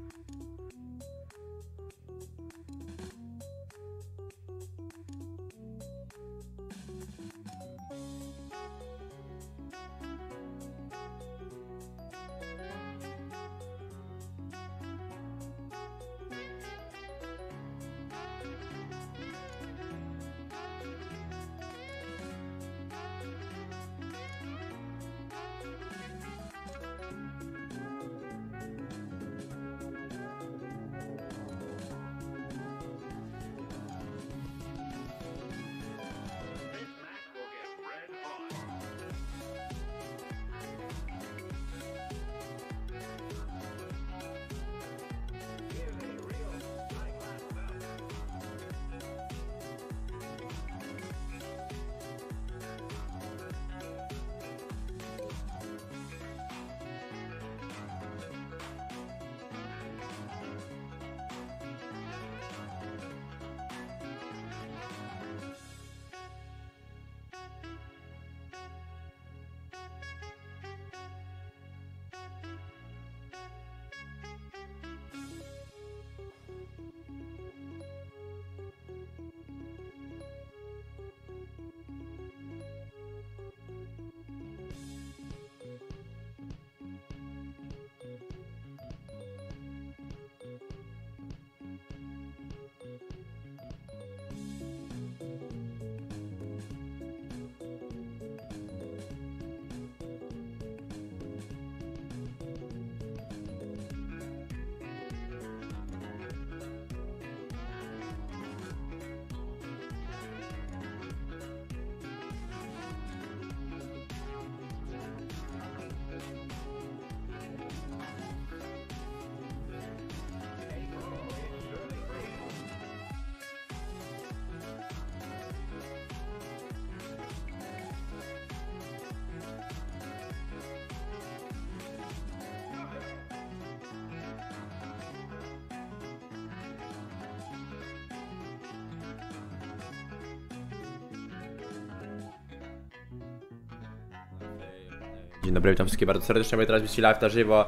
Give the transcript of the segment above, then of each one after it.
Dzień dobry, witam wszystkich bardzo serdecznie, my teraz Wisci Live na żywo.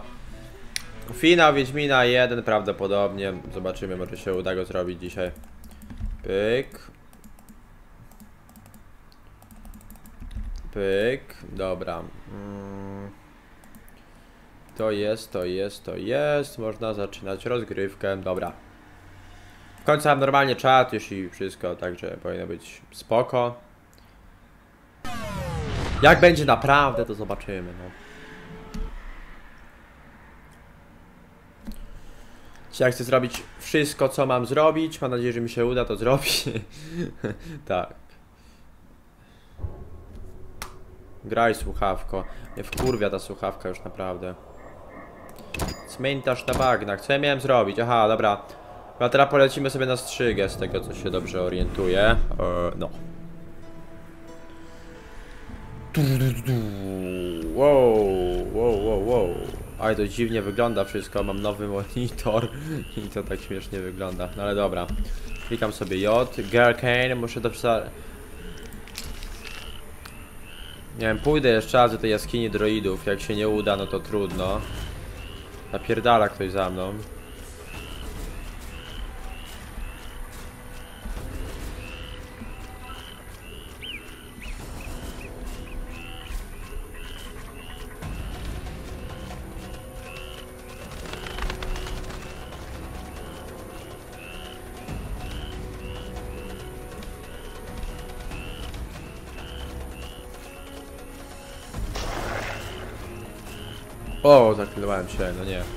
Finał Wiedźmina 1 prawdopodobnie, zobaczymy, może się uda go zrobić dzisiaj. Pyk. Pyk, dobra. To jest, można zaczynać rozgrywkę, dobra. W końcu mam normalnie czat już i wszystko, także powinno być spoko. Jak będzie naprawdę, to zobaczymy, no. Ja chcę zrobić wszystko, co mam zrobić. Mam nadzieję, że mi się uda to zrobić. Tak. Graj, słuchawko. Nie wkurwia ta słuchawka już naprawdę. Cmentarz na bagnach. Co ja miałem zrobić? Aha, dobra. A teraz polecimy sobie na strzygę, z tego co się dobrze orientuję. No. Wow. Ale to dziwnie wygląda wszystko, mam nowy monitor i to tak śmiesznie wygląda, no ale dobra. Klikam sobie J, Gherkane, muszę dopisać. Nie wiem, pójdę jeszcze raz do tej jaskini droidów, jak się nie uda, no to trudno. Napierdala ktoś za mną. O, zaklejowałem się, no nie.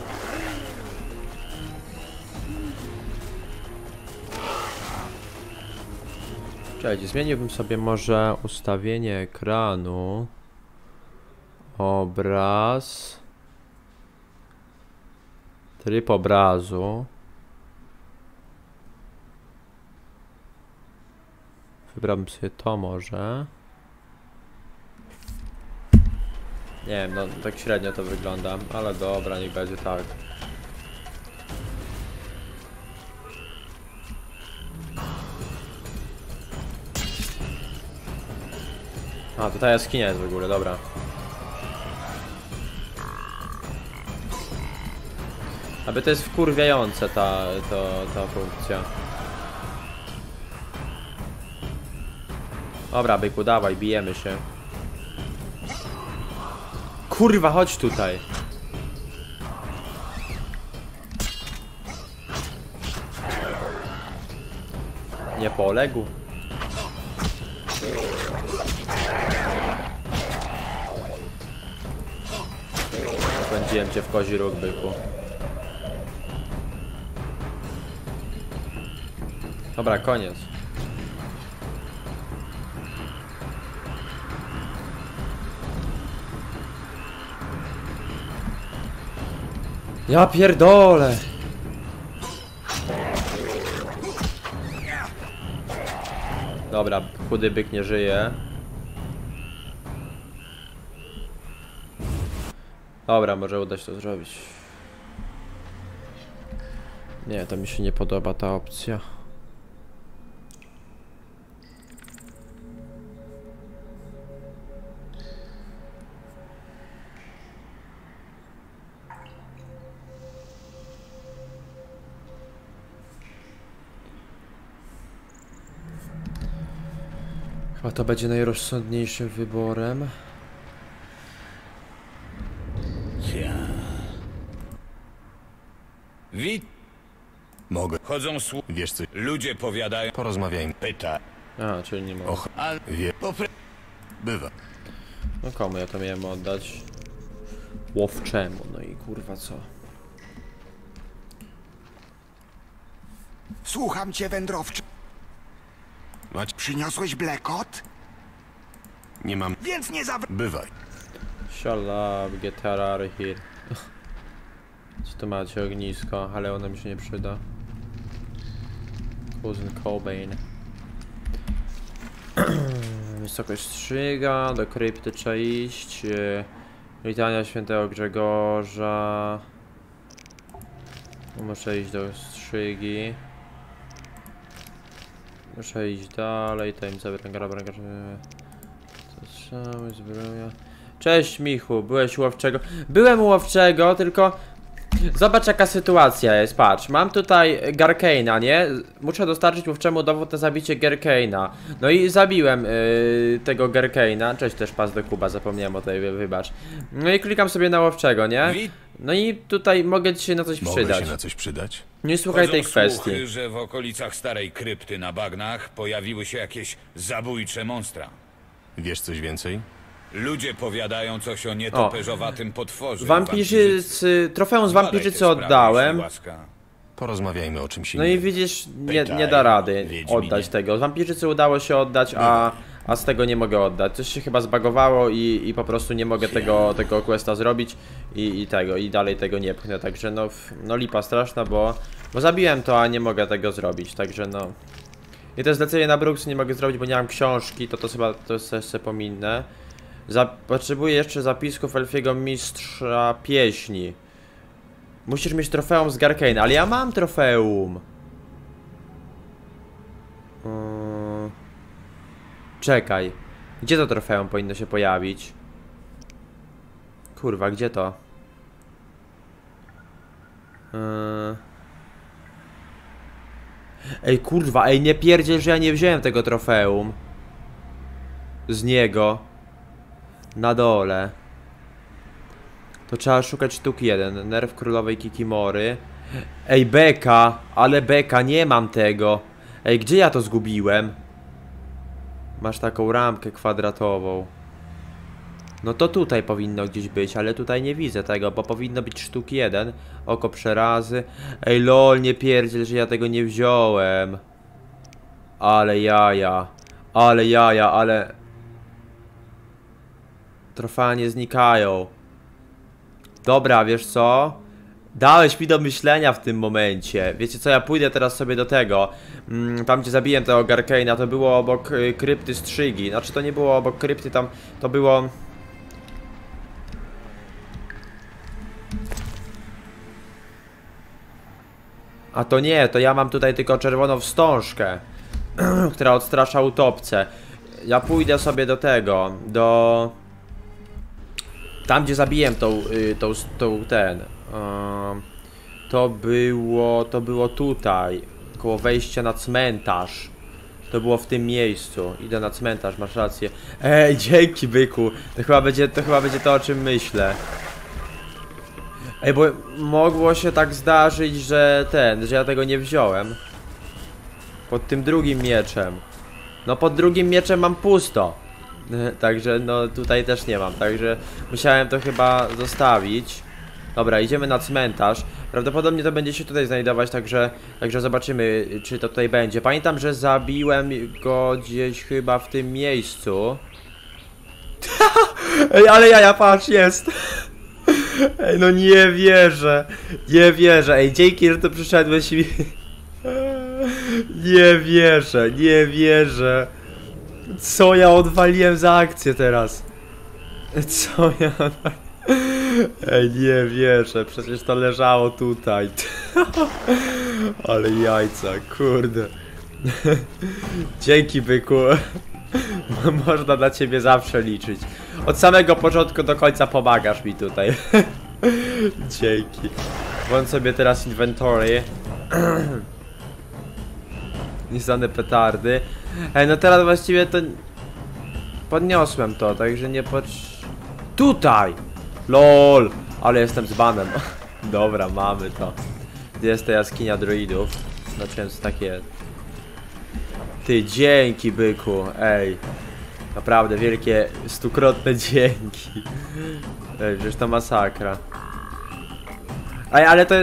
Czekajcie, zmieniłbym sobie może ustawienie ekranu. Obraz. Tryb obrazu. Wybrałbym sobie to może. Nie wiem, no tak średnio to wygląda, ale dobra, niech będzie tak. A, tutaj jaskinia jest w ogóle, dobra. Aby to jest wkurwiające ta funkcja. Dobra, byku, dawaj, bijemy się. Kurwa, chodź tutaj. Nie poległ. Spędziłem cię w kozi róg, byku. Dobra, koniec. Ja pierdolę. Dobra, chudy byk nie żyje. Dobra, może uda się to zrobić. Nie, to mi się nie podoba ta opcja. Chyba to będzie najrozsądniejszym wyborem. Mogę. Chodzą Wiesz co? ludzie powiadają, Porozmawiajmy. pyta. A, czyli nie mogę. Och, wie. Bywa. No komu ja to miałem oddać? Łowczemu, no i kurwa co? Słucham cię, wędrowcze. Mać? Przyniosłeś blekot? Nie mam. Więc nie Bywaj. Shut up, get out of here. Co tu macie? Ognisko, ale ono mi się nie przyda. Kuzyn Cobain. Wysokość strzyga, do krypty trzeba iść. Litania świętego Grzegorza. Muszę iść do strzygi. Muszę iść dalej, tajemnica wytęgara. Zbroja. Cześć Michu, byłeś u łowczego? Byłem u łowczego, tylko zobacz jaka sytuacja jest, patrz, mam tutaj Garkeina, nie? Muszę dostarczyć łowczemu dowód na zabicie Garkeina. No i zabiłem tego Garkeina. Cześć też pas do Kuba, zapomniałem o tej, wybacz. No i klikam sobie na łowczego, nie? No i tutaj mogę ci się na coś Mogę przydać. się na coś przydać? Nie słuchaj Chodzą tej kwestii. słuchy, że w okolicach starej krypty na bagnach pojawiły się jakieś zabójcze monstra. Wiesz coś więcej? Ludzie powiadają coś o nietoperzowatym potworze. Wampirzycy, trofeum z Badaj te wampirzycy sprawy, oddałem. jeśli łaska. Porozmawiajmy o czymś No innym. i widzisz, nie Pytaj, da rady Wiedźminie. oddać tego. Z wampirzycy udało się oddać, a z tego nie mogę oddać. Coś się chyba zbagowało i po prostu nie mogę tego questa zrobić i dalej tego nie pchnę. Także no lipa straszna, bo zabiłem to, a nie mogę tego zrobić. Także no. I to zlecenie na Brooks nie mogę zrobić, bo nie mam książki, to chyba to jest jeszcze pominne. Potrzebuję jeszcze zapisków elfiego mistrza pieśni. Musisz mieć trofeum z Garkeina, ale ja mam trofeum. Czekaj. Gdzie to trofeum powinno się pojawić? Kurwa, gdzie to? Ej, kurwa, nie pierdziel, że ja nie wziąłem tego trofeum. Z niego. Na dole. To trzeba szukać sztuk 1. Nerw królowej Kikimory. Ej, beka! Ale beka, nie mam tego. Ej, gdzie ja to zgubiłem? Masz taką ramkę kwadratową. No to tutaj powinno gdzieś być, ale tutaj nie widzę tego, bo powinno być sztuk 1. Oko przerazy. Ej, lol, nie pierdziel, że ja tego nie wziąłem. Ale jaja. Ale jaja, ale... Trofea nie znikają. Dobra, wiesz co? Dałeś mi do myślenia w tym momencie. Wiecie co, ja pójdę teraz sobie do tego. Tam gdzie zabiłem tego Garkeina, to było obok krypty Strzygi. Znaczy to nie było obok krypty, tam to było... A to nie, to ja mam tutaj tylko czerwoną wstążkę, która odstrasza utopcę. Ja pójdę sobie do tego, do... Tam gdzie zabiłem To było tutaj, koło wejścia na cmentarz. To było w tym miejscu. Idę na cmentarz, masz rację. Ej, dzięki byku. To chyba będzie to, o czym myślę. Ej, bo mogło się tak zdarzyć, że ja tego nie wziąłem. Pod tym drugim mieczem. No pod drugim mieczem mam pusto. Także no tutaj też nie mam. Także musiałem to chyba zostawić. Dobra, idziemy na cmentarz. Prawdopodobnie to będzie się tutaj znajdować, także zobaczymy, czy to tutaj będzie. Pamiętam, że zabiłem go gdzieś chyba w tym miejscu. Ej, ale jaja, patrz, jest. Ej, no nie wierzę. Nie wierzę. Ej, dzięki, że tu przyszedłeś mi. Nie wierzę, nie wierzę. Co ja odwaliłem za akcję teraz? Co ja odwaliłem? Ej, nie wierzę, przecież to leżało tutaj. Ale jajca, kurde. Dzięki byku. Można na ciebie zawsze liczyć. Od samego początku do końca pomagasz mi tutaj. Dzięki. Włącz sobie teraz inventory. Nieznane petardy. Ej, no teraz właściwie to podniosłem to, także nie tutaj! LOL! Ale jestem z banem. Dobra, mamy to. Gdzie jest ta jaskinia druidów? Znaczy, takie... Ty, dzięki byku, ej. Naprawdę wielkie, stukrotne dzięki. Ej, przecież to masakra. Ej, ale to...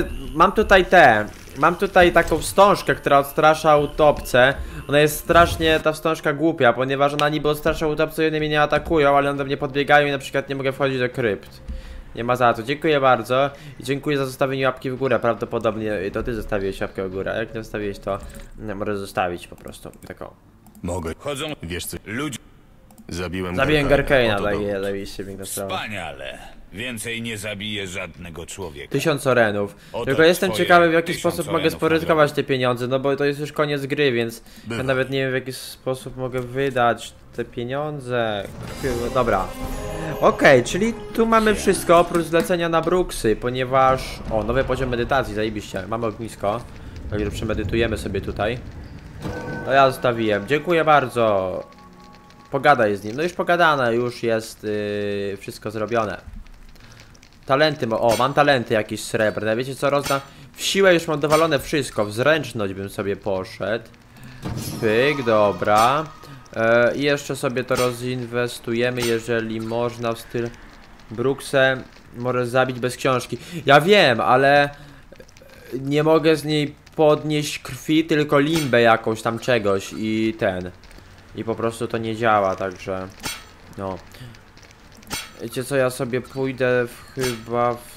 Mam tutaj taką wstążkę, która odstrasza utopce. Ona jest strasznie, ta wstążka, głupia, ponieważ ona niby odstrasza utopce i one mnie nie atakują, ale one do mnie podbiegają i na przykład nie mogę wchodzić do krypt. Nie ma za co. Dziękuję bardzo i dziękuję za zostawienie łapki w górę. Prawdopodobnie to ty zostawiłeś łapkę w górę. Jak nie zostawiłeś, to możesz zostawić po prostu taką. Mogę. Chodzą Wiesz co? ludzie. Zabiłem Garkeina, Oto tak dowód. jest, zajebiście piękna sprawa. wspaniale. Więcej nie zabije żadnego człowieka. 1000 orenów. Oto Tylko jestem twoje ciekawy, w jaki 1000 sposób mogę orenów spożytkować te pieniądze, no bo to jest już koniec gry, więc ja Bywa. nawet nie wiem, w jaki sposób mogę wydać te pieniądze. Dobra. Okej, czyli tu mamy wszystko oprócz zlecenia na Bruksy, ponieważ... O, nowy poziom medytacji, zajebiście. Mamy ognisko, także przemedytujemy sobie tutaj. No ja zostawiłem. Dziękuję bardzo. Pogadaj z nim. No już pogadane, już jest wszystko zrobione. Talenty, o, mam talenty jakieś srebrne. Wiecie co, rozdam? W siłę już mam dowalone wszystko. W zręczność bym sobie poszedł. Pyk, dobra. I jeszcze sobie to rozinwestujemy, jeżeli można, w styl Bruksę możesz zabić bez książki. Ja wiem, ale nie mogę z niej podnieść krwi, tylko limbę jakąś tam czegoś i i po prostu to nie działa, także no. Wiecie co, ja sobie pójdę chyba w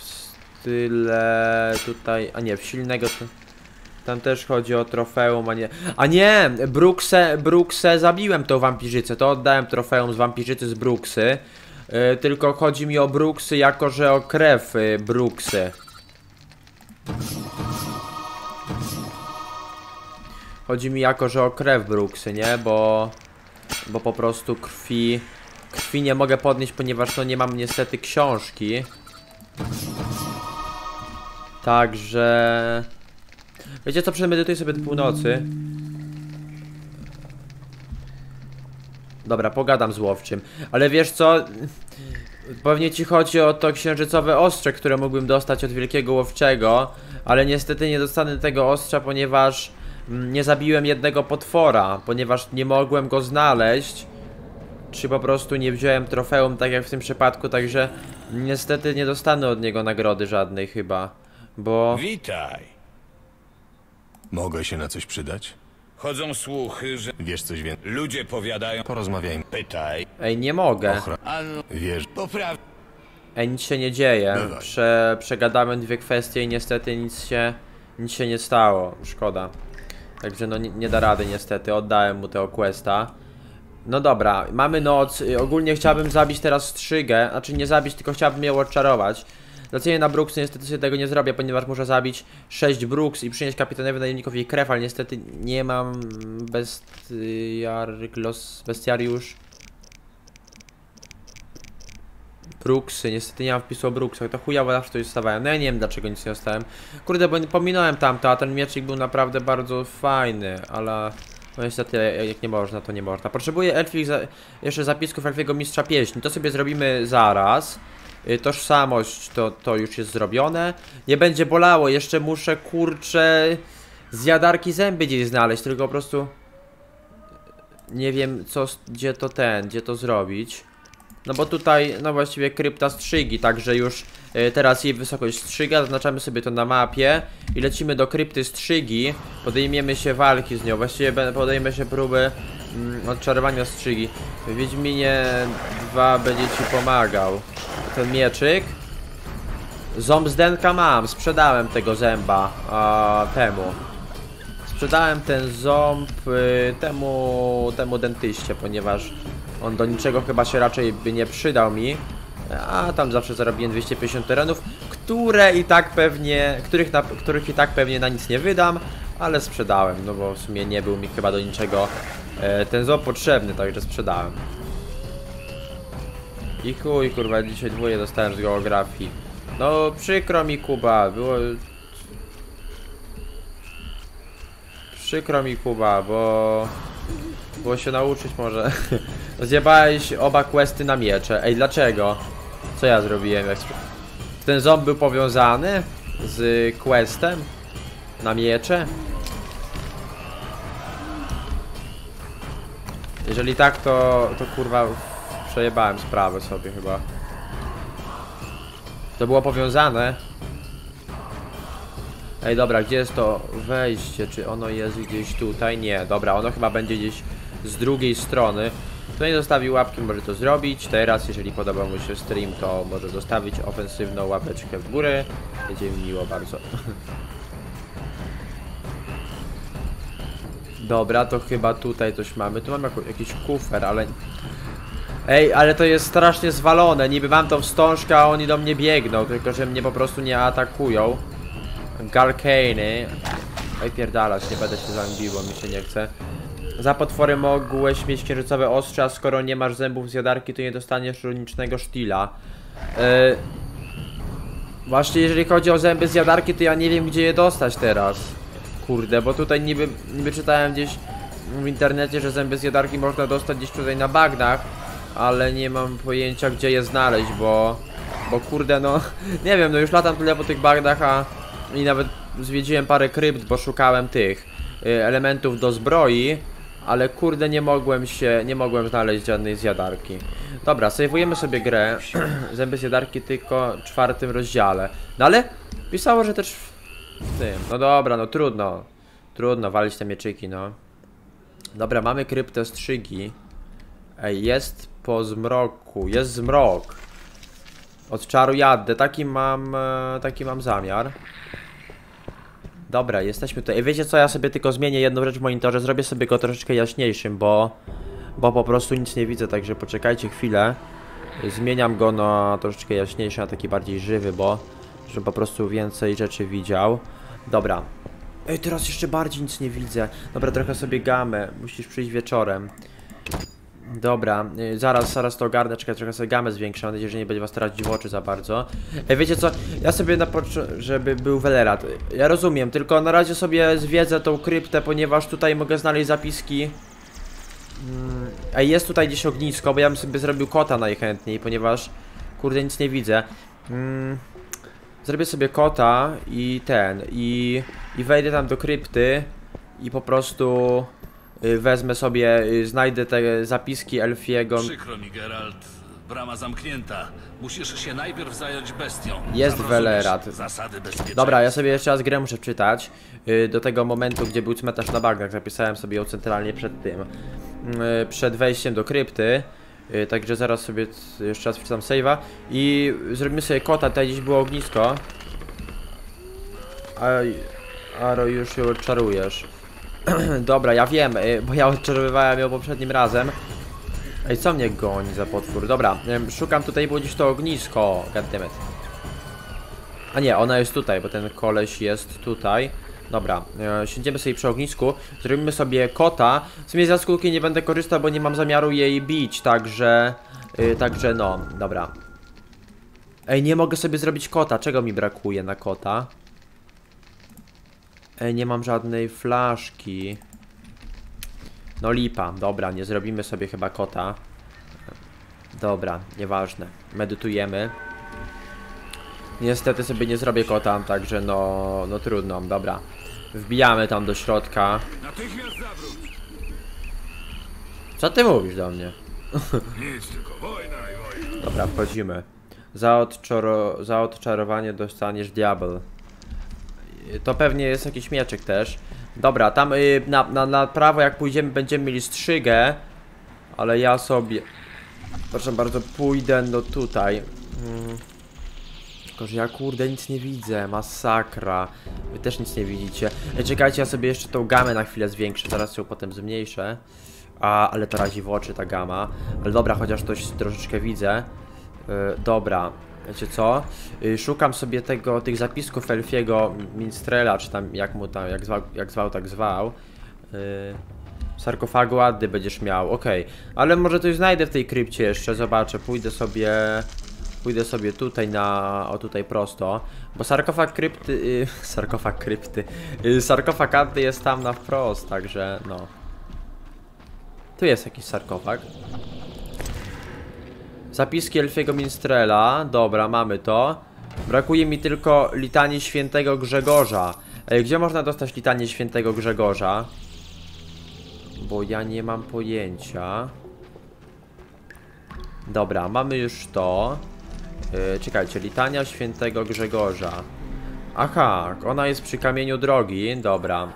style tutaj, a nie, w silnego tam też chodzi o trofeum, a nie, Bruksę zabiłem tą wampirzycę, to oddałem trofeum z wampirzycy z Bruksy, tylko chodzi mi o Bruksy jako, że o krew Bruksy. Chodzi mi jako, że o krew Bruksy, nie? Bo po prostu krwi nie mogę podnieść, ponieważ no nie mam niestety książki. Także... Wiecie co, przemedytuję sobie do północy. Dobra, pogadam z łowczym. Ale wiesz co? Pewnie ci chodzi o to księżycowe ostrze, które mógłbym dostać od wielkiego łowczego. Ale niestety nie dostanę tego ostrza, ponieważ nie zabiłem jednego potwora. Ponieważ nie mogłem go znaleźć. Czy po prostu nie wziąłem trofeum, tak jak w tym przypadku. Także niestety nie dostanę od niego nagrody żadnej chyba. Bo... Witaj. Mogę się na coś przydać? Chodzą słuchy, że Wiesz coś więcej? ludzie powiadają. Porozmawiajmy. Pytaj. Ej, nie mogę. A no, Wiesz, poprawnie. Ej, nic się nie dzieje. Bywaj. Przegadałem dwie kwestie i niestety nic się nie stało. Szkoda. Także no nie da rady niestety. Oddałem mu tego questa. No dobra, mamy noc. Ogólnie chciałbym zabić teraz strzygę. Znaczy nie zabić, tylko chciałbym ją odczarować. Zlecenie na Bruksy niestety sobie tego nie zrobię, ponieważ muszę zabić 6 Bruks i przynieść kapitanowi najemnikowi krew, ale niestety nie mam bestiariusz. Bruksy, niestety nie mam wpisu o Bruksach, to chujowo zawsze coś dostawałem. No ja nie wiem dlaczego nic nie dostałem. Kurde, bo pominąłem tamto, a ten mieczyk był naprawdę bardzo fajny, ale... No niestety, jak nie można, to nie można. Potrzebuję jeszcze zapisków elfiego mistrza pieśni. To sobie zrobimy zaraz. Tożsamość to już jest zrobione. Nie będzie bolało, jeszcze muszę, kurczę, zjadarki zęby gdzieś znaleźć, tylko po prostu... Nie wiem, gdzie to zrobić. No bo tutaj, no właściwie krypta strzygi, także już teraz jej wysokość strzyga, zaznaczamy sobie to na mapie i lecimy do krypty strzygi, podejmiemy się walki z nią, właściwie podejmę się próby odczarowania strzygi. W Wiedźminie 2 będzie ci pomagał ten mieczyk. Ząb z denka mam, sprzedałem tego zęba temu. Sprzedałem ten ząb temu dentyście, ponieważ on do niczego chyba się raczej by nie przydał mi. A tam zawsze zarobiłem 250 terenów, których i tak pewnie na nic nie wydam, ale sprzedałem, no bo w sumie nie był mi chyba do niczego ten ząb potrzebny, także sprzedałem. I chuj, kurwa, dzisiaj dwoje dostałem z geografii. No przykro mi, Kuba, Przykro mi, Kuba, bo się nauczyć może. Zjebałeś oba questy na miecze. Ej, dlaczego? Co ja zrobiłem? Ten ząb był powiązany z questem na miecze? Jeżeli tak, to kurwa przejebałem sprawę sobie chyba. To było powiązane. Ej, dobra, gdzie jest to wejście? Czy ono jest gdzieś tutaj? Nie, dobra, ono chyba będzie gdzieś z drugiej strony. Kto nie zostawił łapki, może to zrobić. Teraz, jeżeli podoba mu się stream, to może zostawić ofensywną łapeczkę w górę. Będzie mi miło bardzo. Dobra, to chyba tutaj coś mamy. Tu mamy jakiś kufer, ale... Ej, ale to jest strasznie zwalone. Niby mam tą wstążkę, a oni do mnie biegną. Tylko, że mnie po prostu nie atakują. Galkany. Ej, pierdalać, nie będę się zambił, bo mi się nie chce. Za potwory mogłeś mieć księżycowe ostrze, a skoro nie masz zębów z jadarki, to nie dostaniesz runicznego sztila. Właśnie jeżeli chodzi o zęby z jadarki, to ja nie wiem, gdzie je dostać teraz. Kurde, bo tutaj niby czytałem gdzieś w internecie, że zęby z jadarki można dostać gdzieś tutaj na bagnach, ale nie mam pojęcia, gdzie je znaleźć, bo kurde, no nie wiem, no już latam tyle po tych bagnach, i nawet zwiedziłem parę krypt, bo szukałem tych elementów do zbroi, ale kurde nie mogłem znaleźć żadnej zjadarki. Dobra, sejwujemy sobie grę. Zęby zjadarki tylko w 4. rozdziale. No ale pisało, że też w tym. No dobra, no trudno. Trudno walić te mieczyki, no. Dobra, mamy kryptę strzygi. Ej, jest po zmroku. Jest zmrok. Od czaru jadę. Taki mam zamiar. Dobra, jesteśmy tutaj. Wiecie co, ja sobie tylko zmienię jedną rzecz w monitorze. Zrobię sobie go troszeczkę jaśniejszym, bo po prostu nic nie widzę, także poczekajcie chwilę. Zmieniam go na troszeczkę jaśniejszy, na taki bardziej żywy, żeby po prostu więcej rzeczy widział. Dobra. Ej, teraz jeszcze bardziej nic nie widzę. Dobra, trochę sobie gamę. Musisz przyjść wieczorem. Dobra, zaraz to ogarnę, czekaj, trochę sobie gamę zwiększam, mam nadzieję, że nie będzie was tracić w oczy za bardzo. Wiecie co, ja sobie żeby był Velerat, ja rozumiem, tylko na razie sobie zwiedzę tą kryptę, ponieważ tutaj mogę znaleźć zapiski. A jest tutaj gdzieś ognisko, bo ja bym sobie zrobił kota najchętniej, ponieważ, kurde, nic nie widzę. Zrobię sobie kota i wejdę tam do krypty i po prostu... wezmę sobie, znajdę te zapiski elfiego. Przykro mi, Geralt. Brama zamknięta. Musisz się najpierw zająć bestią. Jest Sam Velerat. rozumiesz zasady bezpieczeństwa. Dobra, ja sobie jeszcze raz grę muszę czytać. Do tego momentu, gdzie był cmentarz na bagnach. Zapisałem sobie ją centralnie przed tym. Przed wejściem do krypty. Także zaraz sobie jeszcze raz wczytam save'a. I zrobimy sobie kota, tutaj gdzieś było ognisko. Aro, już ją odczarujesz. Dobra, ja wiem, bo ja odczarowywałem ją poprzednim razem. Ej, co mnie goni za potwór? Dobra, szukam tutaj, było gdzieś to ognisko. Goddammit. A nie, ona jest tutaj, bo ten koleś jest tutaj. Dobra, siedzimy sobie przy ognisku. Zrobimy sobie kota. W sumie z jaskółki nie będę korzystał, bo nie mam zamiaru jej bić, także no, dobra. Ej, nie mogę sobie zrobić kota. Czego mi brakuje na kota? Ej, nie mam żadnej flaszki. No lipa. Dobra, nie zrobimy sobie chyba kota. Dobra, nieważne. Medytujemy. Niestety sobie nie zrobię kota, także no trudno. Dobra. Wbijamy tam do środka. Natychmiast zawróć! Co ty mówisz do mnie? Nic, tylko wojna i wojna. Dobra, wchodzimy. Za odczarowanie dostaniesz diabeł. To pewnie jest jakiś mieczek też. Dobra, tam na prawo jak pójdziemy będziemy mieli strzygę. Ale ja sobie... Proszę bardzo, pójdę no tutaj. Tylko, że ja kurde nic nie widzę. Masakra. Wy też nic nie widzicie. Czekajcie, ja sobie jeszcze tą gamę na chwilę zwiększę. Zaraz ją potem zmniejszę. Ale to razi w oczy ta gama. Ale dobra, chociaż coś troszeczkę widzę. Dobra, wiecie co? Szukam sobie tych zapisków Elfiego Minstrela, czy tam jak mu tam, jak zwał, tak zwał. Sarkofagu Addy będziesz miał, okej. Ale może coś znajdę w tej krypcie jeszcze, zobaczę, pójdę sobie tutaj tutaj prosto. Bo sarkofag krypty, sarkofag Addy jest tam na wprost, także no. Tu jest jakiś sarkofag. Zapiski Elfiego Minstrela. Dobra, mamy to. Brakuje mi tylko litanii świętego Grzegorza. Gdzie można dostać litanię świętego Grzegorza? Bo ja nie mam pojęcia. Dobra, mamy już to. Czekajcie, litania świętego Grzegorza. Aha, ona jest przy kamieniu drogi. Dobra.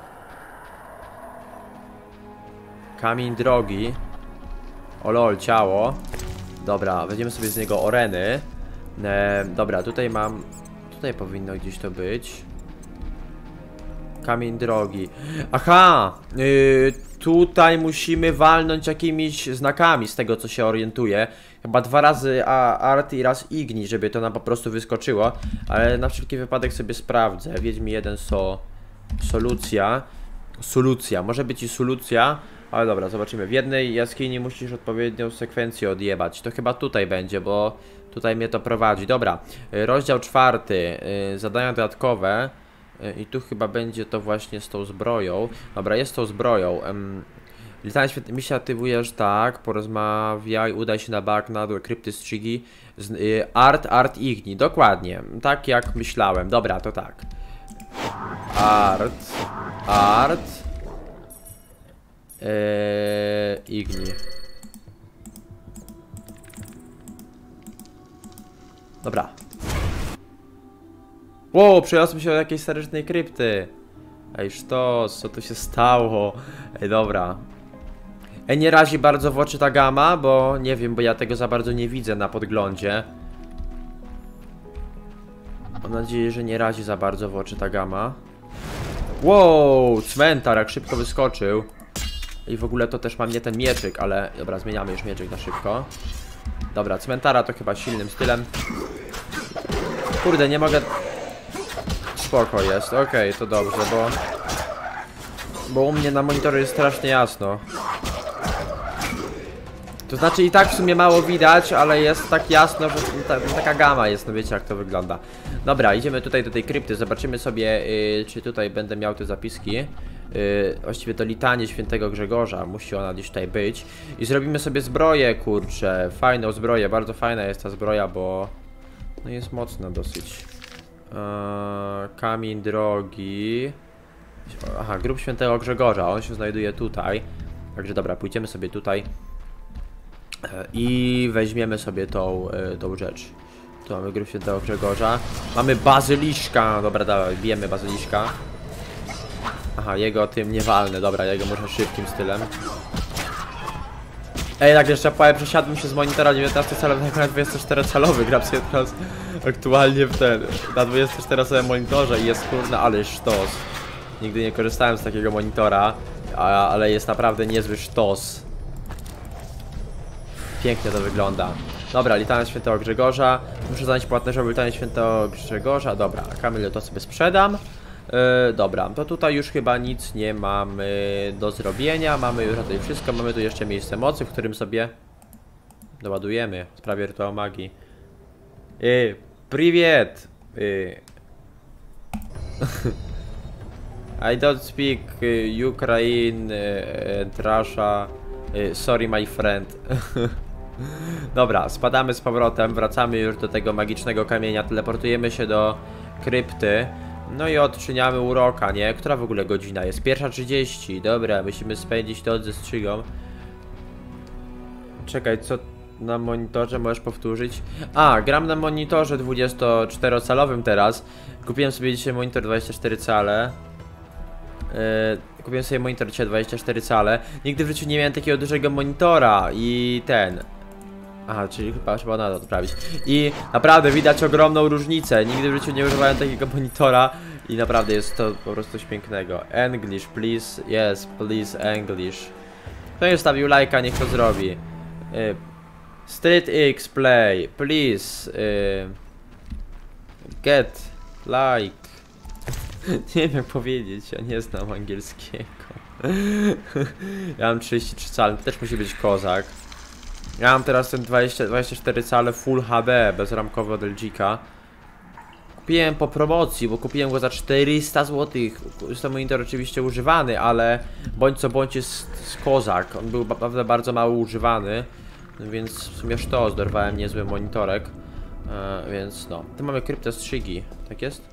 Kamień drogi. O lol, ciało. Dobra, weźmiemy sobie z niego oreny. Dobra, tutaj mam... Tutaj powinno gdzieś to być. Kamień drogi. Aha! Tutaj musimy walnąć jakimiś znakami, z tego co się orientuję. Chyba 2 razy art i raz igni, żeby to nam po prostu wyskoczyło. Ale na wszelki wypadek sobie sprawdzę. Wiedźmi 1 solucja. Solucja, może być i solucja. Ale dobra, zobaczymy. W jednej jaskini musisz odpowiednią sekwencję odjebać. To chyba tutaj będzie, bo tutaj mnie to prowadzi. Dobra, rozdział 4. Zadania dodatkowe. I tu chyba będzie to właśnie z tą zbroją. Dobra, jest tą zbroją. Litania świętego misja aktywujesz tak. Porozmawiaj, udaj się na bagna do krypty strzygi. Art igni. Dokładnie. Tak jak myślałem. Dobra, to tak. Art. Igni. Dobra. Wow, przeniosłem się do jakiejś starycznej krypty. Ej, sztos, co tu się stało? Ej, dobra. Ej, nie razi bardzo w oczy ta gama, bo nie wiem, bo ja tego za bardzo nie widzę na podglądzie. Mam nadzieję, że nie razi za bardzo w oczy ta gama. Wow, cmentar, jak szybko wyskoczył. I w ogóle to też mam nie ten mieczyk, ale... Dobra, zmieniamy już mieczyk na szybko. Dobra, cmentara to chyba silnym stylem. Kurde, nie mogę... Spoko jest, okej, to dobrze, bo u mnie na monitorze jest strasznie jasno. To znaczy i tak w sumie mało widać, ale jest tak jasno, że taka gama jest, no wiecie jak to wygląda. Dobra, idziemy tutaj do tej krypty, zobaczymy sobie, czy tutaj będę miał te zapiski. Właściwie to litanie świętego Grzegorza, musi ona gdzieś tutaj być. I zrobimy sobie zbroję, kurczę, fajną zbroję, bardzo fajna jest ta zbroja, bo no jest mocna dosyć. Kamień drogi. Aha, grób świętego Grzegorza, on się znajduje tutaj. Także dobra, pójdziemy sobie tutaj i weźmiemy sobie tą rzecz. Tu mamy grób świętego Grzegorza. Mamy bazyliszka. Dobra, dawaj, bijemy bazyliszka. Aha, jego tym nie walnę. Dobra, jego muszę szybkim stylem. Ej, tak jeszcze powiem, przesiadłem się z monitora 19-calowego na 24-calowy. Gram sobie teraz aktualnie na 24-calowym monitorze i jest kurna, ale sztos. Nigdy nie korzystałem z takiego monitora, ale jest naprawdę niezły sztos. Pięknie to wygląda. Dobra, litania świętego Grzegorza. Muszę zanieść płatnościowe litanie świętego Grzegorza. Dobra, Kamil, to sobie sprzedam. Dobra, to tutaj już chyba nic nie mamy do zrobienia. Mamy już tutaj wszystko. Mamy tu jeszcze miejsce mocy, w którym sobie doładujemy w sprawie rytuału magii. Привет! I don't speak Ukraine and Russia. Sorry my friend. Dobra, spadamy z powrotem, wracamy już do tego magicznego kamienia, teleportujemy się do krypty. No i odczyniamy uroka, nie? Która w ogóle godzina jest? 1:30. Dobra, musimy spędzić to ze strzygą. Czekaj, co na monitorze możesz powtórzyć? A, gram na monitorze 24-calowym teraz. Kupiłem sobie dzisiaj monitor 24 cale. Kupiłem sobie monitor dzisiaj 24 cale. Nigdy w życiu nie miałem takiego dużego monitora i ten. Aha, czyli chyba trzeba na to odprawić. I naprawdę widać ogromną różnicę. Nigdy w życiu nie używałem takiego monitora i naprawdę jest to po prostu coś pięknego. English, please. Yes, please English. Kto nie stawił lajka, niech to zrobi. Street X play, please. Get like. Nie wiem jak powiedzieć, ja nie znam angielskiego. Ja mam 33 cale, to też musi być kozak. Ja mam teraz ten 24 cale Full HD, bezramkowy od LG-ka. Kupiłem po promocji, bo kupiłem go za 400 zł. Jest to monitor oczywiście używany, ale bądź co bądź jest kozak. On był naprawdę bardzo mało używany. Więc w sumie sztos, dorwałem niezły monitorek. Więc no. Tu mamy kryptę strzygi, tak jest?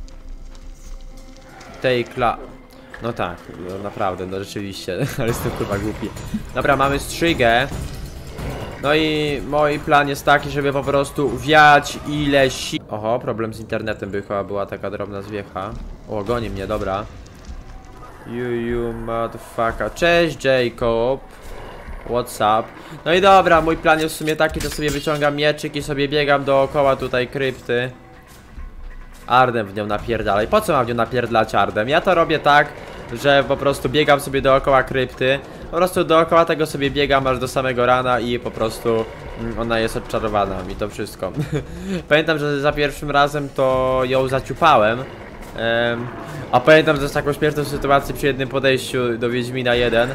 No tak, no naprawdę, no rzeczywiście, ale jestem chyba głupi. Dobra, mamy strzygę. No i mój plan jest taki, żeby po prostu wiać ile Oho, problem z internetem chyba była taka drobna zwiecha. O, goni mnie, dobra. You motherfucker. Cześć Jacob. What's up? No i dobra, mój plan jest w sumie taki, że sobie wyciągam mieczyk i sobie biegam dookoła tutaj krypty. Ardem w nią napierdalaj. Po co mam w nią napierdalać Ardem? Ja to robię tak, że po prostu biegam sobie dookoła krypty. Po prostu dookoła tego sobie biegam aż do samego rana i po prostu ona jest odczarowana i to wszystko. Pamiętam, że za pierwszym razem to ją zaciupałem. A pamiętam też taką śmieszną sytuację przy jednym podejściu do Wiedźmina 1.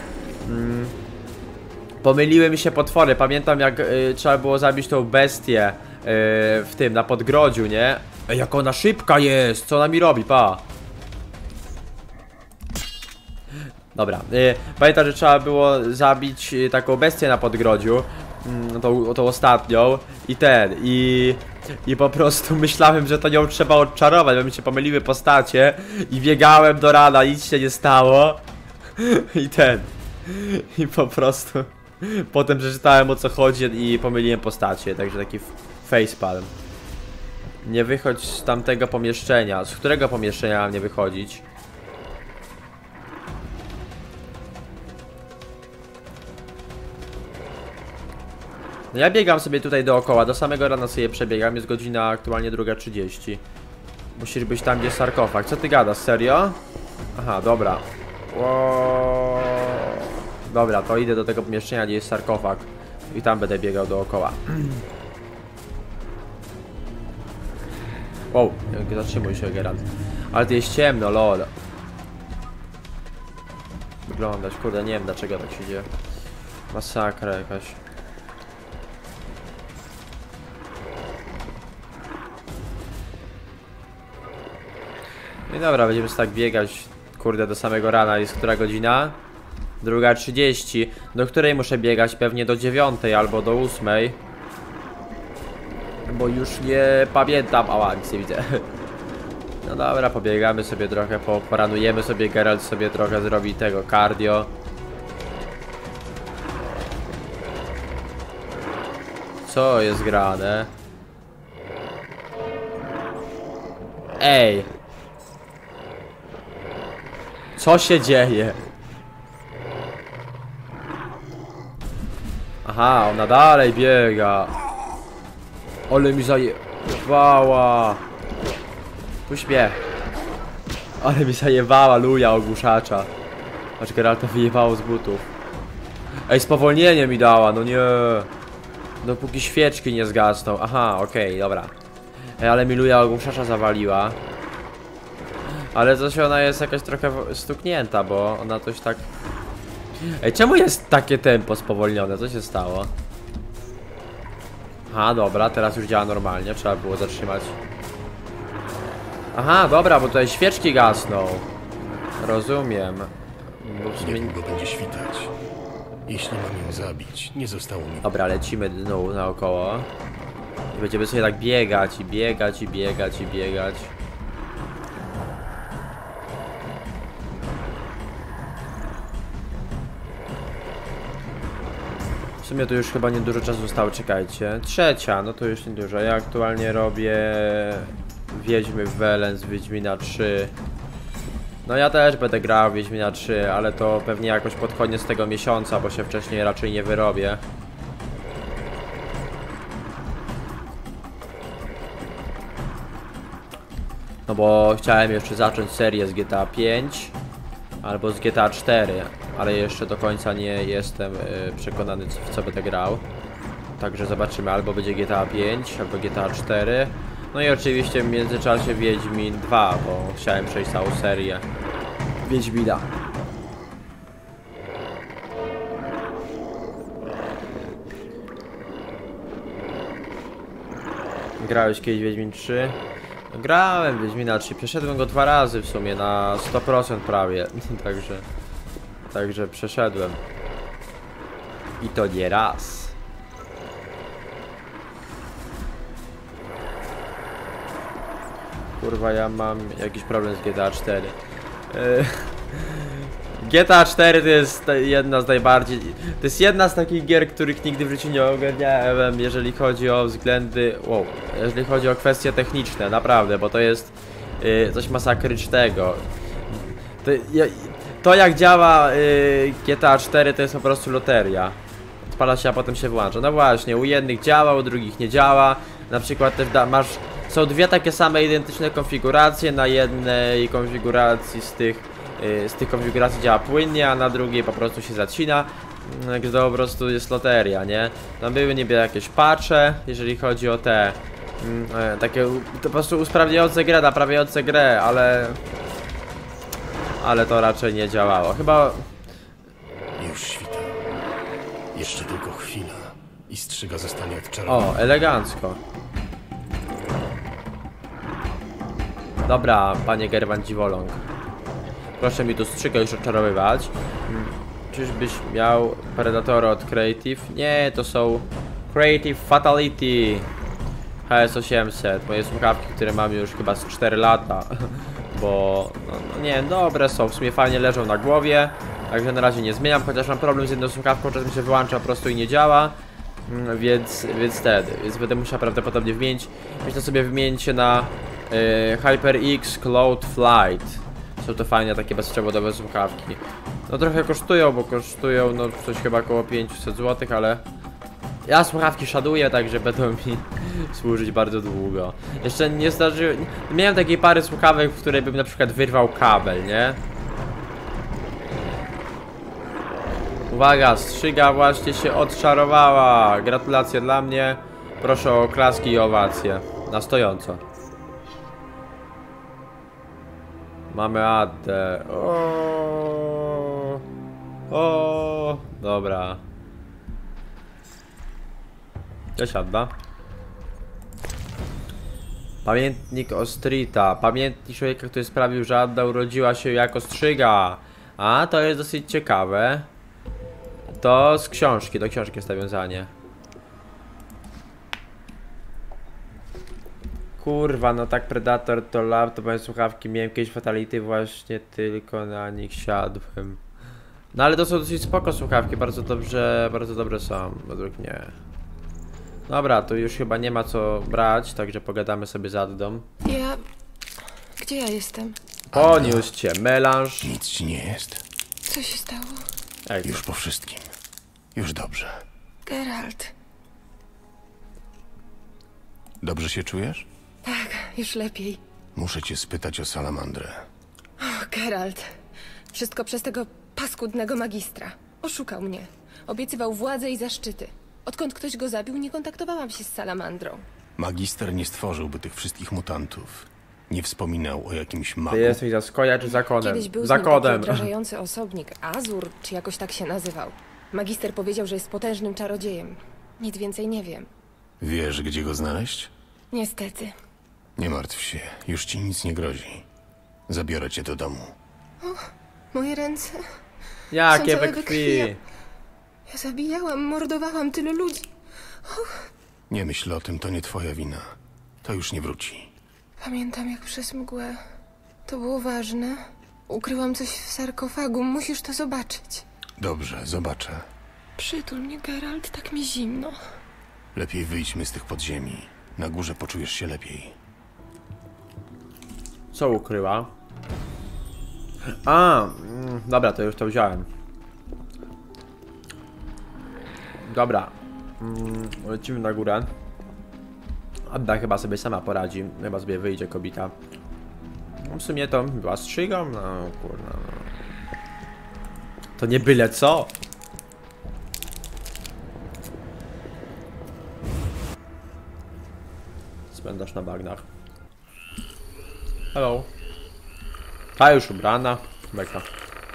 Pomyliły mi się potwory. Pamiętam jak trzeba było zabić tą bestię w tym, na podgrodziu, nie? Ej, jak ona szybka jest! Co ona mi robi, pa? Dobra, pamiętam, że trzeba było zabić taką bestię na podgrodziu, tą ostatnią i po prostu myślałem, że to nią trzeba odczarować, bo mi się pomyliły postacie i biegałem do rana, nic się nie stało i po prostu potem przeczytałem o co chodzi i pomyliłem postacie, także taki facepalm. Nie wychodź z tamtego pomieszczenia. Z którego pomieszczenia mam nie wychodzić? No ja biegam sobie tutaj dookoła, do samego rana sobie przebiegam, jest godzina aktualnie 2:30. Musisz być tam, gdzie jest sarkofag. Co ty gadasz, serio? Aha, dobra. Wow. Dobra, to idę do tego pomieszczenia, gdzie jest sarkofag. I tam będę biegał dookoła. Wow, zatrzymuj się, Geralt. Ale to jest ciemno, lol. Wyglądać, kurde, nie wiem dlaczego tak się dzieje. Masakra jakaś. No i dobra, będziemy tak biegać, kurde, do samego rana. Jest która godzina? 2:30. Do której muszę biegać? Pewnie do 9 albo do 8. Bo już nie pamiętam. Ała, nic nie widzę. No dobra, pobiegamy sobie trochę, poranujemy sobie, Geralt sobie trochę zrobi tego cardio. Co jest grane? Ej! Co się dzieje? Aha, ona dalej biega. Ale mi zajebała. Puść mnie. Ale mi zajebała luja ogłuszacza. Aż Geralta wyjebało z butów. Ej, spowolnienie mi dała, no nie. Dopóki świeczki nie zgasną. Aha, okej, dobra. Ej, ale mi luja ogłuszacza zawaliła. Ale coś ona jest jakaś trochę stuknięta, bo ona coś tak... Ej, czemu jest takie tempo spowolnione? Co się stało? Aha, dobra, teraz już działa normalnie, trzeba było zatrzymać. Aha, dobra, bo tutaj świeczki gasną. Rozumiem. Bo w sumie... Niedługo będzie świtać. Jeśli mam ją zabić, nie zostało mi... Dobra, lecimy naokoło. I będziemy sobie tak biegać i biegać i biegać i biegać. W sumie to już chyba niedużo czasu zostało, czekajcie. Trzecia, no to już niedużo. Ja aktualnie robię Wiedźmy w Welen z Wiedźmina 3. No ja też będę grał w Wiedźmina 3, ale to pewnie jakoś pod koniec tego miesiąca, bo się wcześniej raczej nie wyrobię. No bo chciałem jeszcze zacząć serię z GTA 5 albo z GTA 4, ale jeszcze do końca nie jestem przekonany, w co będę grał. Także zobaczymy, albo będzie GTA 5, albo GTA 4. No i oczywiście w międzyczasie Wiedźmin 2, bo chciałem przejść całą serię Wiedźmina. Grałeś kiedyś Wiedźmin 3? Grałem Wiedźmina 3, przeszedłem go 2 razy w sumie, na 100% prawie, także przeszedłem. I to nie raz. Kurwa, ja mam jakiś problem z GTA 4. GTA 4 to jest jedna z najbardziej... To jest jedna z takich gier, których nigdy w życiu nie ogarniałem, jeżeli chodzi o względy... Wow, jeżeli chodzi o kwestie techniczne, naprawdę, bo to jest coś masakrycznego. To jak działa GTA 4 to jest po prostu loteria. Odpala się, a potem się wyłącza. No właśnie, u jednych działa, u drugich nie działa. Na przykład też są dwie takie same identyczne konfiguracje. Na jednej konfiguracji z tych konfiguracji działa płynnie, a na drugiej po prostu się zacina. Gdy to po prostu jest loteria, nie? Tam były niby jakieś patche, jeżeli chodzi o te takie po prostu usprawniające grę, naprawiające grę, ale to raczej nie działało. Chyba... Już świta. Jeszcze tylko chwila i strzyga zostanie odczarowana. O, elegancko. Dobra, panie Gerwan Dziwoląg. Proszę mi tu strzygę już odczarowywać. Czyżbyś miał Predatora od Creative? Nie, to są Creative Fatality HS800. Moje słuchawki, które mam już chyba z 4 lata. Bo, no nie, dobre są, w sumie fajnie leżą na głowie. Także na razie nie zmieniam, chociaż mam problem z jedną słuchawką, czasem się wyłącza po prostu i nie działa. Więc będę musiał prawdopodobnie wymienić. Myślę sobie wymienić się na HyperX Cloud Flight. Są to fajne takie bezprzewodowe słuchawki. No trochę kosztują, bo kosztują no coś chyba około 500 zł, ale ja słuchawki szanuję, także będą mi służyć bardzo długo. Jeszcze nie zdarzyło... Miałem takiej pary słuchawek, w której bym na przykład wyrwał kabel, nie? Uwaga, strzyga właśnie się odczarowała. Gratulacje dla mnie. Proszę o klaski i owacje. Na stojąco. Mamy Addę. O, dobra. Cześć Adda. Pamiętnik Ostrita. Pamiętnik człowieka, który sprawił, że Adda urodziła się jako strzyga. A, to jest dosyć ciekawe. To z książki, do książki jest nawiązanie. Kurwa, no tak Predator to lab, to moje słuchawki, miałem kiedyś Fatality, właśnie tylko na nich siadłem. No ale to są dosyć spoko słuchawki, bardzo dobre są, według mnie. Dobra, tu już chyba nie ma co brać, także pogadamy sobie z Addą. Gdzie ja jestem? Poniósł cię melanż. Nic ci nie jest. Co się stało? Ej, Już po wszystkim. Już dobrze. Geralt. Dobrze się czujesz? Tak, już lepiej. Muszę cię spytać o salamandrę. Och, Geralt. Wszystko przez tego paskudnego magistra. Oszukał mnie. Obiecywał władzę i zaszczyty. Odkąd ktoś go zabił, nie kontaktowałam się z salamandrą. Magister nie stworzyłby tych wszystkich mutantów. Nie wspominał o jakimś magu. ty jesteś za Skoja czy za kodem? Kiedyś był z Za nim taki kodem. odrażający osobnik, Azur, czy jakoś tak się nazywał. Magister powiedział, że jest potężnym czarodziejem. Nic więcej nie wiem. Wiesz, gdzie go znaleźć? Niestety. Nie martw się, już ci nic nie grozi. Zabiorę cię do domu. Moje ręce. Jakie Są całe we we krwi. Ja zabijałam, mordowałam tylu ludzi. Nie myśl o tym, to nie twoja wina. To już nie wróci. Pamiętam jak przez mgłę. To było ważne. Ukryłam coś w sarkofagu. Musisz to zobaczyć. Dobrze, zobaczę. Przytul mnie, Geralt. Tak mi zimno. Lepiej wyjdźmy z tych podziemi. Na górze poczujesz się lepiej. Co ukryła? A, dobra, to już to wziąłem. Dobra. Lecimy na górę. Adda chyba sobie sama poradzi. Chyba sobie wyjdzie kobieta. No w sumie to była strzygą. No kurna. To nie byle co. Spędzasz na bagnach. Hello. Ta już ubrana. Beka.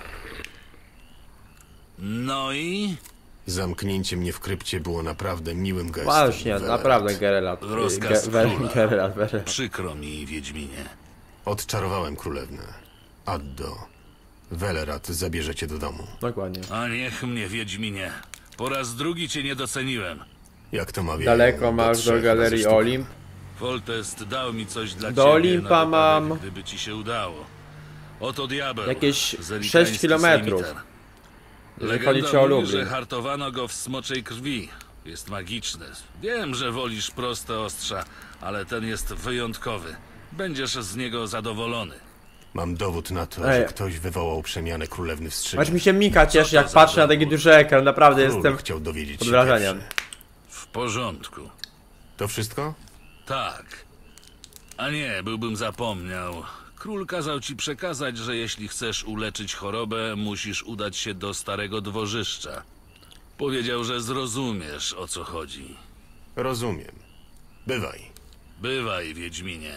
No i? Zamknięcie mnie w krypcie było naprawdę miłym gestem. Właśnie, Welet. naprawdę Geralt. Rozkaz króla. Geralt. Przykro mi, Wiedźminie. Odczarowałem królewnę. Addo, Welerat zabierze cię do domu. Dokładnie. A niech mnie, Wiedźminie. Po raz drugi cię nie doceniłem. Jak to mawiają, Daleko masz do 3 razy galerii sztuka. Olimp. Foltest dał mi coś dla Do ciebie Olimpa na wypadek, mam- gdyby ci się udało. Oto diabeł. Jakieś zelikański 6 kilometrów. sejmiter. Jeżeli Legenda chodzi ci o mówi, Lublin. że hartowano go w smoczej krwi. Jest magiczny. Wiem, że wolisz proste ostrza, ale ten jest wyjątkowy. Będziesz z niego zadowolony. Mam dowód na to, Ej. że ktoś wywołał przemianę królewny w strzygę. Aż mi się mika cieszy, jak to patrzę za na taki dowód? duży ekran. Naprawdę Król jestem chciał dowiedzieć pod się wrażeniem. pierwszy. W porządku. To wszystko? Tak. A nie, byłbym zapomniał. Król kazał ci przekazać, że jeśli chcesz uleczyć chorobę, musisz udać się do starego dworzyszcza. Powiedział, że zrozumiesz, o co chodzi. Rozumiem. Bywaj. Bywaj, Wiedźminie.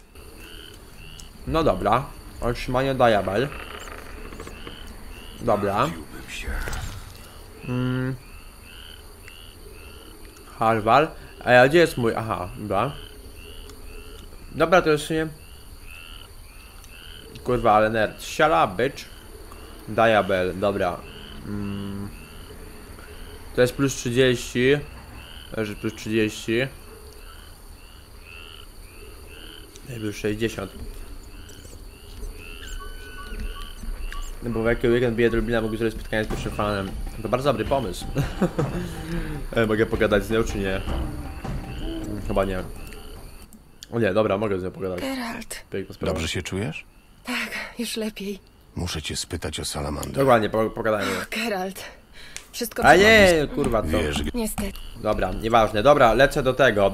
No dobra. Otrzymanie diabel. Dobra. Harwal. A gdzie jest mój... Aha, dobra. Dobra, to jest nie... Kurwa, ale nerd. Shut up, bitch. Diabel, dobra. To jest plus 30. Leży plus 30. Plus 60. No bo w jaki weekend bije Lublina, mógł zrobić spotkanie z pierwszym fanem. To bardzo dobry pomysł. Mogę pogadać z nią, czy nie? Chyba nie. O nie, dobra, mogę z nią pogadać. Geralt. Piękna sprawa. Dobrze się czujesz? Tak, już lepiej. Muszę cię spytać o salamandrę. Dokładnie, pogadajmy. Geralt. Wszystko A nie, kurwa to. Wiesz, Niestety. Dobra, nieważne. Dobra, lecę do tego,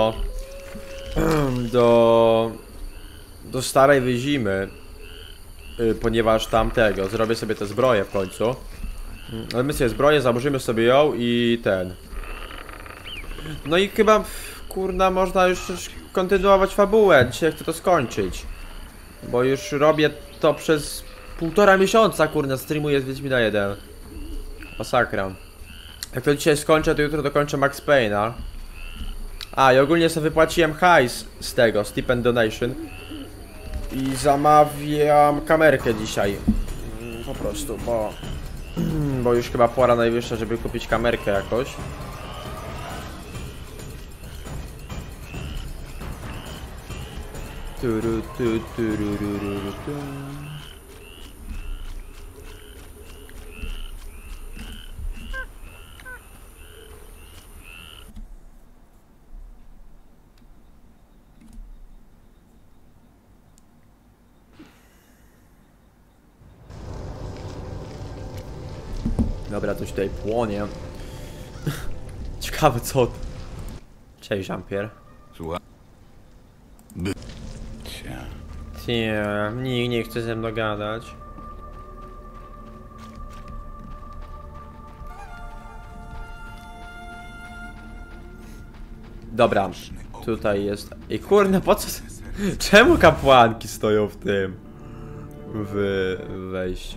do starej wyzimy. Ponieważ tamtego, zrobię sobie te zbroje w końcu. Ale my sobie zbroję, założymy sobie ją i ten. No i chyba, kurna, można już kontynuować fabułę. Dzisiaj chcę to skończyć. Bo już robię to przez 1,5 miesiąca, kurna, streamuję z Wiedźmina 1. Masakra. Jak to dzisiaj skończę, to jutro dokończę Max Payne'a. A, i ogólnie sobie wypłaciłem hajs z tego, Stipend Donation. I zamawiam kamerkę dzisiaj. Po prostu, bo już chyba pora najwyższa, żeby kupić kamerkę jakoś. Dobra, coś tutaj płonie. Ciekawe co. Cześć, Jean-Pierre. Nikt nie chce ze mną gadać. Dobra, tutaj jest. I kurna, po co? Czemu kapłanki stoją w tym? W wejściu.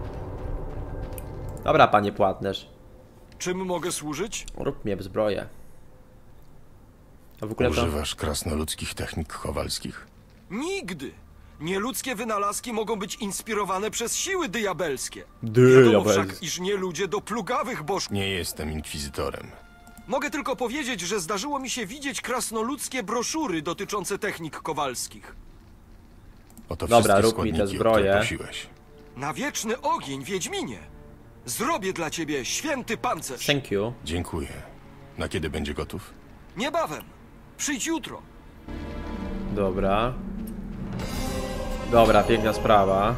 Dobra, panie płatnerz. Czym mogę służyć? Rób mnie w zbroję. A w ogóle to... Używasz krasnoludzkich technik kowalskich? Nigdy! Nieludzkie wynalazki mogą być inspirowane przez siły diabelskie. Wiadomo wszak, iż nie ludzie do plugawych bożków. Nie jestem inkwizytorem. Mogę tylko powiedzieć, że zdarzyło mi się widzieć krasnoludzkie broszury dotyczące technik kowalskich. Oto Dobra, wszystkie rób mi te składniki, o które zbroje. prosiłeś. Na wieczny ogień, Wiedźminie! Zrobię dla ciebie święty pancerz. Thank you. Dziękuję. Na kiedy będzie gotów? Niebawem. Przyjdź jutro. Dobra. Dobra, piękna sprawa.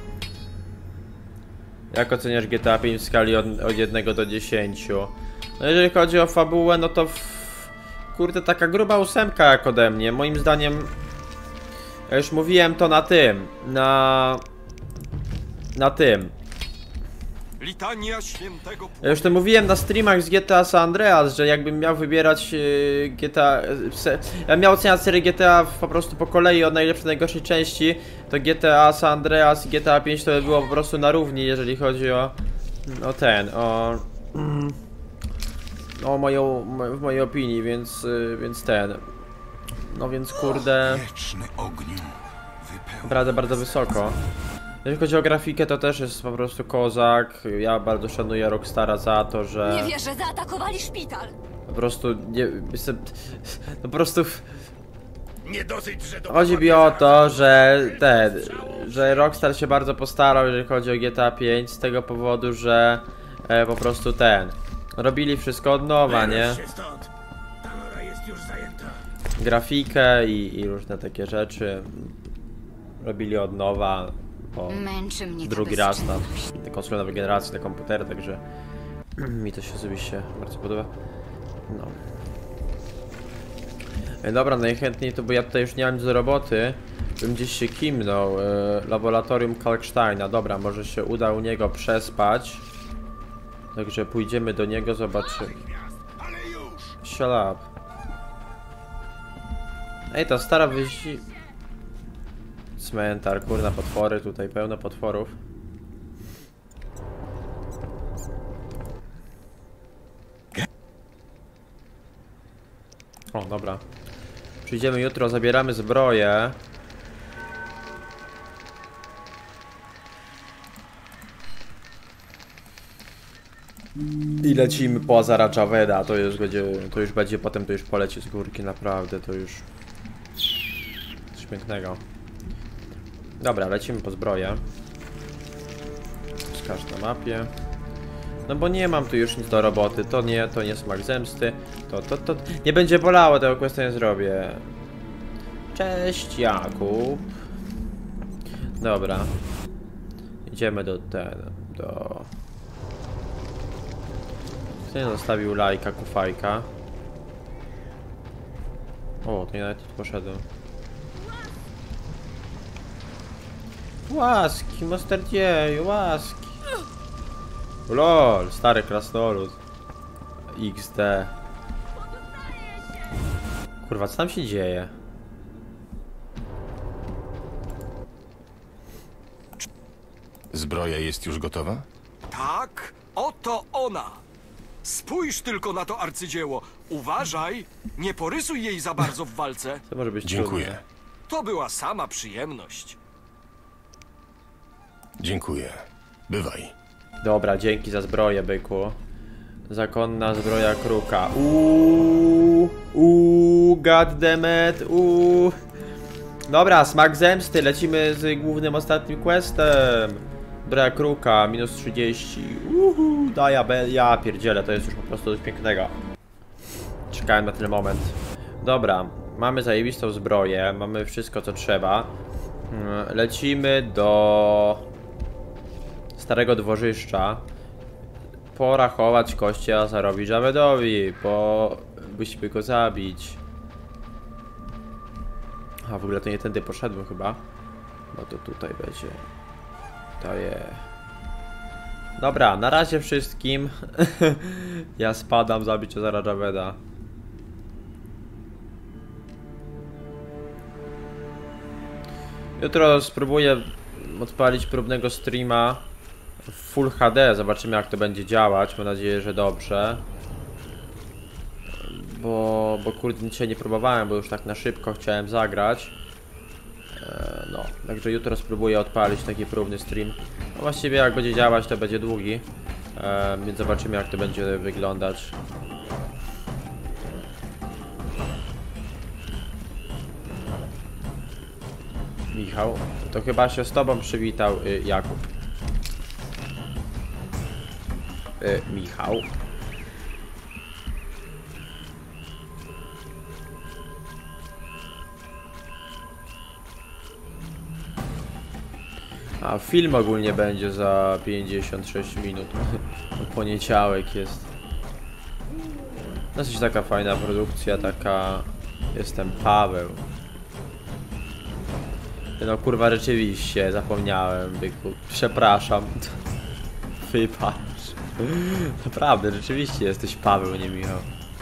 Jak oceniasz GTA 5 w skali od 1 do 10? No jeżeli chodzi o fabułę, no to... Kurde, taka gruba 8 jak ode mnie. Moim zdaniem... Ja już mówiłem to na tym. Na tym. Litania świętego... Ja już to mówiłem na streamach z GTA San Andreas, że jakbym miał wybierać GTA... Ja miał oceniać serię GTA po prostu po kolei od najlepszej do najgorszej części, to GTA San Andreas i GTA 5 to by było po prostu na równi, jeżeli chodzi o w mojej opinii, więc no więc kurde, Wieczny ogniu. naprawdę bardzo wysoko. Jeżeli chodzi o grafikę, to też jest po prostu kozak. Ja bardzo szanuję Rockstara za to, że... Nie wierzę, zaatakowali szpital! Po prostu nie... Jestem... Po prostu... Nie dosyć, że to Chodzi mi o to, że Rockstar się bardzo postarał, jeżeli chodzi o GTA 5, z tego powodu, że po prostu robili wszystko od nowa, nie? stąd. Ta nora jest już zajęta. Grafikę i różne takie rzeczy robili od nowa, bo Męczy mnie ta drugi raz na bezczynność. konsolę nowej generacji, na komputery, także mi to się osobiście bardzo podoba. No. Dobra, najchętniej to, bo ja tutaj już nie mam nic do roboty, bym gdzieś się kimnął. Laboratorium Kalksteina. Dobra, może się uda u niego przespać. Także pójdziemy do niego, zobaczymy. Shut up. Ej, ta stara wyzi... Cmentar, kurna, potwory, tutaj pełno potworów. O, dobra. Przyjdziemy jutro, zabieramy zbroję. I lecimy po Azara Javeda, to już będzie potem, to już poleci z górki, naprawdę, to już coś pięknego. Dobra, lecimy po zbroję. Wskaż na mapie. No bo nie mam tu już nic do roboty, to nie smak zemsty. To nie będzie bolało, tego questa nie zrobię. Cześć Jakub. Dobra. Idziemy do Kto nie zostawił lajka, kufajka? O, to nie nawet nie poszedłem. Łaski, mosterdzieju, łaski. LOL, stary krasnolud. XD. Kurwa, co tam się dzieje? Zbroja jest już gotowa? Tak, oto ona. Spójrz tylko na to arcydzieło. Uważaj, nie porysuj jej za bardzo w walce. To może być Dziękuję. trudne. To była sama przyjemność. Dziękuję. Bywaj. Dobra, dzięki za zbroję, byku. Zakonna zbroja kruka. Goddammit, Dobra, smak zemsty, lecimy z głównym ostatnim questem. Zbroja kruka, minus 30. Ja pierdzielę, to jest już po prostu coś pięknego. Czekałem na ten moment. Dobra, mamy zajebistą zbroję, mamy wszystko co trzeba. Lecimy do starego dworzyszcza. Pora chować kości Azarowi Javedowi, bo musimy go zabić. A w ogóle to nie tędy poszedłem chyba. No to tutaj będzie. To je. Dobra, na razie wszystkim. Ja spadam zabić Azara Javeda. Jutro spróbuję odpalić próbnego streama w Full HD. Zobaczymy jak to będzie działać. Mam nadzieję, że dobrze. Bo kurde dzisiaj nie próbowałem, bo już tak na szybko chciałem zagrać. No, także jutro spróbuję odpalić taki próbny stream. No właściwie jak będzie działać, to będzie długi. Więc zobaczymy, jak to będzie wyglądać. Michał, to chyba się z tobą przywitał Jakub. Michał. A film ogólnie będzie za 56 minut. Poniedziałek jest. Dosyć taka fajna produkcja, taka... Jestem Paweł. No kurwa, rzeczywiście, zapomniałem, byku. Przepraszam. Wybacz. Naprawdę, rzeczywiście jesteś Paweł, nie Michał.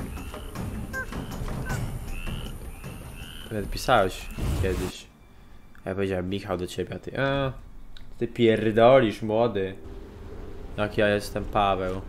Pisałeś kiedyś. Ja powiedziałem Michał do ciebie, a ty... Ty pierdolisz, młody. Jak ja jestem Paweł.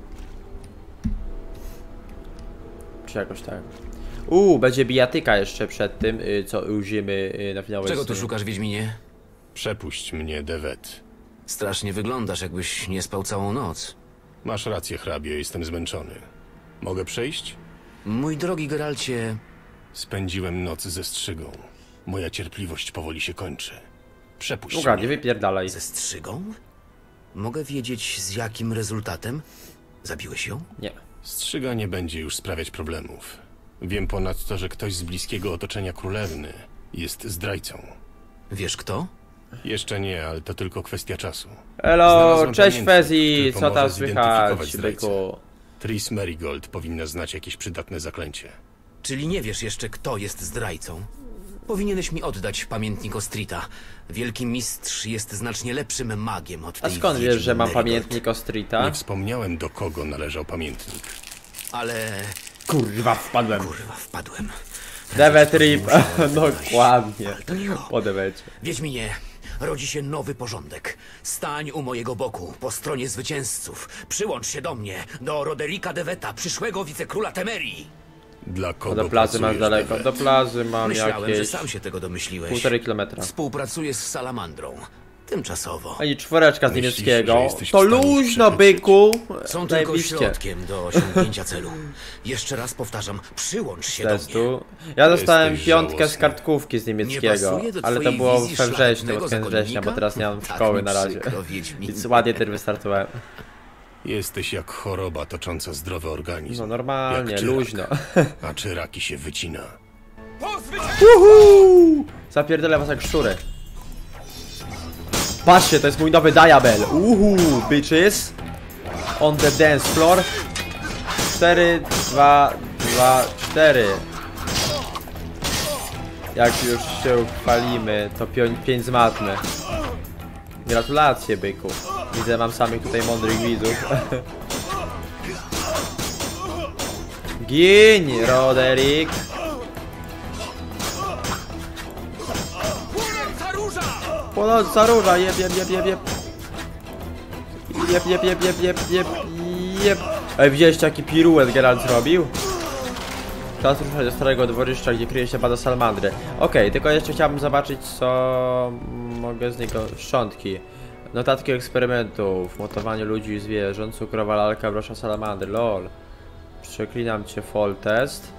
Czy jakoś tak. Będzie bijatyka jeszcze przed tym, co użyjemy na finałowej Czego tu scenie. szukasz, Wiedźminie? Przepuść mnie, Devet. Strasznie wyglądasz, jakbyś nie spał całą noc. Masz rację, hrabio, jestem zmęczony. Mogę przejść? Mój drogi Geralcie, Spędziłem noc ze strzygą. Moja cierpliwość powoli się kończy. Przepuść Nie mnie. wypierdalaj. ze strzygą? Mogę wiedzieć, z jakim rezultatem? Zabiłeś ją? Nie. Strzyga nie będzie już sprawiać problemów. Wiem ponadto, że ktoś z bliskiego otoczenia królewny jest zdrajcą. Wiesz kto? Jeszcze nie, ale to tylko kwestia czasu. Elo, Znalazłem cześć pamiętnik, Fezi, który co pomoże tam zidentyfikować słychać, zdrajcę. byku? Tris Merigold powinna znać jakieś przydatne zaklęcie. Czyli nie wiesz jeszcze, kto jest zdrajcą? Powinieneś mi oddać pamiętnik Ostrita. Wielki mistrz jest znacznie lepszym magiem od A tej skąd wiesz, wiedźmy że mam Merigold. pamiętnik Ostrita? Nie wspomniałem, do kogo należał pamiętnik. Ale... Kurwa, wpadłem. Kurwa, wpadłem. Devet Rip, Musiałem dokładnie. wygrać. Po dewecie. Wiedźminie, rodzi się nowy porządek. Stań u mojego boku, po stronie zwycięzców. Przyłącz się do mnie, do Roderika Deveta, przyszłego wicekróla Temerii. Dla kogo Do plazy masz pracujesz, daleko. Devet? Do plazy mam Myślałem, że jakieś sam się tego domyśliłeś. 1,5 kilometra. Współpracuję z Salamandrą. Tymczasowo. Ani czworeczka z Myślisz, niemieckiego. że jesteś w To stanie ich luźno, przekroczyć? byku. Są tylko Zajebiście. środkiem do osiągnięcia celu. Jeszcze raz powtarzam, przyłącz się do mnie. Testu. Ja dostałem Jesteś 5 z żałosny. kartkówki z Nie niemieckiego, pasuje do ale to twojej było wizji we wrześniu, szlachetnego pod koniec września, bo zakonnika? teraz nie mam Tak szkoły mi na razie. przykro, Wiedźminie. Więc ładnie też wystartowałem. Jesteś jak choroba tocząca zdrowy organizm. No normalnie, Jak czyrak. luźno. A czyraki się wycina. Uhu! Zapierdolę was jak szczury. Patrzcie, to jest mój nowy Diabel. Bitches. On the dance floor. 4, 2, 2, 4. Jak już się chwalimy, to 5 zmatmy. Gratulacje, byku. Widzę, mam samych tutaj mądrych widzów. Gin, Roderick. Płonąca róża, jeb. Jeb. Ej, widzieliście jaki piruet Geralt zrobił? Czas ruszać do starego dworiszcza, gdzie kryje się bada salamandry. Okej, tylko jeszcze chciałbym zobaczyć, co mogę z niego... Szczątki. Notatki eksperymentów, motowanie ludzi i zwierząt, cukrowa lalka, brosza salamandry, lol. Przeklinam cię, fall test.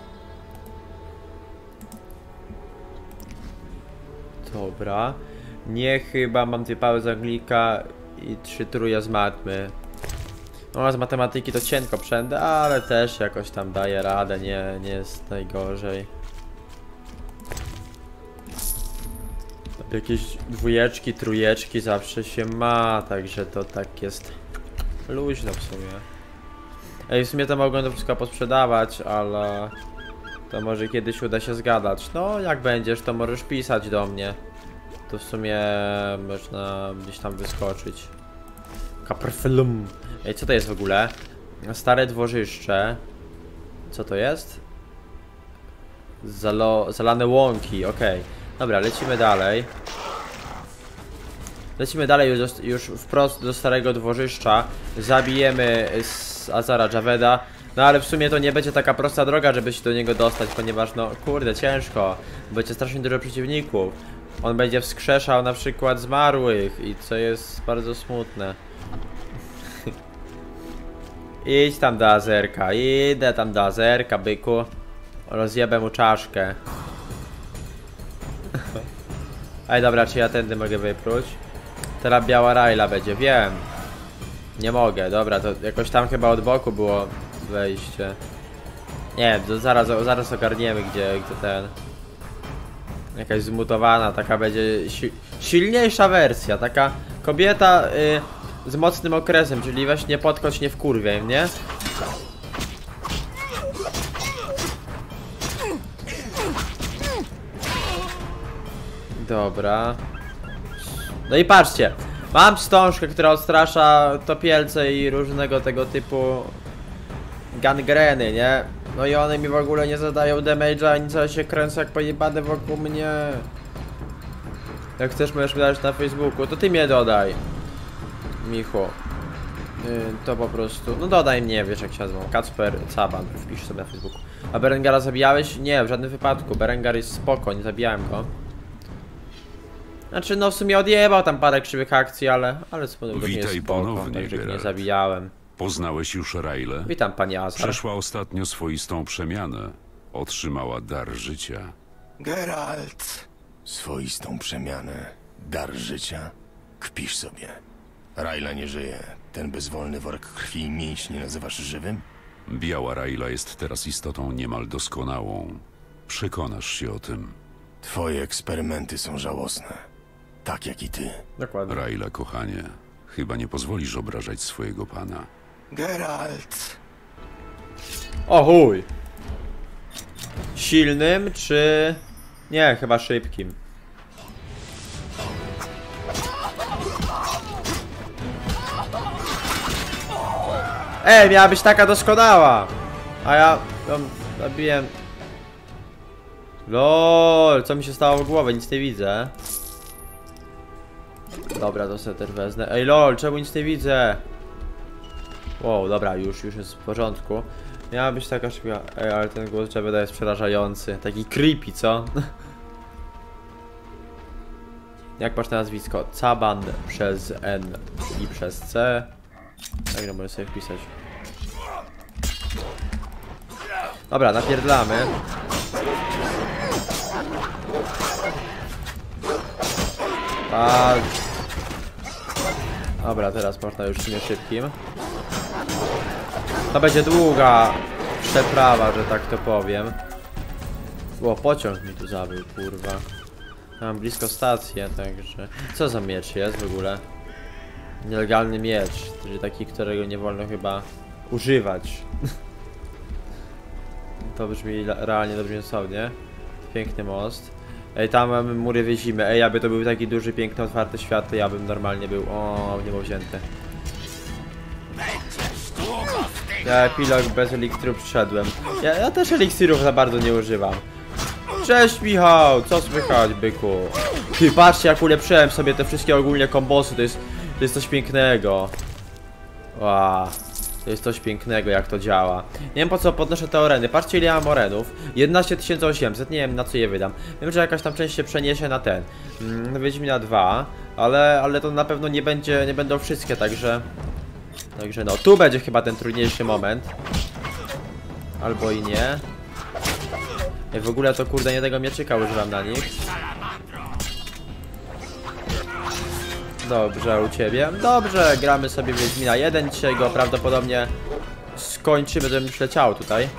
Dobra. Nie chyba mam 2 pały z Anglika i 3 truja z matmy. No a z matematyki to cienko przędę, ale też jakoś tam daje radę, nie jest najgorzej. Jakieś 2, 3 zawsze się ma, także to tak jest luźno w sumie. Ej, w sumie to mogłem to wszystko posprzedawać, ale to może kiedyś uda się zgadać. No, jak będziesz, to możesz pisać do mnie. To w sumie można gdzieś tam wyskoczyć. Kaprflum. Ej, co to jest w ogóle? Stare dworzyszcze. Co to jest? Zalane łąki, okej. Dobra, lecimy dalej. Lecimy dalej już wprost do starego dworzyszcza. Zabijemy Azara Javeda. No ale w sumie to nie będzie taka prosta droga, żeby się do niego dostać, ponieważ no kurde, ciężko. Będzie strasznie dużo przeciwników. On będzie wskrzeszał na przykład zmarłych i co jest bardzo smutne. Idź tam do Azerka, idę tam do Azerka, byku. Rozjebę mu czaszkę. Ej, dobra, czy ja tędy mogę wypróć? Teraz biała Rayla będzie, wiem. Nie mogę, dobra, to jakoś tam chyba od boku było wejście. Nie, to zaraz ogarniemy, gdzie ten... Jakaś zmutowana, taka będzie silniejsza wersja, taka kobieta z mocnym okresem, czyli weź nie podchodź, nie wkurwiaj, nie? Dobra. No i patrzcie, mam wstążkę, która odstrasza topielce i różnego tego typu gangreny, nie? No i one mi w ogóle nie zadają damage'a, ani co się kręcą jak pojebane wokół mnie. Jak chcesz, możesz mi dać na Facebooku, to ty mnie dodaj, Michu. To po prostu, no dodaj mnie, wiesz jak się nazywam, Kacper Caban, wpisz sobie na Facebooku. A Berengara zabijałeś? Nie, w żadnym wypadku, Berengar jest spoko, nie zabijałem go. Znaczy no w sumie odjebał tam parę krzywych akcji, ale go nie jest spoko, także nie zabijałem. Poznałeś już Raylę? Witam, panie Azar. Przeszła ostatnio swoistą przemianę. Otrzymała dar życia. Geralt! Swoistą przemianę. Dar życia? Kpisz sobie. Rayla nie żyje. Ten bezwolny worek krwi i mięśni nazywasz żywym? Biała Rayla jest teraz istotą niemal doskonałą. Przekonasz się o tym. Twoje eksperymenty są żałosne. Tak jak i ty. Dokładnie. Rayla, kochanie, chyba nie pozwolisz obrażać swojego pana. Geralt! O chuj! Silnym czy... Nie, chyba szybkim. Ej, miała być taka doskonała! A ja ją zabiłem. LOL, co mi się stało w głowę? Nic nie widzę. Dobra, to sobie też wezmę. Ej lol, czemu nic nie widzę? Wow, dobra, już jest w porządku. Miała być taka szybka. Ej, ale ten głos Javeda jest przerażający. Taki creepy, co? Jak masz na nazwisko? Caban przez N i przez C. Tak, no możesz sobie wpisać. Dobra, napierdlamy. Tak. Dobra, teraz można już nie szybkim. To będzie długa przeprawa, że tak to powiem. Ło, pociąg mi tu zabił, kurwa. Mam blisko stację, także... Co za miecz jest w ogóle? Nielegalny miecz, czyli taki, którego nie wolno chyba używać. To brzmi realnie dobrze sensownie. Piękny most. Ej, tam mamy mury wyzimy. Ej, aby to był taki duży, piękny, otwarty świat, to ja bym normalnie był... O, nie był wzięty. Ja epilog bez eliksirów przyszedłem. Ja też eliksirów za bardzo nie używam. Cześć Michał, co słychać, byku? Ty, patrzcie, jak ulepszyłem sobie te wszystkie ogólnie kombosy, to jest coś pięknego. Wow. To jest coś pięknego, jak to działa. Nie wiem po co podnoszę te oreny. Patrzcie ile ja mam orenów. 11 800, nie wiem na co je wydam. Wiem, że jakaś tam część się przeniesie na ten. Wiedźmina 2. Ale to na pewno nie będą wszystkie, także no, tu będzie chyba ten trudniejszy moment. Albo i nie. I w ogóle to kurde nie tego mieczyka używam na nich. Dobrze, u ciebie. Dobrze, gramy sobie Wiedźmina 1. Dzisiaj go prawdopodobnie skończymy, żebym już leciał tutaj.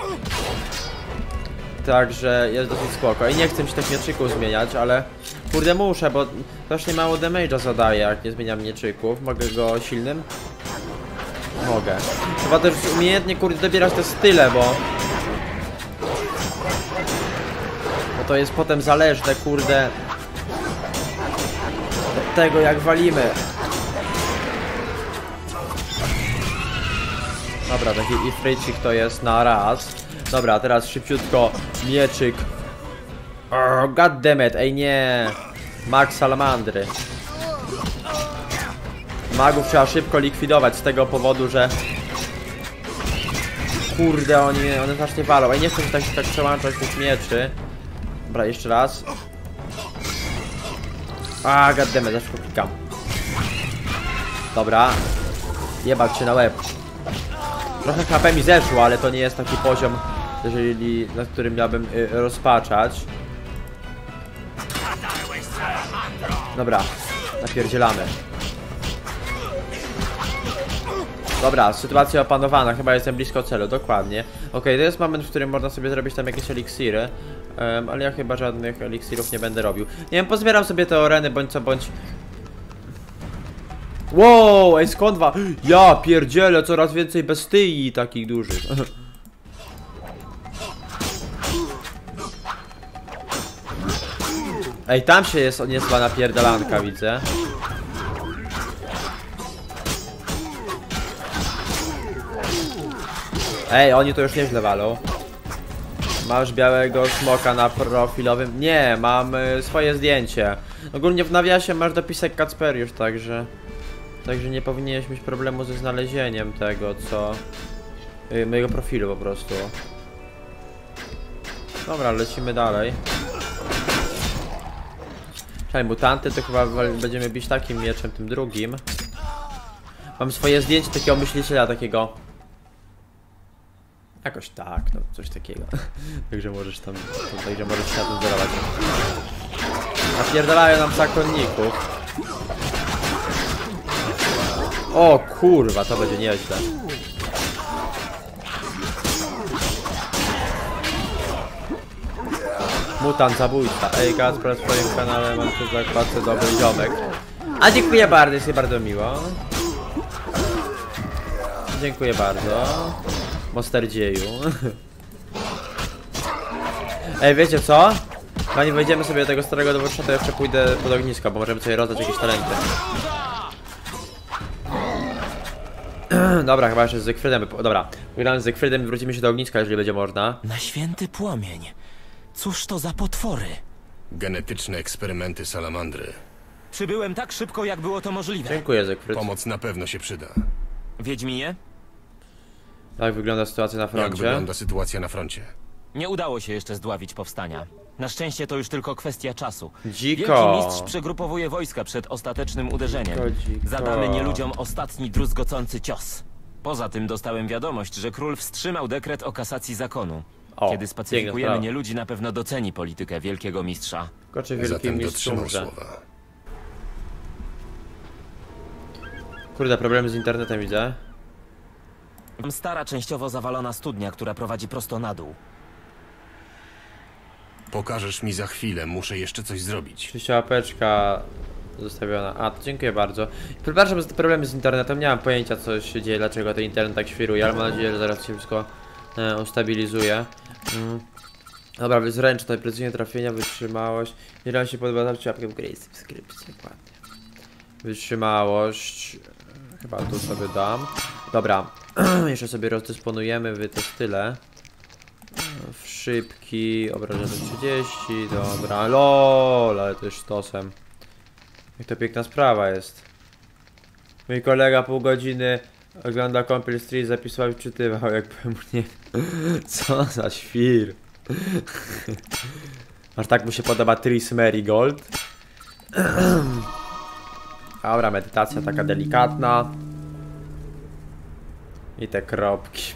Także jest dosyć spoko. I nie chcę się tych mieczyków zmieniać, ale kurde muszę, bo też nie mało damage'a zadaje, jak nie zmieniam mieczyków. Mogę go silnym? Mogę. Trzeba też umiejętnie kurde dobierać te style, bo to jest potem zależne kurde od tego jak walimy. Dobra, taki ifrycik to jest na raz. Dobra, teraz szybciutko mieczyk. Goddammit, ej nie. Mag salamandry. Magów trzeba szybko likwidować z tego powodu, że kurde, one znacznie walą. Ej, nie chcę się tak przełączać tych mieczy. Dobra, jeszcze raz. A, goddammit, zawsze klikam. Dobra. Jebać się na łeb. Trochę HP mi zeszło, ale to nie jest taki poziom, na którym miałbym rozpaczać. Dobra, napierdzielamy. Dobra, sytuacja opanowana, chyba jestem blisko celu, dokładnie. Okej, to jest moment, w którym można sobie zrobić tam jakieś eliksiry. Ale ja chyba żadnych eliksirów nie będę robił. Nie wiem, pozbieram sobie te oreny, bądź co bądź. Wow, ej, skąd wa? Ja pierdzielę, coraz więcej bestii takich dużych. Ej, tam się jest niezła napierdalanka, widzę. Ej, oni to już nieźle walą. Masz białego smoka na profilowym? Nie, mam swoje zdjęcie. Ogólnie w nawiasie masz dopisek Kacperiusz, także nie powinieneś mieć problemu ze znalezieniem tego, co... mojego profilu po prostu. Dobra, lecimy dalej. Czekaj, mutanty to chyba będziemy bić takim mieczem, tym drugim. Mam swoje zdjęcie takiego myśliciela, takiego... Jakoś tak, no coś takiego. Także możesz tam, także możesz się na tym wzorować. Napierdalają nam zakonników. O kurwa, to będzie nieźle. Mutant zabójca. Ej, Kacper, w swoim kanale mam tu zakładce dobry ziomek. A dziękuję bardzo, jest mi bardzo miło. Dziękuję bardzo. Mosterdzieju. Ej, wiecie co? Zanim wejdziemy sobie do tego starego dowódcy, to jeszcze pójdę pod ognisko, bo możemy sobie rozdać jakieś talenty. Dobra, chyba jeszcze z Zygfrydem. Dobra, wygramy z Zygfrydem i wrócimy się do ogniska, jeżeli będzie można. Na święty płomień. Cóż to za potwory? Genetyczne eksperymenty salamandry. Przybyłem tak szybko, jak było to możliwe. Dziękuję, Zygfryd. Pomoc na pewno się przyda. Wiedźminie? Jak wygląda sytuacja na froncie? Jak wygląda sytuacja na froncie? Nie udało się jeszcze zdławić powstania. Na szczęście to już tylko kwestia czasu. Dziko. Wielki mistrz przegrupowuje wojska przed ostatecznym uderzeniem. Dziko. Zadamy nieludziom ostatni druzgocący cios. Poza tym dostałem wiadomość, że król wstrzymał dekret o kasacji zakonu. Kiedy spacyfikujemy nieludzi, na pewno doceni politykę wielkiego mistrza. Koczy wielki mistrz umrze. Kurde, problemy z internetem widzę. Stara, częściowo zawalona studnia, która prowadzi prosto na dół. Pokażesz mi za chwilę, muszę jeszcze coś zrobić. Oczywiście łapeczka zostawiona. A, to dziękuję bardzo. Przepraszam za te problemy z internetem, nie mam pojęcia, co się dzieje, dlaczego ten internet tak świruje, ale mam nadzieję, że zaraz się wszystko ustabilizuje. Dobra, zręczność, precyzja trafienia, wytrzymałość. Nie da się podobać czapkę w gry, subskrypcji, ładnie. Wytrzymałość. Chyba tu sobie dam. Dobra, jeszcze sobie rozdysponujemy to tyle. Szybki, obrażenie 30, dobra, lol, ale to jest sztosem. Jak to piękna sprawa jest. Mój kolega pół godziny ogląda Compil Street, zapisywał i czytywał, jakbym nie... Co za świr. Aż tak mu się podoba Tris Marigold. Dobra, medytacja taka delikatna. I te kropki.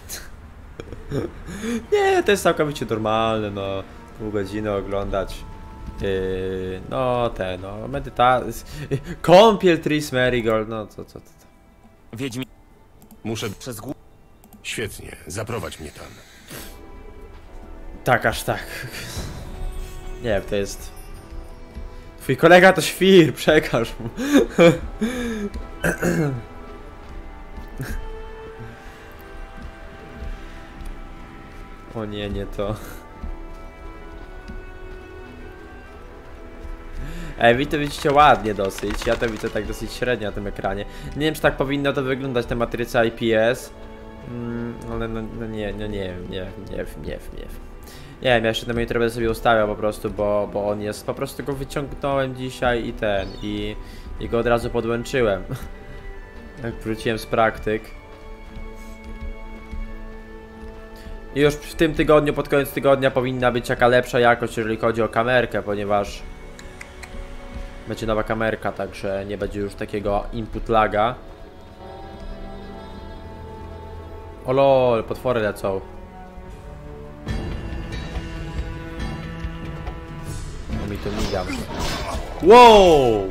Nie, to jest całkowicie normalne, no. Pół godziny oglądać. No, medytacja. Kąpiel Tris Marigold, no co. Wiedźmi... Muszę... Świetnie, zaprowadź mnie tam. Tak, aż tak. Nie wiem, to jest... Twój kolega to świr, przekaż mu. O nie, nie to. Ej, wy to widzicie ładnie dosyć, ja to widzę tak dosyć średnio na tym ekranie. Nie wiem, czy tak powinno to wyglądać, ta matryca IPS. Ale no nie wiem. Nie wiem, ja jeszcze ten monitor będę sobie ustawiał po prostu, bo on jest, po prostu go wyciągnąłem dzisiaj i go od razu podłączyłem. Jak wróciłem z praktyk. I już w tym tygodniu, pod koniec tygodnia powinna być jaka lepsza jakość, jeżeli chodzi o kamerkę, ponieważ będzie nowa kamerka, także nie będzie już takiego input laga. O lol, potwory lecą. No mi to migam. Wow!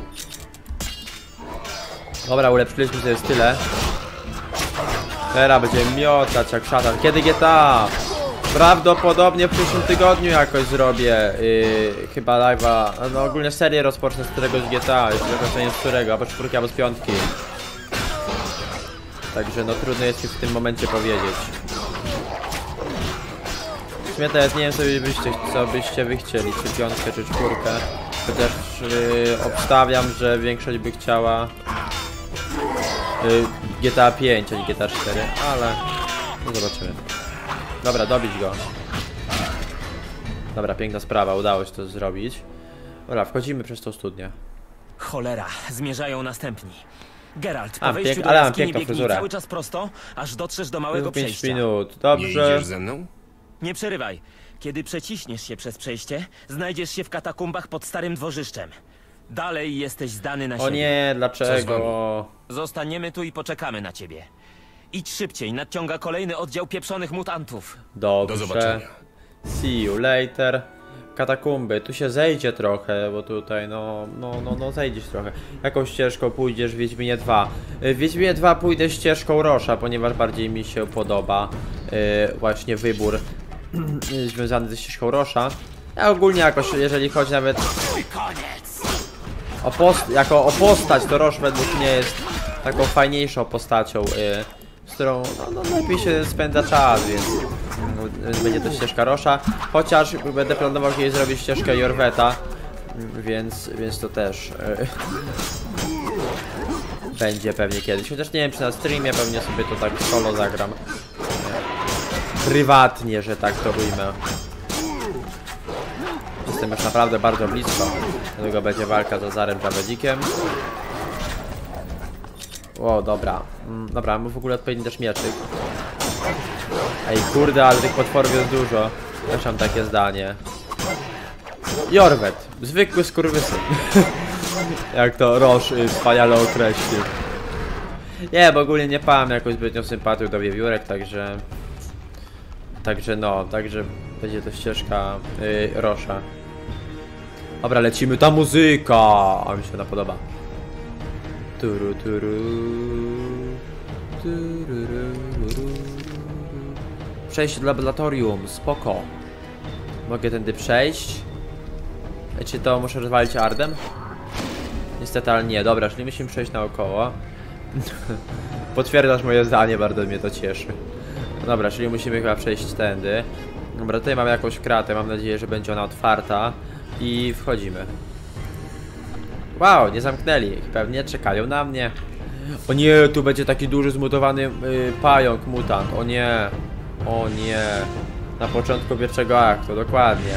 Dobra, ulepszyliśmy sobie style. Teraz będziemy miotać jak szatan. Kiedy GTA? Prawdopodobnie w przyszłym tygodniu jakoś zrobię chyba live'a, no ogólnie serię rozpocznę z któregoś GTA, jeśli zakończenie z którego, albo 4 albo z 5. Także no trudno jest mi w tym momencie powiedzieć. W sumie teraz nie wiem co byście wy chcieli, czy 5 czy 4. Chociaż obstawiam, że większość by chciała GTA 5, a nie GTA 4, ale no zobaczymy. Dobra, dobić go. Dobra, piękna sprawa, udało się to zrobić. Dobra, wchodzimy przez tą studnię. Cholera, zmierzają następni. Geralt, po A, wejściu do ale mam jaskini piękną biegnij fryzurę. cały czas prosto, aż dotrzesz do małego 5 przejścia. minut, Nie dobrze. idziesz ze mną? Nie przerywaj. Kiedy przeciśniesz się przez przejście, znajdziesz się w katakumbach pod starym dworzyszczem. Dalej jesteś zdany na siebie. O nie, dlaczego? Zostaniemy tu i poczekamy na ciebie. Idź szybciej, nadciąga kolejny oddział pieprzonych mutantów. Dobrze. Do zobaczenia. See you later. Katakumby, tu się zejdzie trochę, bo tutaj no zejdziesz trochę. Jaką ścieżką pójdziesz w Wiedźminie 2? W Wiedźminie 2 pójdę ścieżką Rosza, ponieważ bardziej mi się podoba właśnie wybór związany ze ścieżką Rosza. Ja ogólnie jakoś, jeżeli chodzi nawet o postać, to Rosz według mnie jest taką fajniejszą postacią, z którą no lepiej się spędza czas, więc będzie to ścieżka Rosza. Chociaż będę planował kiedyś zrobić ścieżkę Jorweta, więc to też będzie pewnie kiedyś. Chociaż nie wiem, czy na streamie pewnie sobie to tak solo zagram. Prywatnie, że tak to ujmę. Jestem już naprawdę bardzo blisko. Dlatego będzie walka z Azarem Javedikiem. O, dobra. Dobra, mam w ogóle odpowiedni też mieczyk. Ej, kurde, ale tych potworów jest dużo. Też mam takie zdanie. Jorwet. Zwykły skurwysyn. Jak to Rosz wspaniale określił. Nie, bo ogólnie nie pałem jakąś zbytnią sympatią do wiewiórek, także będzie to ścieżka Rosza. Dobra, lecimy, ta muzyka! A mi się ona podoba. Turu, turu, turu. Przejście do laboratorium, spoko. Mogę tędy przejść. Czy to muszę rozwalić Ardem? Niestety, ale nie. Dobra, czyli musimy przejść naokoło. Potwierdzasz moje zdanie, bardzo mnie to cieszy. Dobra, czyli musimy chyba przejść tędy. Dobra, tutaj mamy jakąś kratę, mam nadzieję, że będzie ona otwarta. I wchodzimy. Wow, nie zamknęli. Pewnie czekają na mnie. O nie, tu będzie taki duży zmutowany pająk, mutant. O nie. O nie. Na początku pierwszego aktu, dokładnie.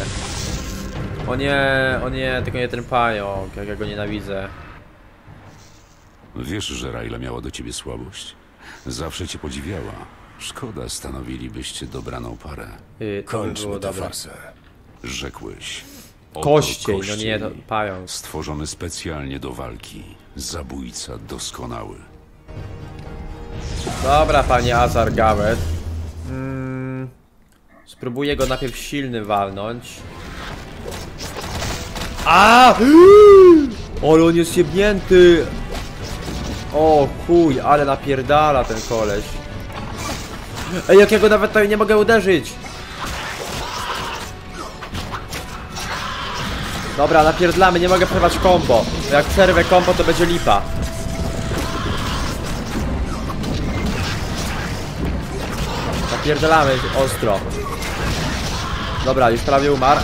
O nie, tylko nie ten pająk, jak ja go nienawidzę. Wiesz, że Rayla miała do ciebie słabość? Zawsze cię podziwiała. Szkoda, stanowilibyście dobraną parę. Kończmy tę farsę. Rzekłeś. Kościej, no nie, to pająk. Stworzony specjalnie do walki. Zabójca doskonały. Dobra, panie Azar Gawet. Spróbuję go najpierw silny walnąć. A! Ale on jest jebnięty! O chuj, ale napierdala ten koleś. Ej, jak ja go nawet tutaj nie mogę uderzyć! Dobra, napierdlamy, nie mogę przerwać combo. Jak przerwę combo, to będzie lipa. Napierdalamy ostro. Dobra, już prawie umarł.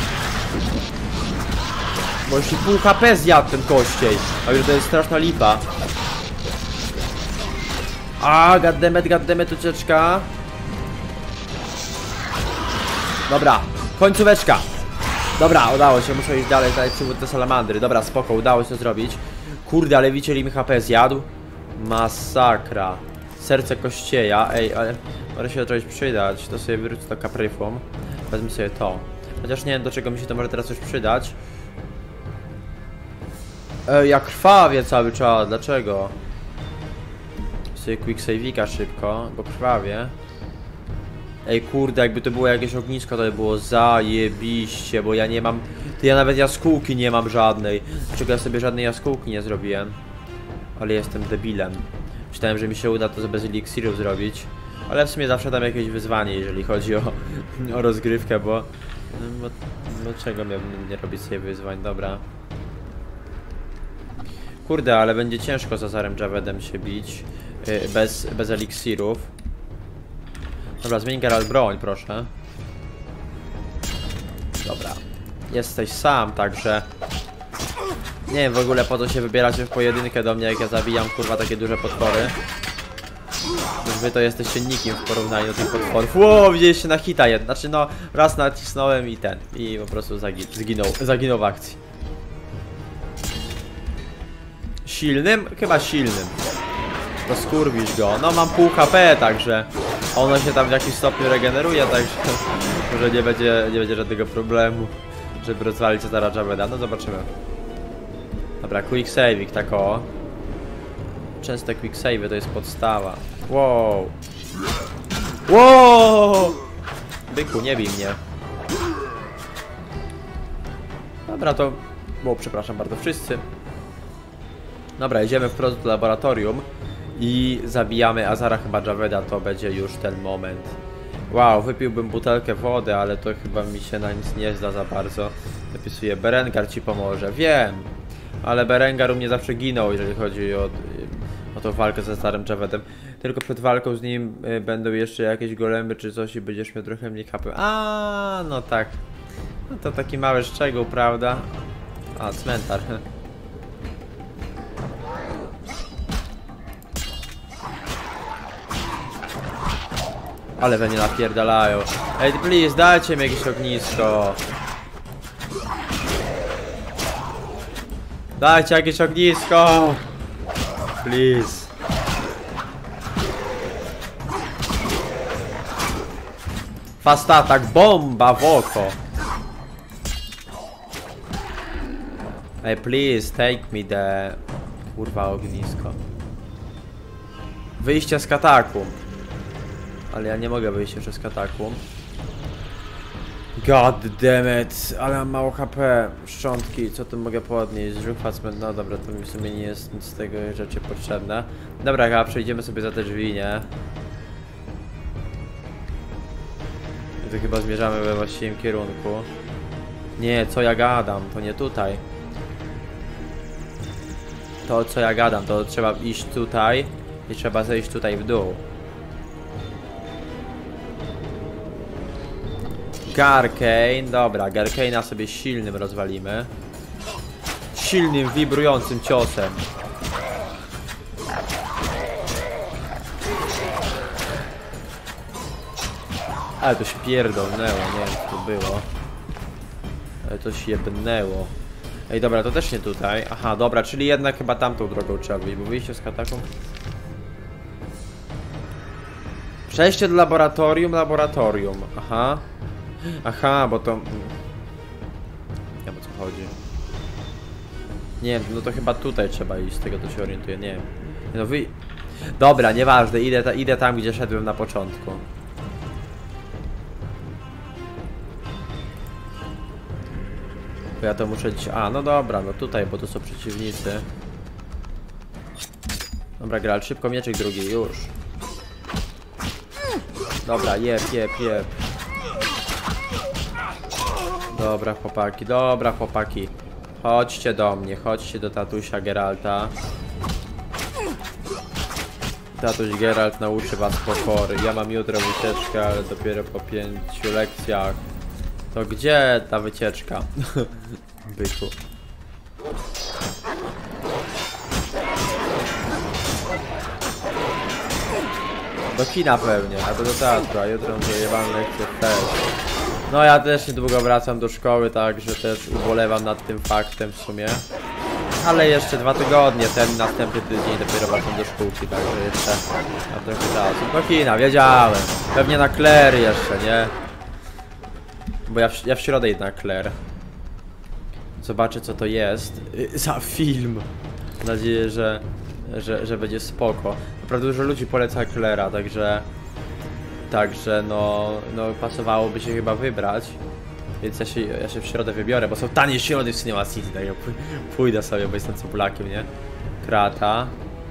Bo już pół HP zjadł ten kościej. A już to jest straszna lipa. A, goddammit, ucieczka. Dobra, końcóweczka. Dobra, udało się, muszę iść dalej, tutaj przywódcę salamandry. Dobra, spoko, udało się to zrobić. Kurde, ale widzieli mi HP zjadł. Masakra. Serce kościeja. Ej, ale może się do czegoś przydać. To sobie wrócę do kapryfum. Wezmę sobie to. Chociaż nie wiem, do czego mi się to może teraz coś przydać. Ej, ja krwawię cały czas. Dlaczego? Sobie quick save'ika szybko, bo krwawię. Ej, kurde, jakby to było jakieś ognisko, to by było zajebiście, bo ja nie mam... To ja nawet jaskółki nie mam żadnej. Dlaczego ja sobie żadnej jaskółki nie zrobiłem? Ale jestem debilem. Myślałem, że mi się uda to bez eliksirów zrobić. Ale w sumie zawsze dam jakieś wyzwanie, jeżeli chodzi o rozgrywkę, bo czego miałbym nie robić sobie wyzwań, dobra. Kurde, ale będzie ciężko z Azarem Javedem się bić bez eliksirów. Dobra, zmień Geralt broń, proszę. Dobra. Jesteś sam, także... Nie wiem w ogóle po co się wybieracie w pojedynkę do mnie, jak ja zabijam kurwa takie duże potwory. Wy to jesteście nikim w porównaniu do tych potworów. Ło, widzieliście na hita jeden. Znaczy no, raz nacisnąłem i ten. I po prostu zaginął w akcji. Silnym? Chyba silnym. Rozkurwisz go. No mam pół HP, także ono się tam w jakimś stopniu regeneruje, także może nie będzie żadnego problemu, żeby rozwalić Azara Javeda. No zobaczymy. Dobra, quick save'ik, tak o. Częste quick save'y to jest podstawa. Wow. Wow! Byku, nie bij mnie. Dobra, to... Bo przepraszam bardzo, wszyscy. Dobra, idziemy wprost do laboratorium i zabijamy Azara chyba Javeda, to będzie już ten moment. Wow, wypiłbym butelkę wody, ale to chyba mi się na nic nie zda za bardzo. Napisuję, Berengar ci pomoże, wiem. Ale Berengar u mnie zawsze ginął, jeżeli chodzi o tą walkę ze starym Javedem. Tylko przed walką z nim będą jeszcze jakieś golemy czy coś i będziesz miał trochę mniej kapy. A, no tak. No to taki mały szczegół, prawda? A, cmentarz. Ale we mnie napierdalają. Ej, please, dajcie mi jakieś ognisko. Dajcie jakieś ognisko. Please. Fast attack, bomba w oko. Ej, please, take me the... Kurwa, ognisko. Wyjście z katakumb. Ale ja nie mogę wyjść jeszcze z katakumb. God damn it, ale mam mało HP. Szczątki, co tu mogę podnieść? Żuchwa cment, no dobra, to mi w sumie nie jest nic z tego rzeczy potrzebne. Dobra, chyba przejdziemy sobie za te drzwi, nie? I tu chyba zmierzamy we właściwym kierunku. Nie, co ja gadam, to nie tutaj. To co ja gadam, to trzeba iść tutaj i trzeba zejść tutaj w dół. Garkane, dobra, Garkane'a sobie silnym rozwalimy. Silnym, wibrującym ciosem. Ale to się pierdolnęło, nie wiem co to było. Ale to się jebnęło. Ej, dobra, to też nie tutaj. Aha, dobra, czyli jednak chyba tamtą drogą trzeba wyjść, bo wyjście z katakumb. Przejście do laboratorium, aha. Aha, bo to... Nie wiem o co chodzi. Nie wiem, no to chyba tutaj trzeba iść, z tego to się orientuję, nie wiem. No Dobra, nieważne, idę tam, gdzie szedłem na początku. Bo ja to muszę dzisiaj... A, no dobra, no tutaj, bo to są przeciwnicy. Dobra, Geralt, szybko mieczek drugi, już. Dobra, jeb. Dobra chłopaki. Chodźcie do mnie, chodźcie do tatusia Geralta. Tatuś Geralt nauczy was pokory. Ja mam jutro wycieczkę, ale dopiero po 5 lekcjach. To gdzie ta wycieczka? Byku. Do kina pewnie, albo do teatru, a jutro muszę jebane lekcje też. No ja też niedługo wracam do szkoły, także też ubolewam nad tym faktem w sumie. Ale jeszcze 2 tygodnie, ten następny tydzień dopiero wracam do szkółki, także jeszcze na trochę czasu. Do kina, wiedziałem. Pewnie na Claire jeszcze, nie? Bo ja w środę idę na Claire. Zobaczę co to jest za film. Mam nadzieję, że będzie spoko. Naprawdę dużo ludzi poleca Claire'a, także no pasowałoby się chyba wybrać. Więc ja się w środę wybiorę, bo są tanie środy w Cinema City, tak ja pójdę sobie, bo jestem cebulakiem, nie? Krata.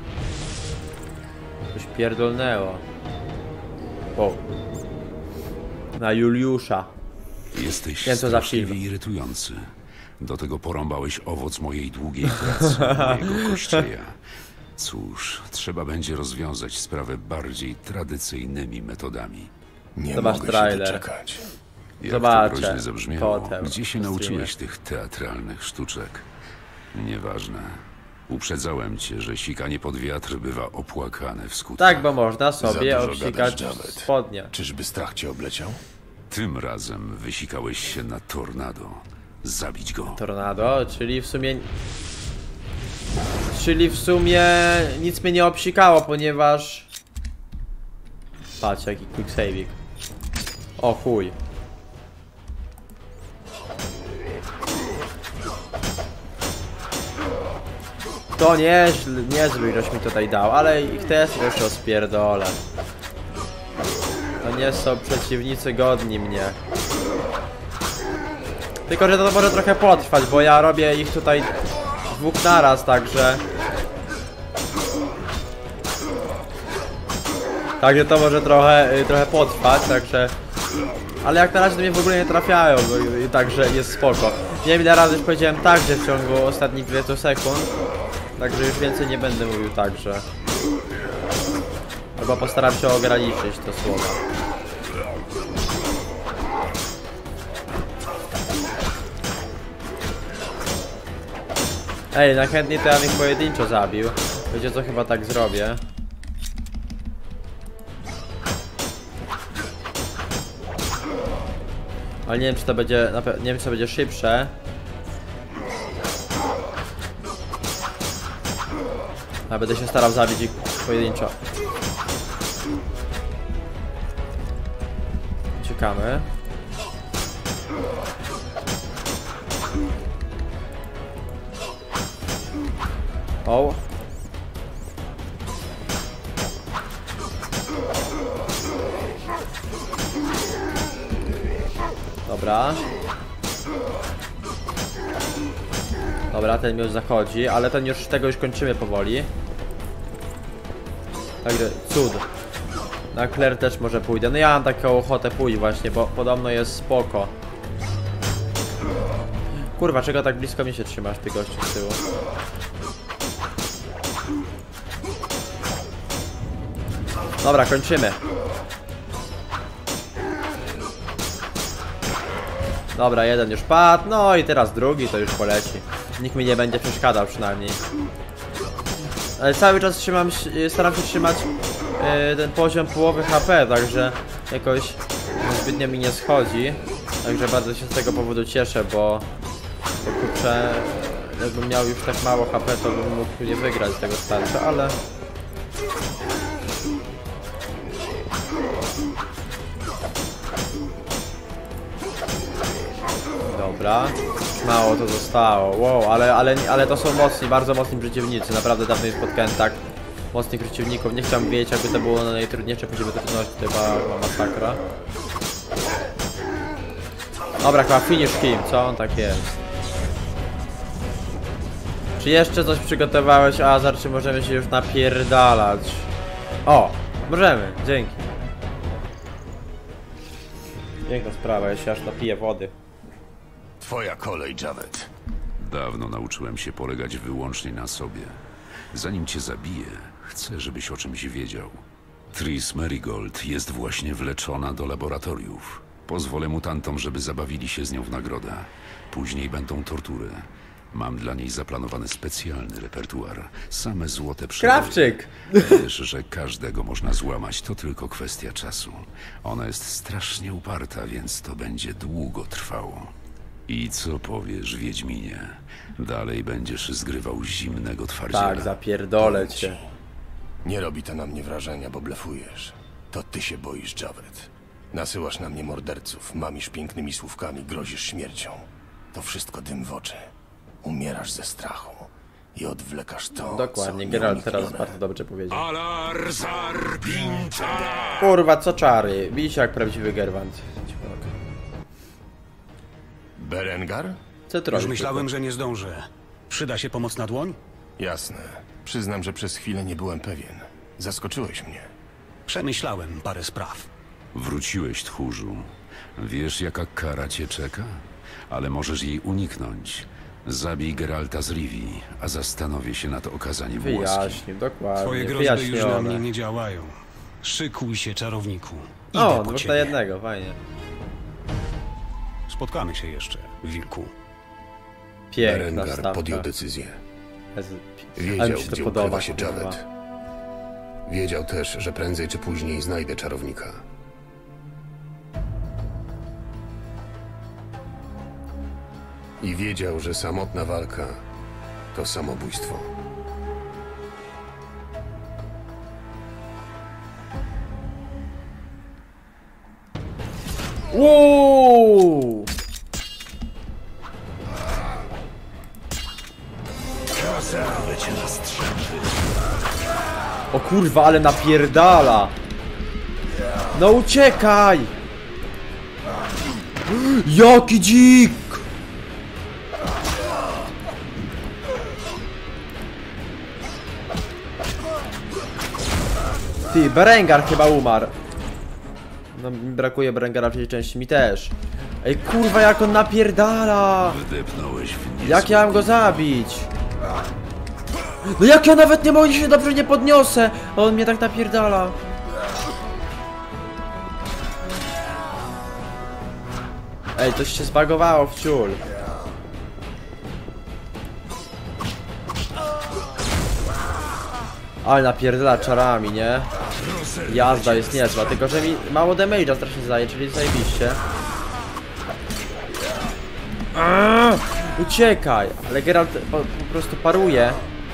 Coś pierdolnęło. O. Na Juliusza. Jesteś co za straszliwie film. irytujący. Do tego porąbałeś owoc mojej długiej pracy, mojego kościeja. Cóż, trzeba będzie rozwiązać sprawę bardziej tradycyjnymi metodami. Nie Zobacz mogę się trailer. doczekać. Jak Zobaczę. to groźnie zabrzmiało. Potem. Gdzie się nauczyłeś tych teatralnych sztuczek? Nieważne. Uprzedzałem cię, że sikanie pod wiatr bywa opłakane w skutkach. Tak, bo można sobie Za dużo obsikać gadasz, Javed. spodnie. Czyżby strach cię obleciał? Tym razem wysikałeś się na tornado. Zabić go. Tornado, czyli w sumie nic mnie nie obsikało, ponieważ... Patrz, jaki quick saving. O chuj. To niezły żeś mi tutaj dał, ale ich też jeszcze spierdolę. To nie są przeciwnicy godni mnie. Tylko, że to może trochę potrwać, bo ja robię ich tutaj 2 naraz, także... Także to może trochę potrwać, także... Ale jak na razie to mnie w ogóle nie trafiają, także jest spoko. Nie wiem ile razy już powiedziałem także w ciągu ostatnich 20 sekund. Także już więcej nie będę mówił także. Albo postaram się ograniczyć te słowa. Ej, najchętniej to ja bym ich pojedynczo zabił. Wiecie co, chyba tak zrobię. Ale nie wiem czy to będzie, nie wiem czy to będzie szybsze. A będę się starał zabić ich pojedynczo. Uciekamy. O. Dobra. Dobra, ten już zachodzi, ale tego już kończymy powoli. Także cud. Na Claire też może pójdę. No ja mam taką ochotę pójść właśnie, bo podobno jest spoko. Kurwa, czego tak blisko mi się trzymasz, ty gościu z tyłu? Dobra, kończymy. Dobra, jeden już padł, no i teraz drugi to już poleci. Nikt mi nie będzie przeszkadzał przynajmniej. Ale cały czas staram się trzymać ten poziom połowy HP, także jakoś zbytnio mi nie schodzi. Także bardzo się z tego powodu cieszę, bo kurczę, jakbym miał już tak mało HP, to bym mógł nie wygrać tego starcia, ale... Dobra, mało to zostało. Wow, ale to są mocni, bardzo mocni przeciwnicy. Naprawdę dawno nie spotkałem tak mocnych przeciwników. Nie chciałem wiedzieć, jakby to było na najtrudniejsze poziomy trudności, to chyba masakra. Dobra, chyba finish him, co? Tak jest. Czy jeszcze coś przygotowałeś, Azar, czy możemy się już napierdalać? O, możemy, dzięki. Piękna sprawa, ja się aż napiję wody. Twoja kolej, Javed. Dawno nauczyłem się polegać wyłącznie na sobie. Zanim cię zabiję, chcę, żebyś o czymś wiedział. Tris Merigold jest właśnie wleczona do laboratoriów. Pozwolę mutantom, żeby zabawili się z nią w nagrodę. Później będą tortury. Mam dla niej zaplanowany specjalny repertuar. Same złote przeboje. Krawczyk! Wiesz, że każdego można złamać, to tylko kwestia czasu. Ona jest strasznie uparta, więc to będzie długo trwało. I co powiesz, Wiedźminie? Dalej będziesz zgrywał zimnego twardziela? Tak, zapierdolę cię. Nie robi to na mnie wrażenia, bo blefujesz. To ty się boisz, Javed. Nasyłasz na mnie morderców, mamisz pięknymi słówkami, grozisz śmiercią. To wszystko dym w oczy. Umierasz ze strachu i odwlekasz to, Dokładnie, co Geralt teraz nieuniknione. bardzo dobrze powiedział. Alar Zarpinta! Kurwa, co czary? Bij się jak prawdziwy Gerwant. Berengar? Już myślałem, że nie zdążę. Przyda się pomocna dłoń? Jasne. Przyznam, że przez chwilę nie byłem pewien. Zaskoczyłeś mnie. Przemyślałem parę spraw. Wróciłeś, tchórzu. Wiesz, jaka kara cię czeka? Ale możesz jej uniknąć. Zabij Geralta z Rivii, a zastanowię się nad okazaniem łaski. Wyjaśnił, dokładnie. Twoje groźby już na mnie nie działają. Szykuj się, czarowniku. Idę O, po dwóch ciebie. na jednego, fajnie. Spotkamy się jeszcze, wilku. Piękna Berengar stawka. podjął decyzję. Ale Wiedział, mi się to gdzie podoba, ukrywa się kurwa. Javed. Wiedział też, że prędzej czy później znajdę czarownika. I wiedział, że samotna walka to samobójstwo. Uuu! O kurwa, ale napierdala! No uciekaj! Jaki dzik! Ty, Berengar chyba umarł. No, mi brakuje Berengara w tej części, mi też. Ej, kurwa, jak on napierdala! Wdepnąłeś w niezłe Jak ja mam go zabić? No jak ja nawet nie mogę się dobrze nie podniosę! A on mnie tak napierdala. Ej, coś się zbagowało w ciul. Ale napierdala czarami, nie? Jazda jest niezła, tylko że mi mało damage'a strasznie zdaje, czyli zajebiście. Uciekaj! Ale Geralt po prostu paruje.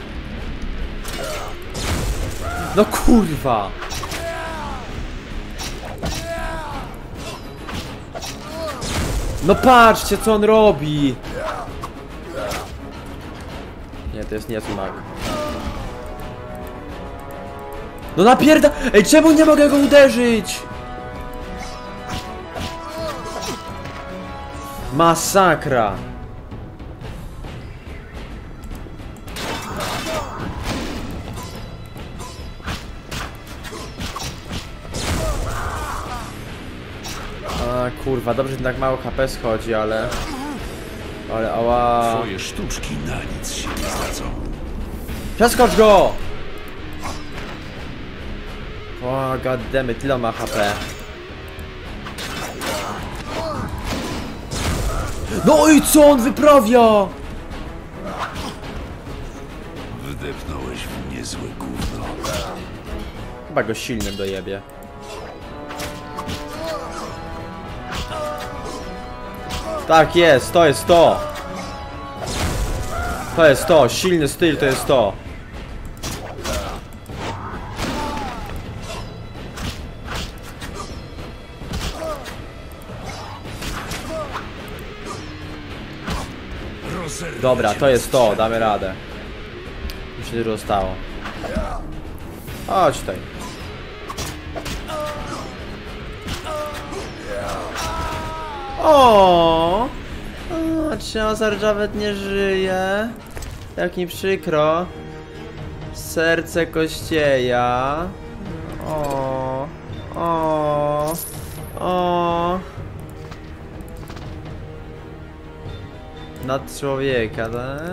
No kurwa! No patrzcie, co on robi! Nie, to jest niezły mag. No napierda... Ej, czemu nie mogę go uderzyć? Masakra! A kurwa, dobrze, że tak mało HP schodzi, ale... Ale ała... Twoje sztuczki na nic się nie zdadzą. Przeskocz go! O, goddammit, ile ma HP? No i co on wyprawia? Wdepnąłeś w niezłe gówno. Chyba go silnym dojebie. Tak jest, to jest to. To jest to, silny styl to jest to. Dobra, to jest to, damy radę. Już się dużo stało. Chodź tutaj. O, Czasar Javed nie żyje. Jak mi przykro. Serce kościeja. O, o, o. Nad człowieka.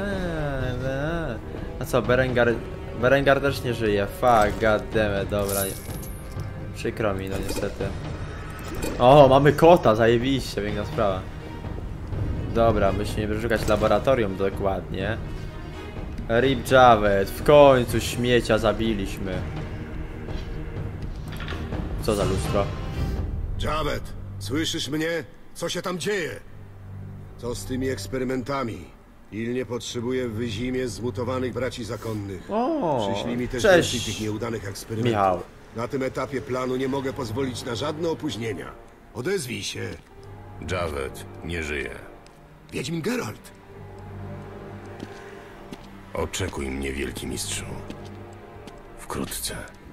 A co, Berengar też nie żyje. Fuck, goddammit, dobra. Przykro mi, no niestety. O, mamy kota, zajebiście, piękna sprawa. Dobra, musimy szukać laboratorium dokładnie. Rip Javed, w końcu śmiecia zabiliśmy. Co za lustro? Javed, słyszysz mnie? Co się tam dzieje? Co z tymi eksperymentami? Pilnie potrzebuję w Wyzimie zmutowanych braci zakonnych. Przyślij mi też więcej tych nieudanych eksperymentów. Michał. Na tym etapie planu nie mogę pozwolić na żadne opóźnienia. Odezwij się. Javed nie żyje. Wiedźmin Geralt. Oczekuj mnie, wielki mistrzu. Wkrótce.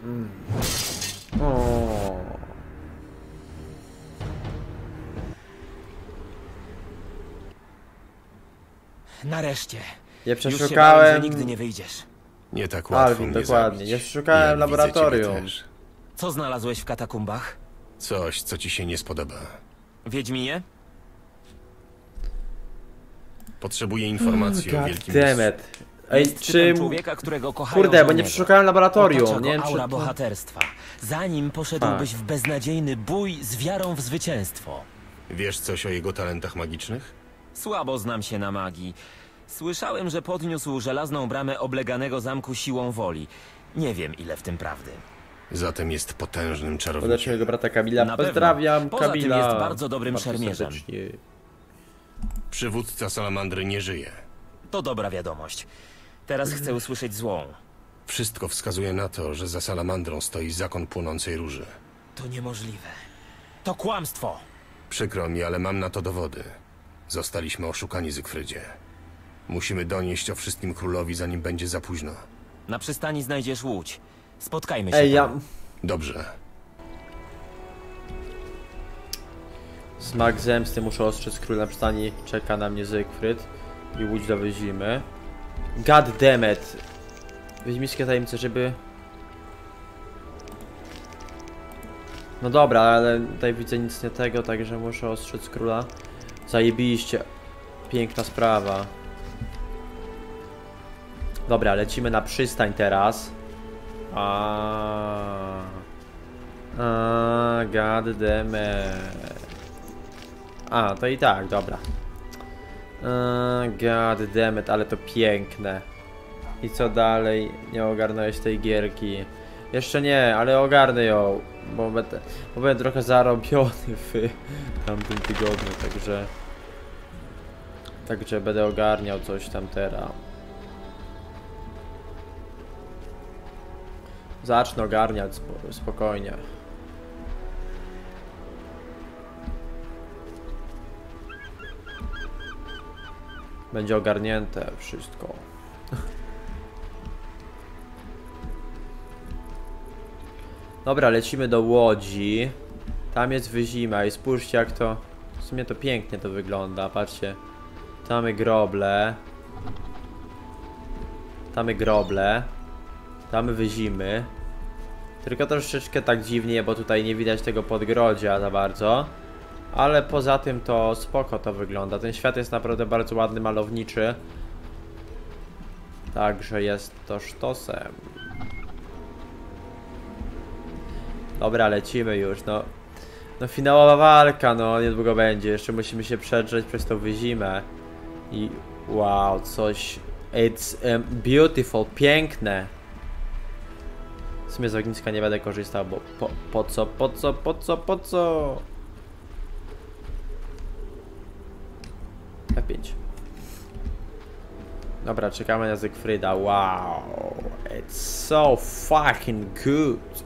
Nareszcie. Ja Już się przeszukałem... bałem, że nigdy nie wyjdziesz. Nie tak łatwo Alvin, mnie dokładnie. zabić. Ja przeszukałem Jak laboratorium. widzę, ciebie też. Co znalazłeś w katakumbach? Coś, co ci się nie spodoba. Wiedźminie? Potrzebuję informacji o wielkim mistrzu. Goddammit. Ej, Jest typem człowieka, którego kochają Kurde, bo nie żołnierze. przeszukałem laboratorium. Otacza Nie wiem, go czy... aura bohaterstwa. Zanim poszedłbyś w beznadziejny bój z wiarą w zwycięstwo. Wiesz coś o jego talentach magicznych? Słabo znam się na magii. Słyszałem, że podniósł żelazną bramę obleganego zamku siłą woli. Nie wiem, ile w tym prawdy. Zatem jest potężnym czarownikiem. Podacie mojego brata Kamila. Na Pozdrawiam pewno. Poza Kamila. tym jest bardzo dobrym szermierzem. serdecznie. Przywódca Salamandry nie żyje. To dobra wiadomość. Teraz chcę usłyszeć złą. Wszystko wskazuje na to, że za Salamandrą stoi zakon Płonącej Róży. To niemożliwe. To kłamstwo! Przykro mi, ale mam na to dowody. Zostaliśmy oszukani, Zygfrydzie. Musimy donieść o wszystkim królowi, zanim będzie za późno. Na przystani znajdziesz łódź. Spotkajmy się. Ej, tam. Dobrze. Smak zemsty, muszę ostrzec król na przystani. Czeka na mnie Zygfryd. I łódź dowyzimy. God damn it. Wiedźmińskie tajemnice, żeby... No dobra, ale tutaj widzę nic nie tego, także muszę ostrzec króla. Zajebiście. Piękna sprawa. Dobra, lecimy na przystań teraz. God damn it. To i tak, dobra. God damn it, ale to piękne. I co dalej? Nie ogarnąłeś tej gierki. Jeszcze nie, ale ogarnę ją. Bo będę trochę zarobiony w tamtym tygodniu, także będę ogarniał coś tam teraz. Zacznę ogarniać spokojnie. Będzie ogarnięte wszystko. Dobra, lecimy do Łodzi. Tam jest Wyzima i spójrzcie, jak to... W sumie to pięknie to wygląda, patrzcie. Tam mamy groble. Tam mamy groble. Tam mamy Wyzimy. Tylko troszeczkę tak dziwnie, bo tutaj nie widać tego podgrodzia za bardzo. Ale poza tym to spoko to wygląda. Ten świat jest naprawdę bardzo ładny, malowniczy. Także jest to sztosem. Dobra, lecimy już, no finałowa walka, no niedługo będzie. Jeszcze musimy się przedrzeć przez tą Wyzimę. I wow, coś... It's beautiful, piękne. W sumie z ogniska nie będę korzystał, bo po co? F5. Dobra, czekamy na Zygfryda. Wow, it's so fucking good.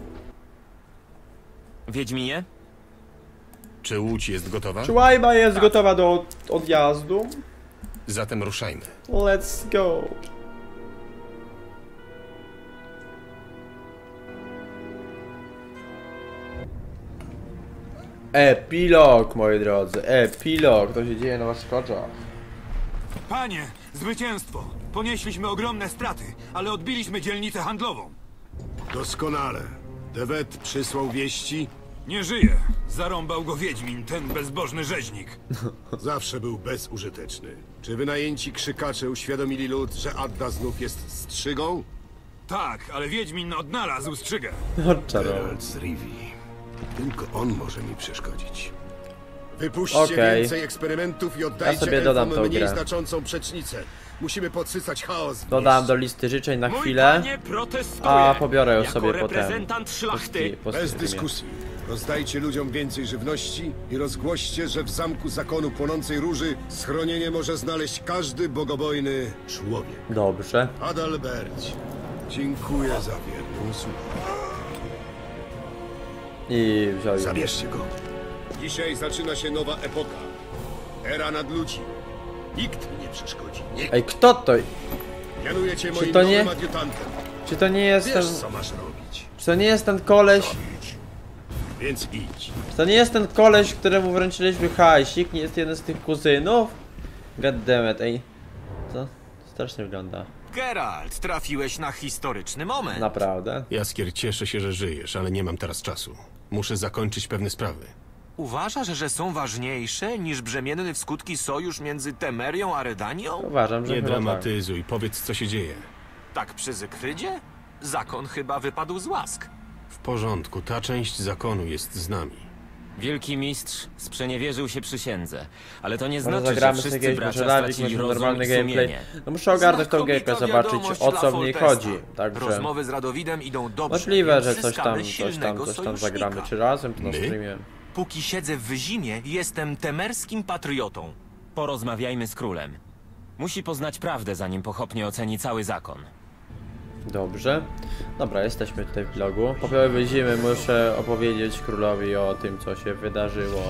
Wiedźminie? Czy łódź jest gotowa? Czy łajba jest gotowa do odjazdu? Zatem ruszajmy. Let's go. Epilog, moi drodzy, epilog. To się dzieje na waszych oczach. Panie, zwycięstwo! Ponieśliśmy ogromne straty, ale odbiliśmy dzielnicę handlową. Doskonale. Devet przysłał wieści? Nie żyje. Zarąbał go Wiedźmin, ten bezbożny rzeźnik. Zawsze był bezużyteczny. Czy wynajęci krzykacze uświadomili lud, że Adda znów jest strzygą? Tak, ale Wiedźmin odnalazł strzygę. Geralt z Rivii. Tylko on może mi przeszkodzić. Wypuśćcie więcej eksperymentów i oddajcie elfom mniej znaczącą przecznicę. Musimy podsycać chaos. Dodam do listy życzeń na chwilę. A pobiorę ją sobie potem. Reprezentant szlachty. Bez dyskusji. Rozdajcie ludziom więcej żywności i rozgłoście, że w zamku zakonu Płonącej Róży schronienie może znaleźć każdy bogobojny człowiek. Dobrze. Adalbert, dziękuję za wierną służbę. I wziąłem. Zabierzcie go. Dzisiaj zaczyna się nowa epoka. Era nadludzi. Nikt mi nie przeszkodzi. Nikt. Ej, kto to? Mianuję cię Czy moim to nie- nowym adiutantem. Czy to nie jest Wiesz, ten... co masz robić. Czy to nie jest ten koleś... Więc idź. Czy to nie jest ten koleś, któremu wręczyliśmy hajsik? Nie jest jeden z tych kuzynów? Goddammit, ej. Co? Strasznie wygląda. Geralt, trafiłeś na historyczny moment. Naprawdę? Jaskier, cieszę się, że żyjesz, ale nie mam teraz czasu. Muszę zakończyć pewne sprawy. Uważasz, że są ważniejsze niż brzemienny w skutki sojusz między Temerią a Redanią? Uważam, że Nie chyba tak. dramatyzuj, powiedz, co się dzieje. Tak przy Zygfrydzie? Zakon chyba wypadł z łask. W porządku, ta część zakonu jest z nami. Wielki mistrz sprzeniewierzył się przysiędze, ale to nie Może znaczy, że zagramy wszyscy jakiegoś bracia pożerawik, stracili może rozum normalny i gameplay. sumienie. No muszę ogarnąć tą Znakomita gierkę, zobaczyć wiadomość o dla co w niej Foltesta. chodzi. Także Rozmowy z Radowidem idą dobrze. możliwe, że więc coś tam zyskamy silnego zagramy, sojusznika. czy razem, czy na My? streamie. Póki siedzę w Wyzimie, jestem temerskim patriotą. Porozmawiajmy z królem. Musi poznać prawdę, zanim pochopnie oceni cały zakon. Dobrze. Dobra, jesteśmy tutaj w vlogu. Po pewnej zimy muszę opowiedzieć królowi o tym, co się wydarzyło.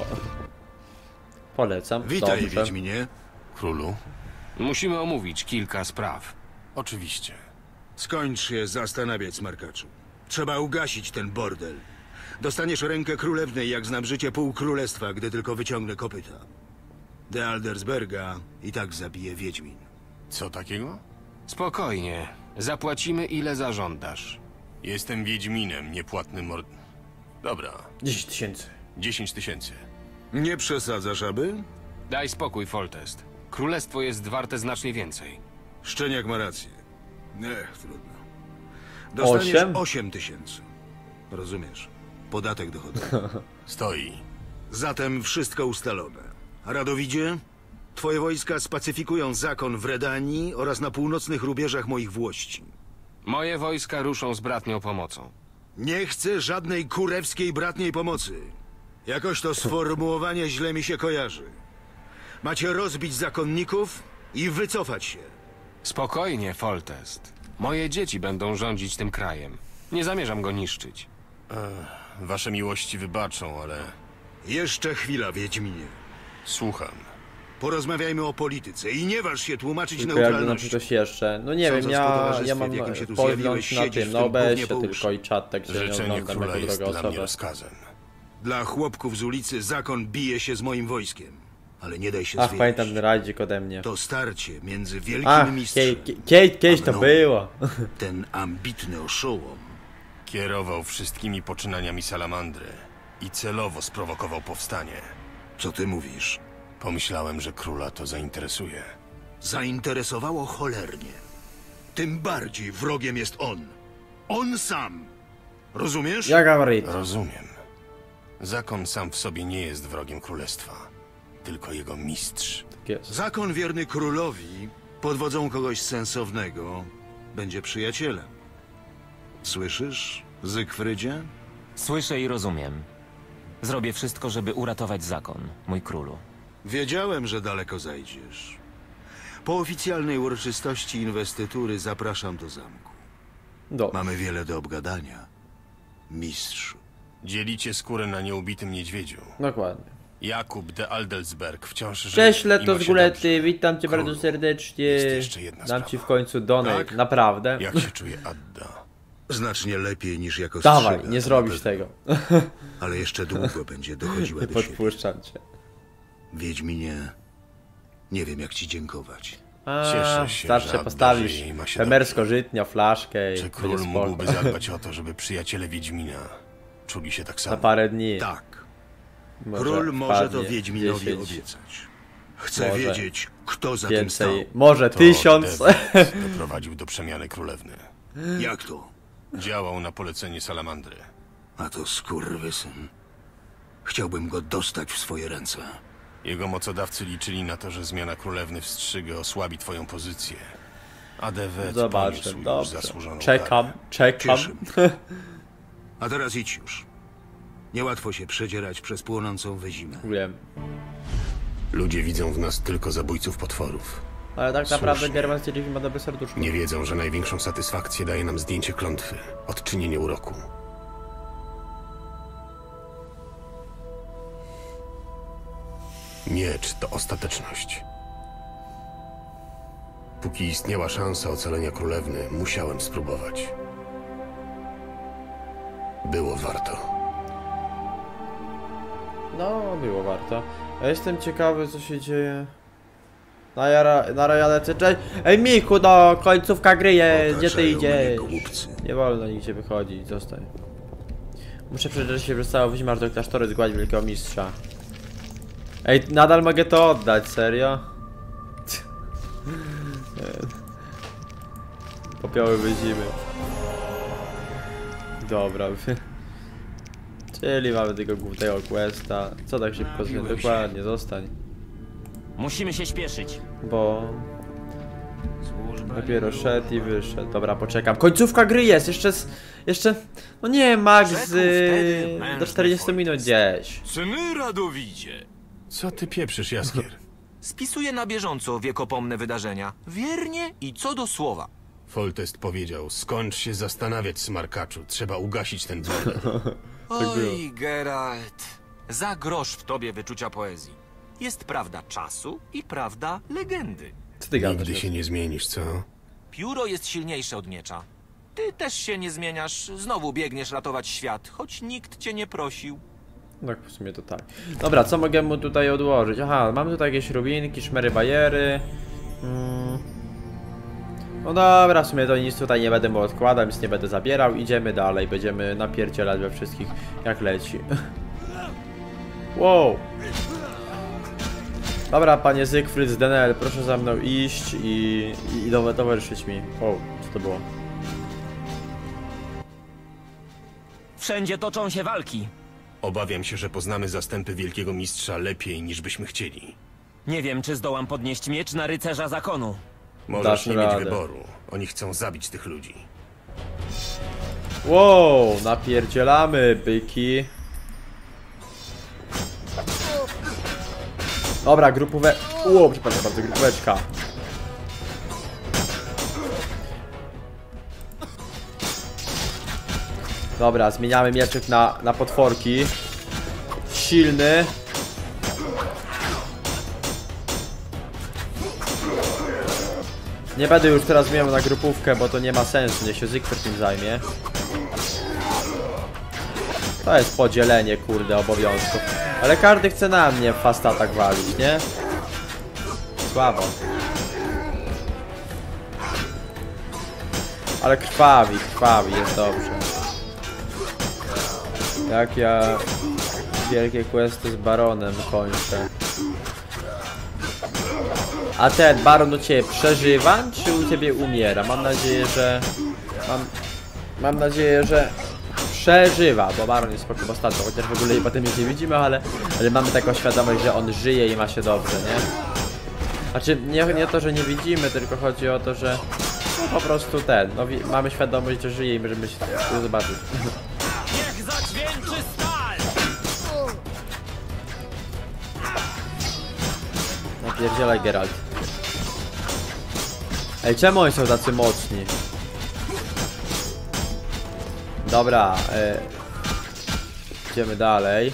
Polecam. Witaj, Dobrze. Wiedźminie. Królu? Musimy omówić kilka spraw. Oczywiście. Skończ się zastanawiać, smarkaczu. Trzeba ugasić ten bordel. Dostaniesz rękę królewnej, jak znam życie pół królestwa, gdy tylko wyciągnę kopyta. De Aldersberga i tak zabije Wiedźmin. Co takiego? Spokojnie. Zapłacimy, ile zażądasz. Jestem Wiedźminem, niepłatnym mord... Dobra. 10 000. 10 000. Nie przesadzasz, aby? Daj spokój, Foltest. Królestwo jest warte znacznie więcej. Szczeniak ma rację. Trudno. Dostaniesz 8 000. Rozumiesz? Podatek dochodowy. Stoi. Zatem wszystko ustalone. Radowidzie, twoje wojska spacyfikują zakon w Redanii oraz na północnych rubieżach moich włości. Moje wojska ruszą z bratnią pomocą. Nie chcę żadnej kurewskiej bratniej pomocy. Jakoś to sformułowanie źle mi się kojarzy. Macie rozbić zakonników i wycofać się. Spokojnie, Foltest. Moje dzieci będą rządzić tym krajem. Nie zamierzam go niszczyć. Wasze miłości wybaczą, ale... Jeszcze chwila, Wiedźminie. Słucham. Porozmawiajmy o polityce i nie waż się tłumaczyć Tylko jakby na neutralności. coś jeszcze. No nie wiem, ja mam pogląd na tym, na OBS-ie tylko i czat, także nie Życzenie oglądam króla jako jest druga dla mnie osoba. rozkazem. Dla chłopków z ulicy zakon bije się z moim wojskiem. Ale nie daj się Ach, zwieść. pamiętam ten rajdzik ode mnie. To starcie między wielkim Ach, mistrzem kiedyś a to mną. było. Ten ambitny oszołom. Kierował wszystkimi poczynaniami salamandry i celowo sprowokował powstanie. Co ty mówisz? Pomyślałem, że króla to zainteresuje. Zainteresowało cholernie. Tym bardziej wrogiem jest on. On sam. Rozumiesz? Ja говорит. Rozumiem. Zakon sam w sobie nie jest wrogiem królestwa, tylko jego mistrz. Zakon wierny królowi pod wodzą kogoś sensownego będzie przyjacielem. Słyszysz, Zygfrydzie? Słyszę i rozumiem. Zrobię wszystko, żeby uratować zakon, mój królu. Wiedziałem, że daleko zajdziesz. Po oficjalnej uroczystości inwestytury zapraszam do zamku. Mamy wiele do obgadania, mistrzu. Dzielicie skórę na nieubitym niedźwiedziu. Dokładnie. Jakub de Aldelsberg wciąż żyje. Cześć i Leto ma z się Gulety, witam cię Królu, bardzo serdecznie. jest jeszcze jedna Dam sprawa. ci w końcu donate, Tak? naprawdę. Jak się czuje Adda? Znacznie lepiej niż jako Dawaj, strzyga, nie zrobisz tego. Ale jeszcze długo będzie dochodziła Nie do siebie. podpuszczam cię. Wiedźminie, nie wiem jak ci dziękować. Cieszę się, Starsze że Adda postawisz żyje i ma się temersko-żytnia, flaszkę i Czy będzie król spoko. mógłby zadbać o to, żeby przyjaciele Wiedźmina czuli się tak samo? Na parę dni. Tak. Może Król może to wpadnie Wiedźminowi 10. obiecać. Chcę Może wiedzieć, kto za tym stał. więcej. Może To 1000. Devlet doprowadził do przemiany królewny. Jak to? Działał na polecenie salamandry. A to skurwysyn. Chciałbym go dostać w swoje ręce. Jego mocodawcy liczyli na to, że zmiana królewny w Strzyge osłabi twoją pozycję. A Devlet Zobaczę, poniósł już dobrze. zasłużoną karę. Czekam. Cieszy mnie. A teraz idź już. Niełatwo się przedzierać przez płonącą wyzimę. Wiem. Ludzie widzą w nas tylko zabójców potworów. Ale tak naprawdę Słusznie. Geralt z Rivi ma dobre serduszko. Nie wiedzą, że największą satysfakcję daje nam zdjęcie klątwy, odczynienie uroku. Miecz to ostateczność. Póki istniała szansa ocalenia królewny, musiałem spróbować. Było warto. No, było warto. Ja jestem ciekawy, co się dzieje. Na lecę. Cześć. Ej, Michu, do końcówka gry jest. Gdzie ty idziesz? Nie wolno nigdzie wychodzić, zostań. Muszę przejrzeć się przez całą Wiedźmar do klasztoru zgładzić wielkiego mistrza. Ej, nadal mogę to oddać, serio? Popioły wyzimy. Dobra. Czyli mamy tego głównego questa. Co tak szybko zmieni? Dokładnie, zostań. Musimy się śpieszyć. Bo... dopiero szedł i wyszedł. Dobra, poczekam. Końcówka gry jest! Jeszcze... No nie, max do 40 minut gdzieś. Czyny, Radowidzie? Co ty pieprzysz, Jaskier? Spisuję na bieżąco wiekopomne wydarzenia. Wiernie i co do słowa. Foltest powiedział, skończ się zastanawiać, smarkaczu. Trzeba ugasić ten burdel. Oj, Geralt. Za grosz w tobie wyczucia poezji. Jest prawda czasu i prawda legendy. Co ty gadasz? Nigdy się nie zmienisz, co? Pióro jest silniejsze od miecza. Ty też się nie zmieniasz. Znowu biegniesz ratować świat, choć nikt cię nie prosił. No w sumie to tak. Dobra, co mogę mu tutaj odłożyć? Aha, mamy tutaj jakieś rubinki, szmery, bajery. No dobra, w sumie to nic tutaj nie będę mu odkładał, nic nie będę zabierał. Idziemy dalej, będziemy napierdzielać we wszystkich jak leci. Wow. Dobra, panie Zygfryd z Denel, proszę za mną iść i towarzyszyć mi. Wow, co to było? Wszędzie toczą się walki. Obawiam się, że poznamy zastępy wielkiego mistrza lepiej niż byśmy chcieli. Nie wiem, czy zdołam podnieść miecz na rycerza zakonu. Możesz nie mieć wyboru. Oni chcą zabić tych ludzi. Wow, napierdzielamy, byki. Dobra, grupówę... Wow, przepraszam bardzo, grupóweczka. Dobra, zmieniamy mieczyk na potworki. Silny. Nie będę już teraz zmieniał na grupówkę, bo to nie ma sensu, niech się Zygfryd tym zajmie. To jest podzielenie, kurde, obowiązków. Ale każdy chce na mnie fast attack walić, nie? Słabo. Ale krwawi, jest dobrze. Jak ja wielkie questy z baronem kończę. A ten baron u ciebie przeżywa, czy u ciebie umiera? Mam nadzieję, że... Mam nadzieję, że przeżywa, bo baron jest spoko postacią, chociaż w ogóle potem już nie widzimy, ale mamy taką świadomość, że on żyje i ma się dobrze, nie? Znaczy, nie to, że nie widzimy, tylko chodzi o to, że no, po prostu no, mamy świadomość, że żyje i możemy się zobaczyć. Niech zadźwięczy stal! Napierdzielaj, Geralt. Ej, czemu oni są tacy mocni? Dobra, idziemy dalej.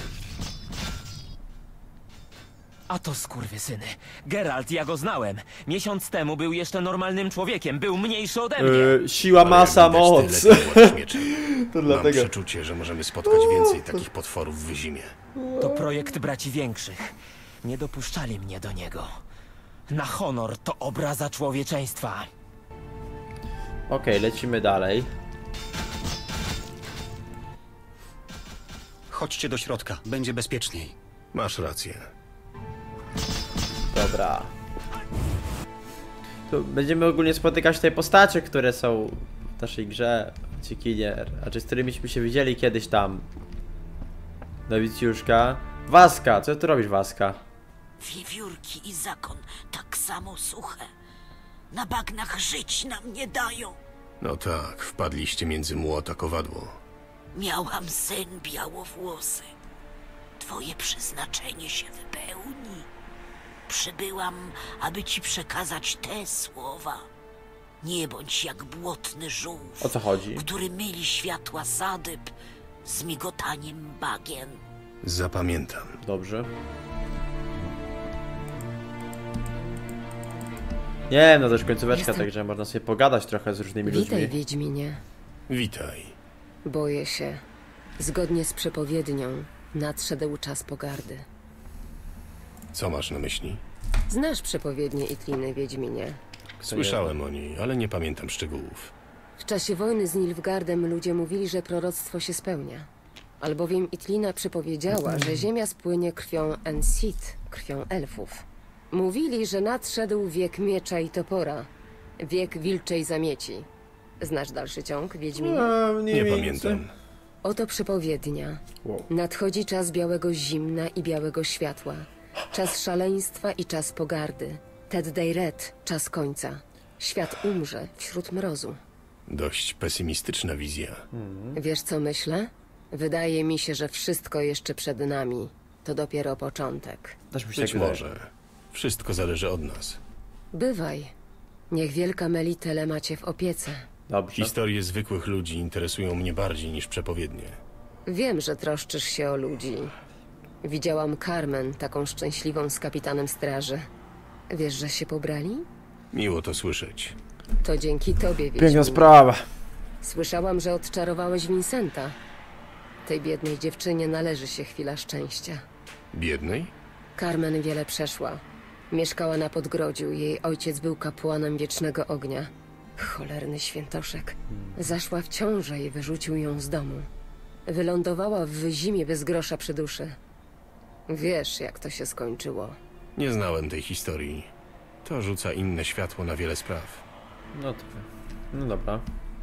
A to skurwysyny. Geralt, ja go znałem. Miesiąc temu był jeszcze normalnym człowiekiem. Był mniejszy ode mnie. Siła, masa, moc. To dlatego. Mam przeczucie, że możemy spotkać więcej takich potworów w wyzimie. To projekt braci większych. Nie dopuszczali mnie do niego. Na honor to obraza człowieczeństwa. Okej, lecimy dalej. Chodźcie do środka, będzie bezpieczniej. Masz rację. Dobra. Tu będziemy ogólnie spotykać te postacie, które są w naszej grze. Cikinie, z którymiśmy się widzieli kiedyś tam. Nowicjuszka. Waska, co ty robisz, Waska? Wiewiórki i zakon tak samo suche. Na bagnach żyć nam nie dają. No tak, wpadliście między młot a kowadło. Miałam sen białowłosy. Twoje przeznaczenie się wypełni. Przybyłam, aby ci przekazać te słowa. Nie bądź jak błotny żółw, o co chodzi? Który myli światła zadyb z migotaniem bagien. Zapamiętam. Dobrze. Nie, no też końcóweczka, także można sobie pogadać trochę z różnymi ludźmi. Witaj, Wiedźminie. Witaj. Boję się. Zgodnie z przepowiednią nadszedł czas pogardy. Co masz na myśli? Znasz przepowiednię Itliny, Wiedźminie? Słyszałem o niej, ale nie pamiętam szczegółów. W czasie wojny z Nilfgaardem ludzie mówili, że proroctwo się spełnia. Albowiem Itlina przepowiedziała, że ziemia spłynie krwią Ensit, krwią elfów. Mówili, że nadszedł wiek miecza i topora. Wiek wilczej zamieci. Znasz dalszy ciąg, Wiedźminie? Nie pamiętam. Oto przepowiednia. Nadchodzi czas białego zimna i białego światła. Czas szaleństwa i czas pogardy. Ted Dayret, czas końca. Świat umrze wśród mrozu. Dość pesymistyczna wizja. Wiesz, co myślę? Wydaje mi się, że wszystko jeszcze przed nami. To dopiero początek. Być może. Wszystko zależy od nas. Bywaj. Niech wielka Melitele macie w opiece. Dobrze. Historie zwykłych ludzi interesują mnie bardziej niż przepowiednie. Wiem, że troszczysz się o ludzi. Widziałam Carmen, taką szczęśliwą z kapitanem straży. Wiesz, że się pobrali? Miło to słyszeć. To dzięki tobie, Wiedźminie. Piękna sprawa. Słyszałam, że odczarowałeś Vincenta. Tej biednej dziewczynie należy się chwila szczęścia. Biednej? Carmen wiele przeszła. Mieszkała na Podgrodziu. Jej ojciec był kapłanem Wiecznego Ognia. Cholerny świętoszek. Zaszła w ciążę i wyrzucił ją z domu. Wylądowała w zimie bez grosza przy duszy. Wiesz, jak to się skończyło. Nie znałem tej historii. To rzuca inne światło na wiele spraw. No to... No dobra.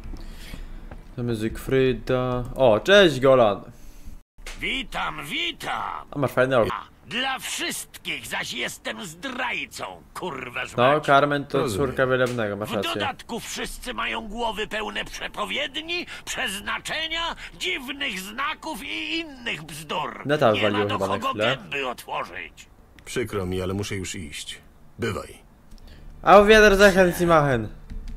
Mamy Zygfryda... O, cześć Golan! Witam, witam! A masz fajny ork. Dla wszystkich zaś jestem zdrajcą, kurwa No, żmać. Carmen to córka Wielebnego, masz W rację. dodatku wszyscy mają głowy pełne przepowiedni, przeznaczenia, dziwnych znaków i innych bzdur. Neta Nie ma waliło do chyba na kogo chwilę. gęby otworzyć. Przykro mi, ale muszę już iść. Bywaj. Auf Wiedersehen, Sie machen.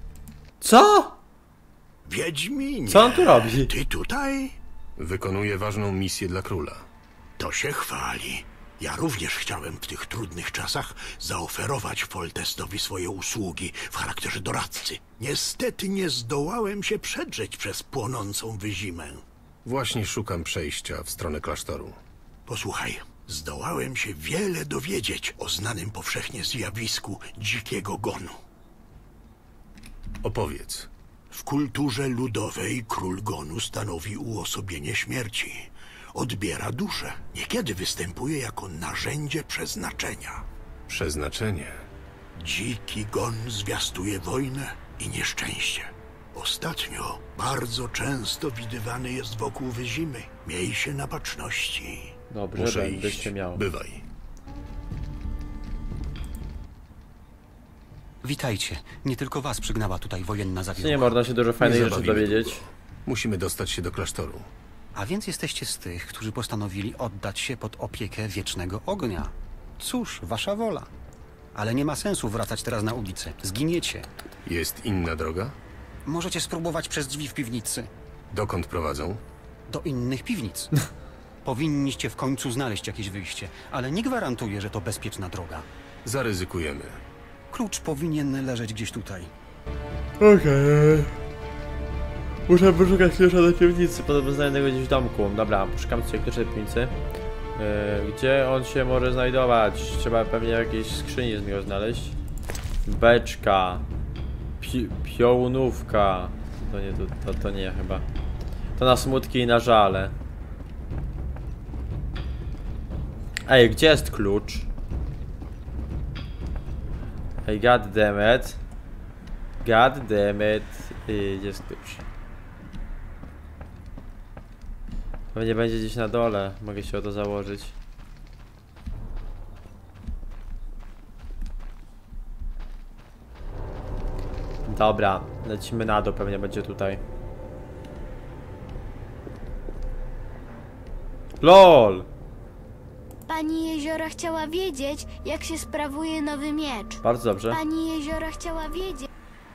Co? Wiedźminie. Co on tu robi? Ty tutaj? Wykonuję ważną misję dla króla. To się chwali. Ja również chciałem w tych trudnych czasach zaoferować Foltestowi swoje usługi w charakterze doradcy. Niestety nie zdołałem się przedrzeć przez płonącą wyzimę. Właśnie szukam przejścia w stronę klasztoru. Posłuchaj, zdołałem się wiele dowiedzieć o znanym powszechnie zjawisku dzikiego gonu. Opowiedz. W kulturze ludowej król gonu stanowi uosobienie śmierci. Odbiera duszę. Niekiedy występuje jako narzędzie przeznaczenia. Przeznaczenie? Dziki gon zwiastuje wojnę i nieszczęście. Ostatnio bardzo często widywany jest wokół wyzimy. Miej się na baczności. Dobrze, Muszę będę iść. się miał. Bywaj. Witajcie. Nie tylko was przygnała tutaj wojenna zawiłowa. Nie można się dużo fajnych rzeczy dowiedzieć. Musimy dostać się do klasztoru. A więc jesteście z tych, którzy postanowili oddać się pod opiekę Wiecznego Ognia. Cóż, wasza wola. Ale nie ma sensu wracać teraz na ulicę. Zginiecie. Jest inna droga? Możecie spróbować przez drzwi w piwnicy. Dokąd prowadzą? Do innych piwnic. Powinniście w końcu znaleźć jakieś wyjście, ale nie gwarantuję, że to bezpieczna droga. Zaryzykujemy. Klucz powinien leżeć gdzieś tutaj. Okej. Muszę poszukać klucza do piwnicy, podobno znajdę go gdzieś w domku. Dobra, poszukam sobie klucza do piwnicy. Gdzie on się może znajdować? Trzeba pewnie jakieś skrzyni z niego znaleźć. Beczka. Piołunówka. To nie, to nie chyba. To na smutki i na żale. Ej, gdzie jest klucz? Ej, goddammit. Goddammit. Gdzie jest klucz? Pewnie będzie gdzieś na dole. Mogę się o to założyć. Dobra, lecimy na dół. Pewnie będzie tutaj. LOL! Pani Jeziora chciała wiedzieć, jak się sprawuje nowy miecz. Bardzo dobrze. Pani Jeziora chciała wiedzieć...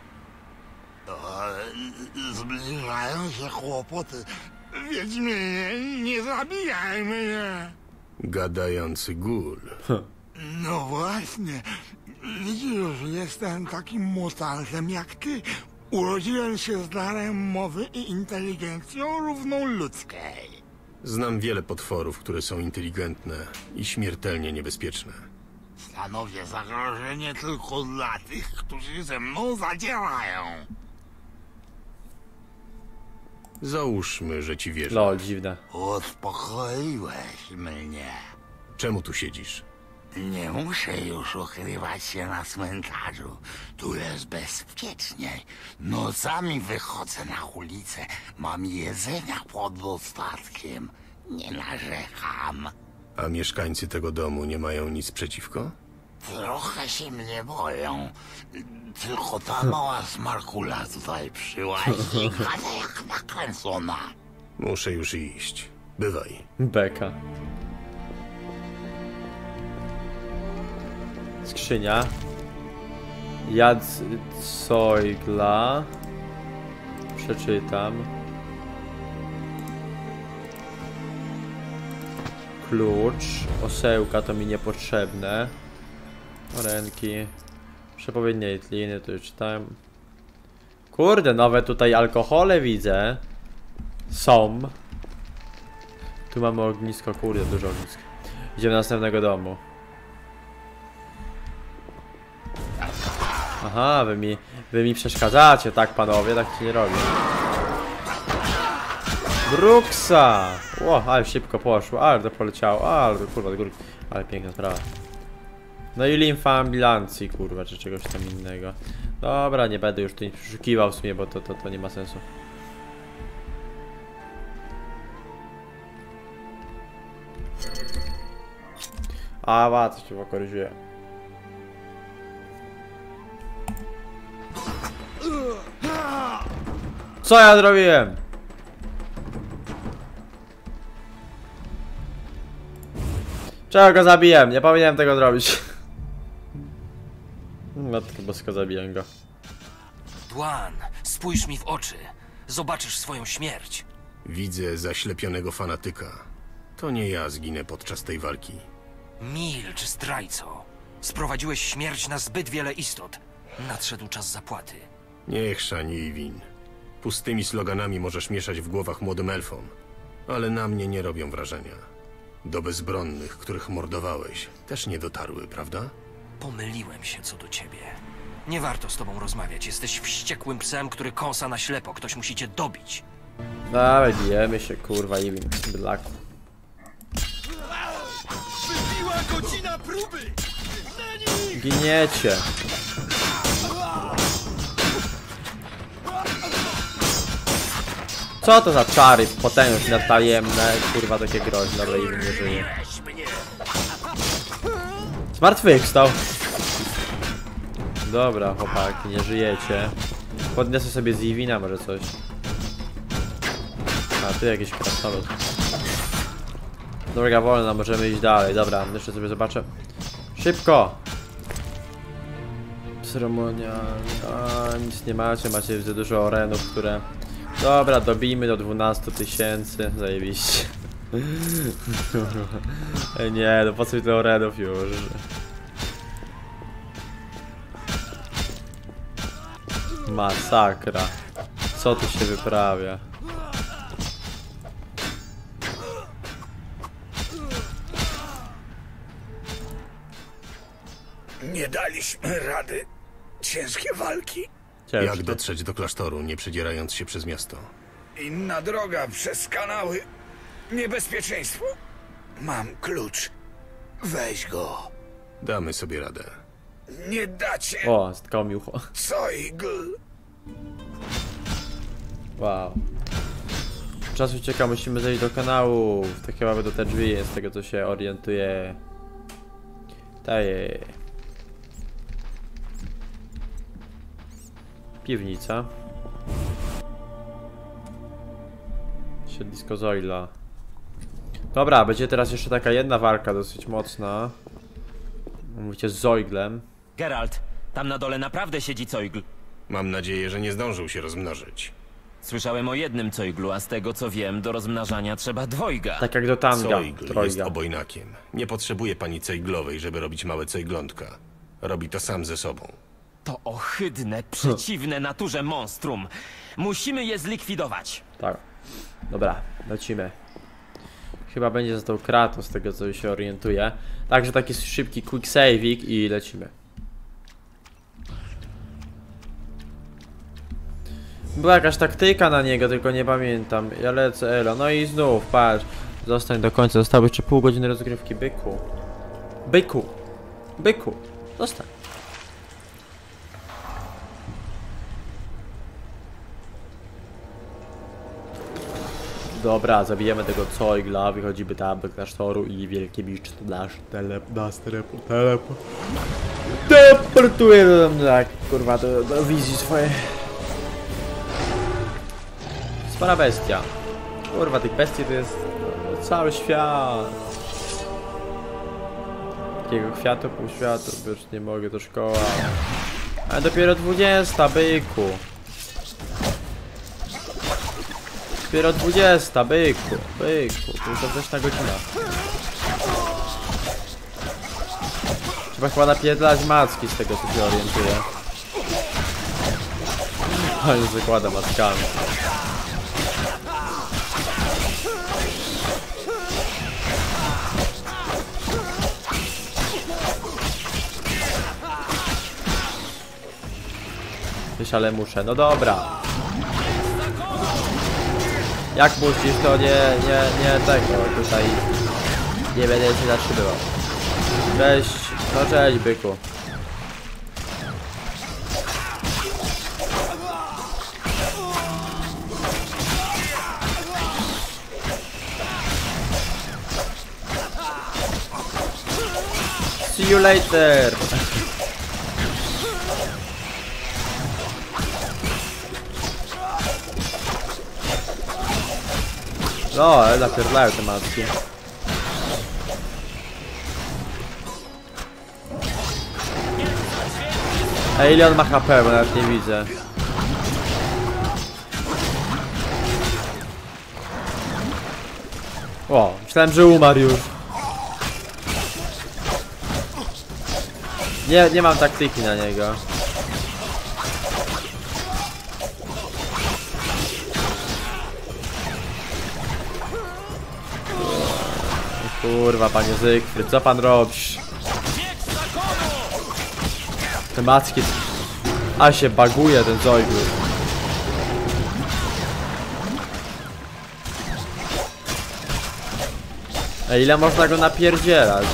Zbliżają się kłopoty. Wiedźminie, nie zabijaj mnie. Gadający gól. No właśnie. Widzisz, jestem takim mutantem jak ty. Urodziłem się z darem mowy i inteligencją równą ludzkiej. Znam wiele potworów, które są inteligentne i śmiertelnie niebezpieczne. Stanowię zagrożenie tylko dla tych, którzy ze mną zadziałają. Załóżmy, że ci wierzę. LOL, dziwne. Uspokoiłeś mnie. Czemu tu siedzisz? Nie muszę już ukrywać się na cmentarzu. Tu jest bezpieczniej. Nocami wychodzę na ulicę. Mam jedzenia pod dostatkiem. Nie narzekam. A mieszkańcy tego domu nie mają nic przeciwko? Trochę się mnie boją. Tylko ta mała smarkula tutaj przyłazi i gada jak nakręcona. Muszę już iść. Bywaj. Beka. Skrzynia. Jadzoigla. Przeczytam. Klucz. Osełka to mi niepotrzebne. Ręki. Przepowiednie tliny, to już czytałem. Kurde, nowe tutaj alkohole widzę. Są. Tu mamy ognisko, kurde, dużo ognisk. Idziemy do następnego domu. Aha, wy mi przeszkadzacie, tak panowie, tak się nie robi. Bruxa! Ło, ale szybko poszło, ale to poleciało, ale kurwa do góry. Ale piękna sprawa. No i limfa ambulancji, kurwa, czy czegoś tam innego. Dobra, nie będę już tu nic przeszukiwał w sumie, bo to nie ma sensu. A, łatwo się pokorzyżuje. Co ja zrobiłem? Czego go zabiłem? Nie powinienem tego zrobić. Matko bosko, zabiję go. Dwan, spójrz mi w oczy. Zobaczysz swoją śmierć. Widzę zaślepionego fanatyka. To nie ja zginę podczas tej walki. Milcz, zdrajco. Sprowadziłeś śmierć na zbyt wiele istot. Nadszedł czas zapłaty. Nie chrzanij win. Pustymi sloganami możesz mieszać w głowach młodym elfom, ale na mnie nie robią wrażenia. Do bezbronnych, których mordowałeś, też nie dotarły, prawda? Pomyliłem się co do ciebie. Nie warto z tobą rozmawiać. Jesteś wściekłym psem, który kąsa na ślepo. Ktoś musi cię dobić. Dawaj, bijemy się, kurwa, i bydlaku. Wybiła godzina próby! Giniecie. Co to za czary potężne, tajemne, kurwa takie groźne, dobra, i nie żyje. Zmartwychwstał. Dobra, chłopaki, nie żyjecie. Podniosę sobie z Iwina może coś. A, tu jakiś krasnolud. Droga wolna, możemy iść dalej. Dobra, jeszcze sobie zobaczę. Szybko! Ceremonialnie. A, nic nie macie, macie za dużo orenów, które... Dobra, dobijmy do 12 000. Zajebiście. Nie, no po co tyle orenów już? Masakra. Co tu się wyprawia? Nie daliśmy rady. Ciężkie walki. Jak dotrzeć do klasztoru, nie przedzierając się przez miasto? Inna droga przez kanały. Niebezpieczeństwo. Mam klucz. Weź go. Damy sobie radę. Nie dacie. O, stkało mi ucho. Coigl. Wow. Czas ucieka, musimy zejść do kanału. To chyba będą te drzwi, z tego co się orientuję. Daję. Piwnica. Siedlisko Zoila. Dobra, będzie teraz jeszcze taka jedna walka dosyć mocna. Mówicie z Zoiglem. Geralt, tam na dole naprawdę siedzi Coigl. Mam nadzieję, że nie zdążył się rozmnożyć. Słyszałem o jednym Coiglu, a z tego co wiem, do rozmnażania trzeba dwojga. Tak jak do tanga, Coigl jest obojnakiem. Nie potrzebuje pani Coiglowej, żeby robić małe Coiglątka. Robi to sam ze sobą. To ohydne, przeciwne naturze monstrum. Musimy je zlikwidować. Tak. Dobra, lecimy. Chyba będzie został Kratos, z tego co się orientuje. Także taki szybki quick save'ik i lecimy. Była jakaś taktyka na niego, tylko nie pamiętam. Ja lecę Elo, no i znów, patrz. Zostań do końca, zostało jeszcze pół godziny rozgrywki, byku. Byku. Byku. Zostań. Dobra, zabijemy tego Coigla, wychodzimy tam do klasztoru i wielkie mistrz nas teleportuje tak, kurwa, do wizji swojej. Spora bestia. Kurwa, tych bestii to jest cały świat. Takiego kwiatu, pół światu, bo już nie mogę, to szkoła. Ale dopiero 20, byku. Dopiero 20, byku, to już wczesna godzina. Trzeba chyba napierdalać macki z tego, co się orientuję. Ale zakłada mackami. Wiesz, ale muszę, no dobra. Jak musisz, to nie tego, tutaj nie będę się zatrzymywał. Cześć, no cześć byku. See you later. No, ale zapierdlają te matki. Ej, ile on ma HP, bo nawet nie widzę. O, myślałem, że umarł już. Nie mam taktyki na niego. Kurwa, panie Zygfryd, co pan robisz? Te macki... A się baguje ten Zoigl. Ej, ile można go napierdzielać?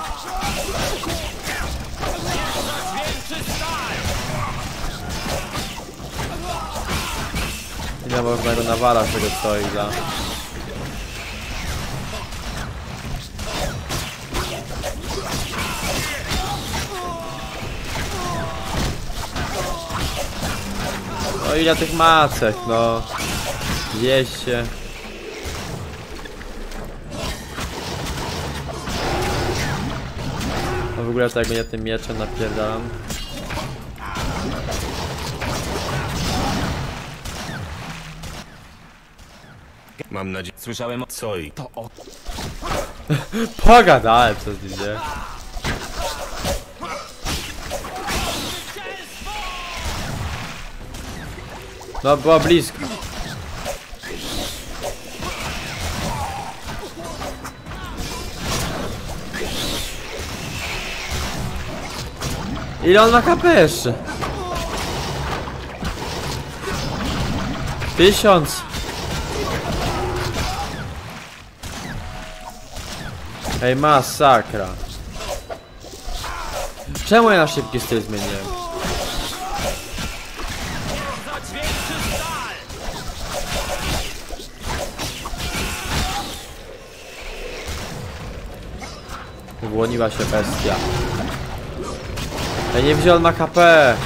Ile można go nawalać tego Zoigla? No ile tych macek, no. Wieście. No w ogóle to jak mnie tym mieczem napierdalam. Mam nadzieję... Słyszałem o... Co i... To o... Pogadałem przez nie. No, była blisko. Ile on ma HP jeszcze? 1000. Ej, masakra. Czemu ja na szybki styl zmieniłem? Wyłoniła się bestia. Ej, nie wziął na KP.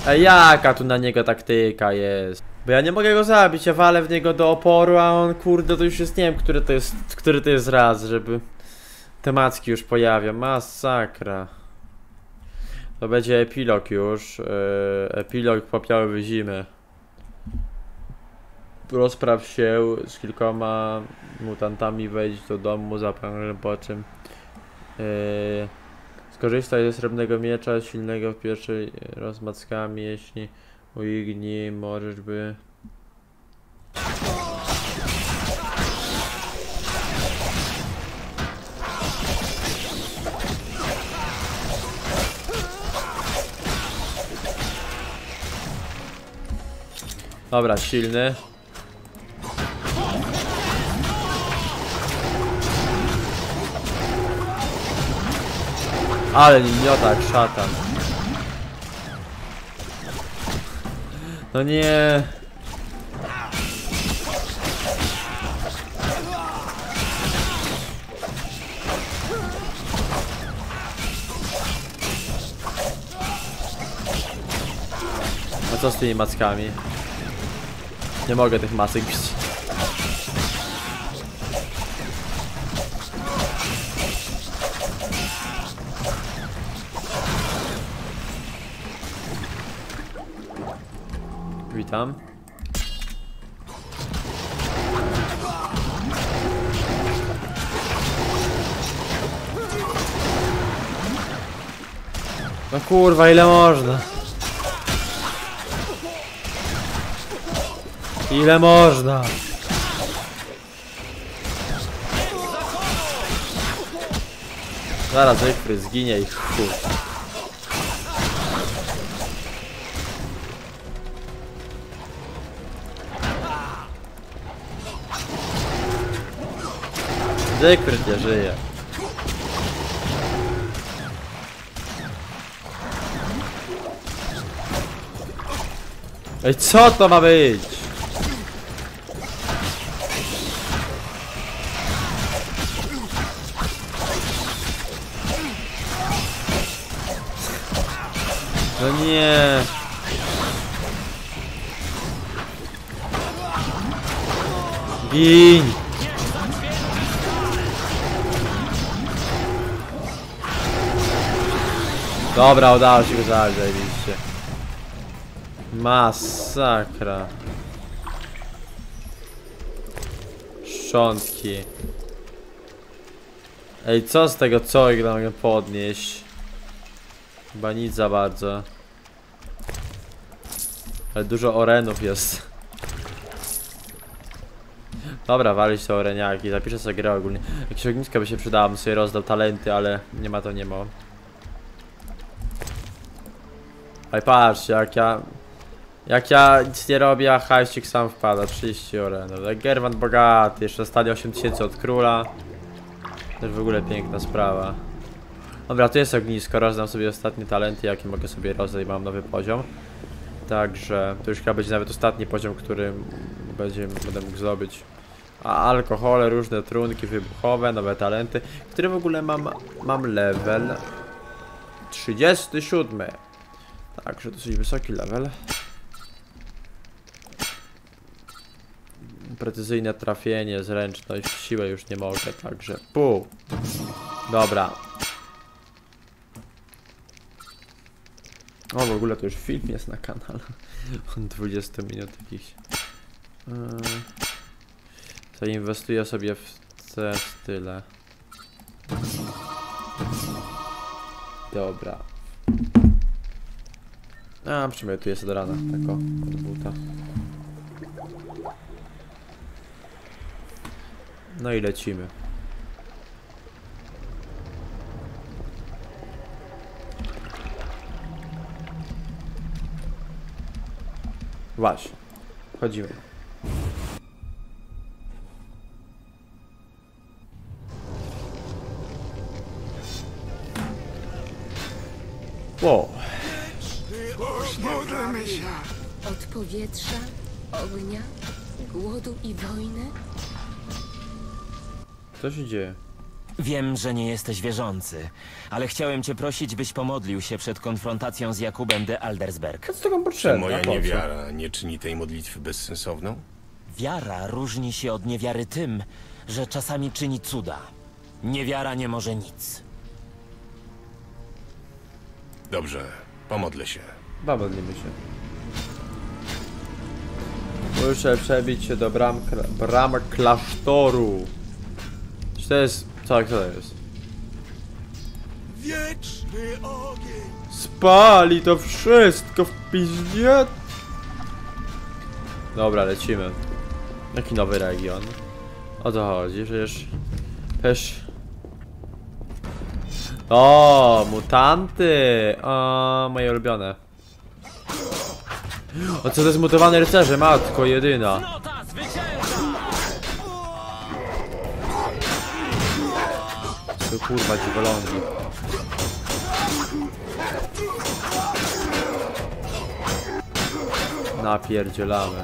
Ej, jaka tu na niego taktyka jest? Bo ja nie mogę go zabić, ja walę w niego do oporu, a on kurde to już jest, nie wiem, który to jest raz, żeby te macki już pojawia. Masakra. To będzie epilog już. Epilog Popioły Zimy. Rozpraw się z kilkoma mutantami, wejdź do domu, zapewne po czym skorzystaj ze srebrnego miecza silnego w pierwszej rozmackami, jeśli uigni możesz by... Dobra, silny. Ale liniotak, szatan. No nie. A co z tymi mackami? Nie mogę tych masek bić. Witam. No kurwa, ile można? Ile można? Zaraz Zygfryd zginie i chuj. Zygfryd nie żyje. Ej, co to ma być? No nie. Gin. Dobra, udało się go zabić, zajebiście. Masakra. Szczątki. Ej, co z tego całego mogę podnieść? Chyba nic za bardzo. Ale dużo orenów jest. Dobra, walić te oreniaki. Zapiszę sobie grę ogólnie. Jakieś ogniska by się przydało, bym sobie rozdał talenty, ale nie ma to nie ma. Ale patrzcie, jak ja nic nie robię, a hajsik sam wpada. 30 orenów. Gerwan bogaty, jeszcze stanie 8000 od króla. Też w ogóle piękna sprawa. Dobra, tu jest ognisko, rozdam sobie ostatnie talenty, jakie mogę sobie rozdać, mam nowy poziom. Także to już chyba będzie nawet ostatni poziom, który będę mógł zdobyć. A alkohole, różne trunki wybuchowe, nowe talenty, które w ogóle mam level 37. Także dosyć wysoki level. Precyzyjne trafienie, zręczność, siłę już nie mogę, także pół. Dobra. O, w ogóle to już film jest na kanale. 20 minut jakiś. Zainwestuję sobie w te style. Dobra. A, przynajmniej tu jest od rana, tak o, od buta. No i lecimy. Właśnie, wchodzimy. Wow. Módlmy się. Od powietrza, ognia, głodu i wojny? Co się dzieje? Wiem, że nie jesteś wierzący, ale chciałem cię prosić, byś pomodlił się przed konfrontacją z Jakubem de Aldersberg. Co z tego Czy potrzebne? moja Po co? niewiara nie czyni tej modlitwy bezsensowną? Wiara różni się od niewiary tym, że czasami czyni cuda. Niewiara nie może nic. Dobrze, pomodlę się. Pomodlimy się. Muszę przebić się do bram klasztoru. Czy to jest... Co to jest? Wieczny ogień! Spali to wszystko w piździe. Dobra, lecimy. Jaki nowy region? O co chodzi? Przecież... O, mutanty! O, moje ulubione. O, co to jest mutowane rycerze? Matko jedyna. Co kurwa dziwolągi. Napierdzielamy.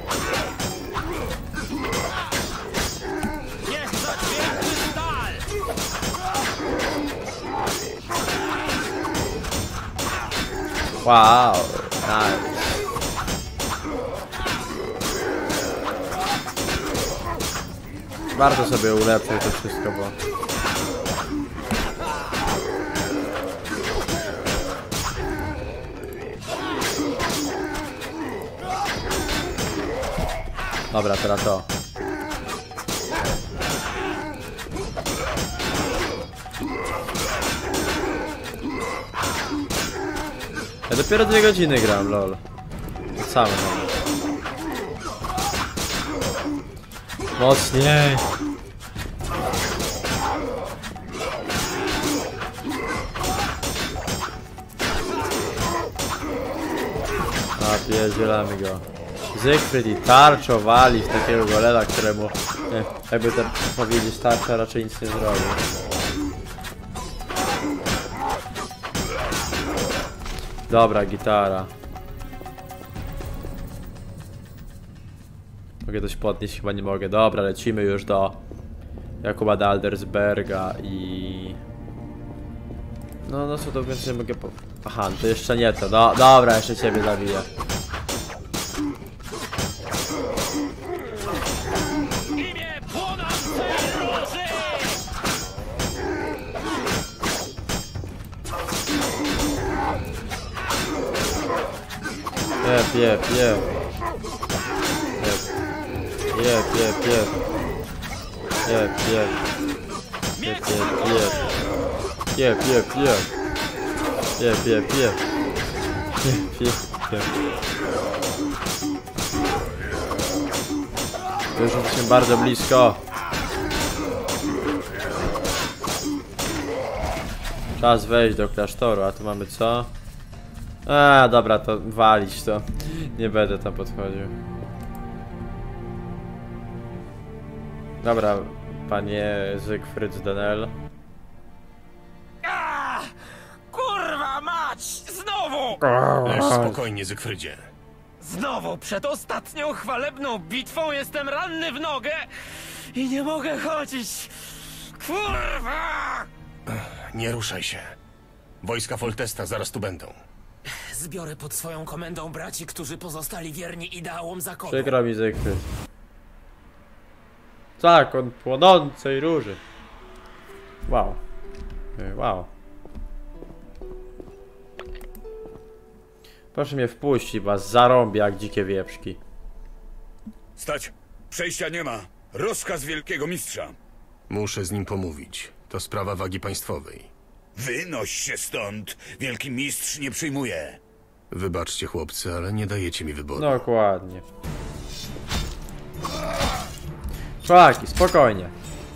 Wow, nice. Warto sobie ulepszyć to wszystko, bo... Dobra, teraz to. Ja dopiero 2 godziny gram, lol. Cały moment. Mocniej. Napierdzielamy go. Siegfried i tarczowali w takiego goleda, któremu jakby to powiedzieć, tarcza raczej nic nie zrobi. Dobra, gitara. Mogę coś podnieść? Chyba nie mogę. Dobra, lecimy już do Jakuba de Aldersberga i... No co to więcej mogę po... Aha, to jeszcze nie to. Dobra, jeszcze ciebie zabiję. Jep. Już jesteśmy bardzo blisko. Czas wejść do klasztoru, a tu mamy co? A, dobra, to walić to. Nie będę tam podchodził. Dobra, panie Siegfried Denel. Kurwa mać! Znowu! Spokojnie, Siegfriedzie. Znowu, przed ostatnią chwalebną bitwą jestem ranny w nogę i nie mogę chodzić. Kurwa! Nie ruszaj się. Wojska Foltesta zaraz tu będą. Zbiorę pod swoją komendą braci, którzy pozostali wierni ideałom zakonu. Przykro mi, Siegfried. Zakon płonącej róży. Wow. Wow. Proszę mnie wpuścić, was zarąbię jak dzikie wieprzki. Stać! Przejścia nie ma. Rozkaz wielkiego mistrza. Muszę z nim pomówić. To sprawa wagi państwowej. Wynoś się stąd. Wielki mistrz nie przyjmuje. Wybaczcie, chłopcy, ale nie dajecie mi wyboru. Dokładnie. Człaki, spokojnie.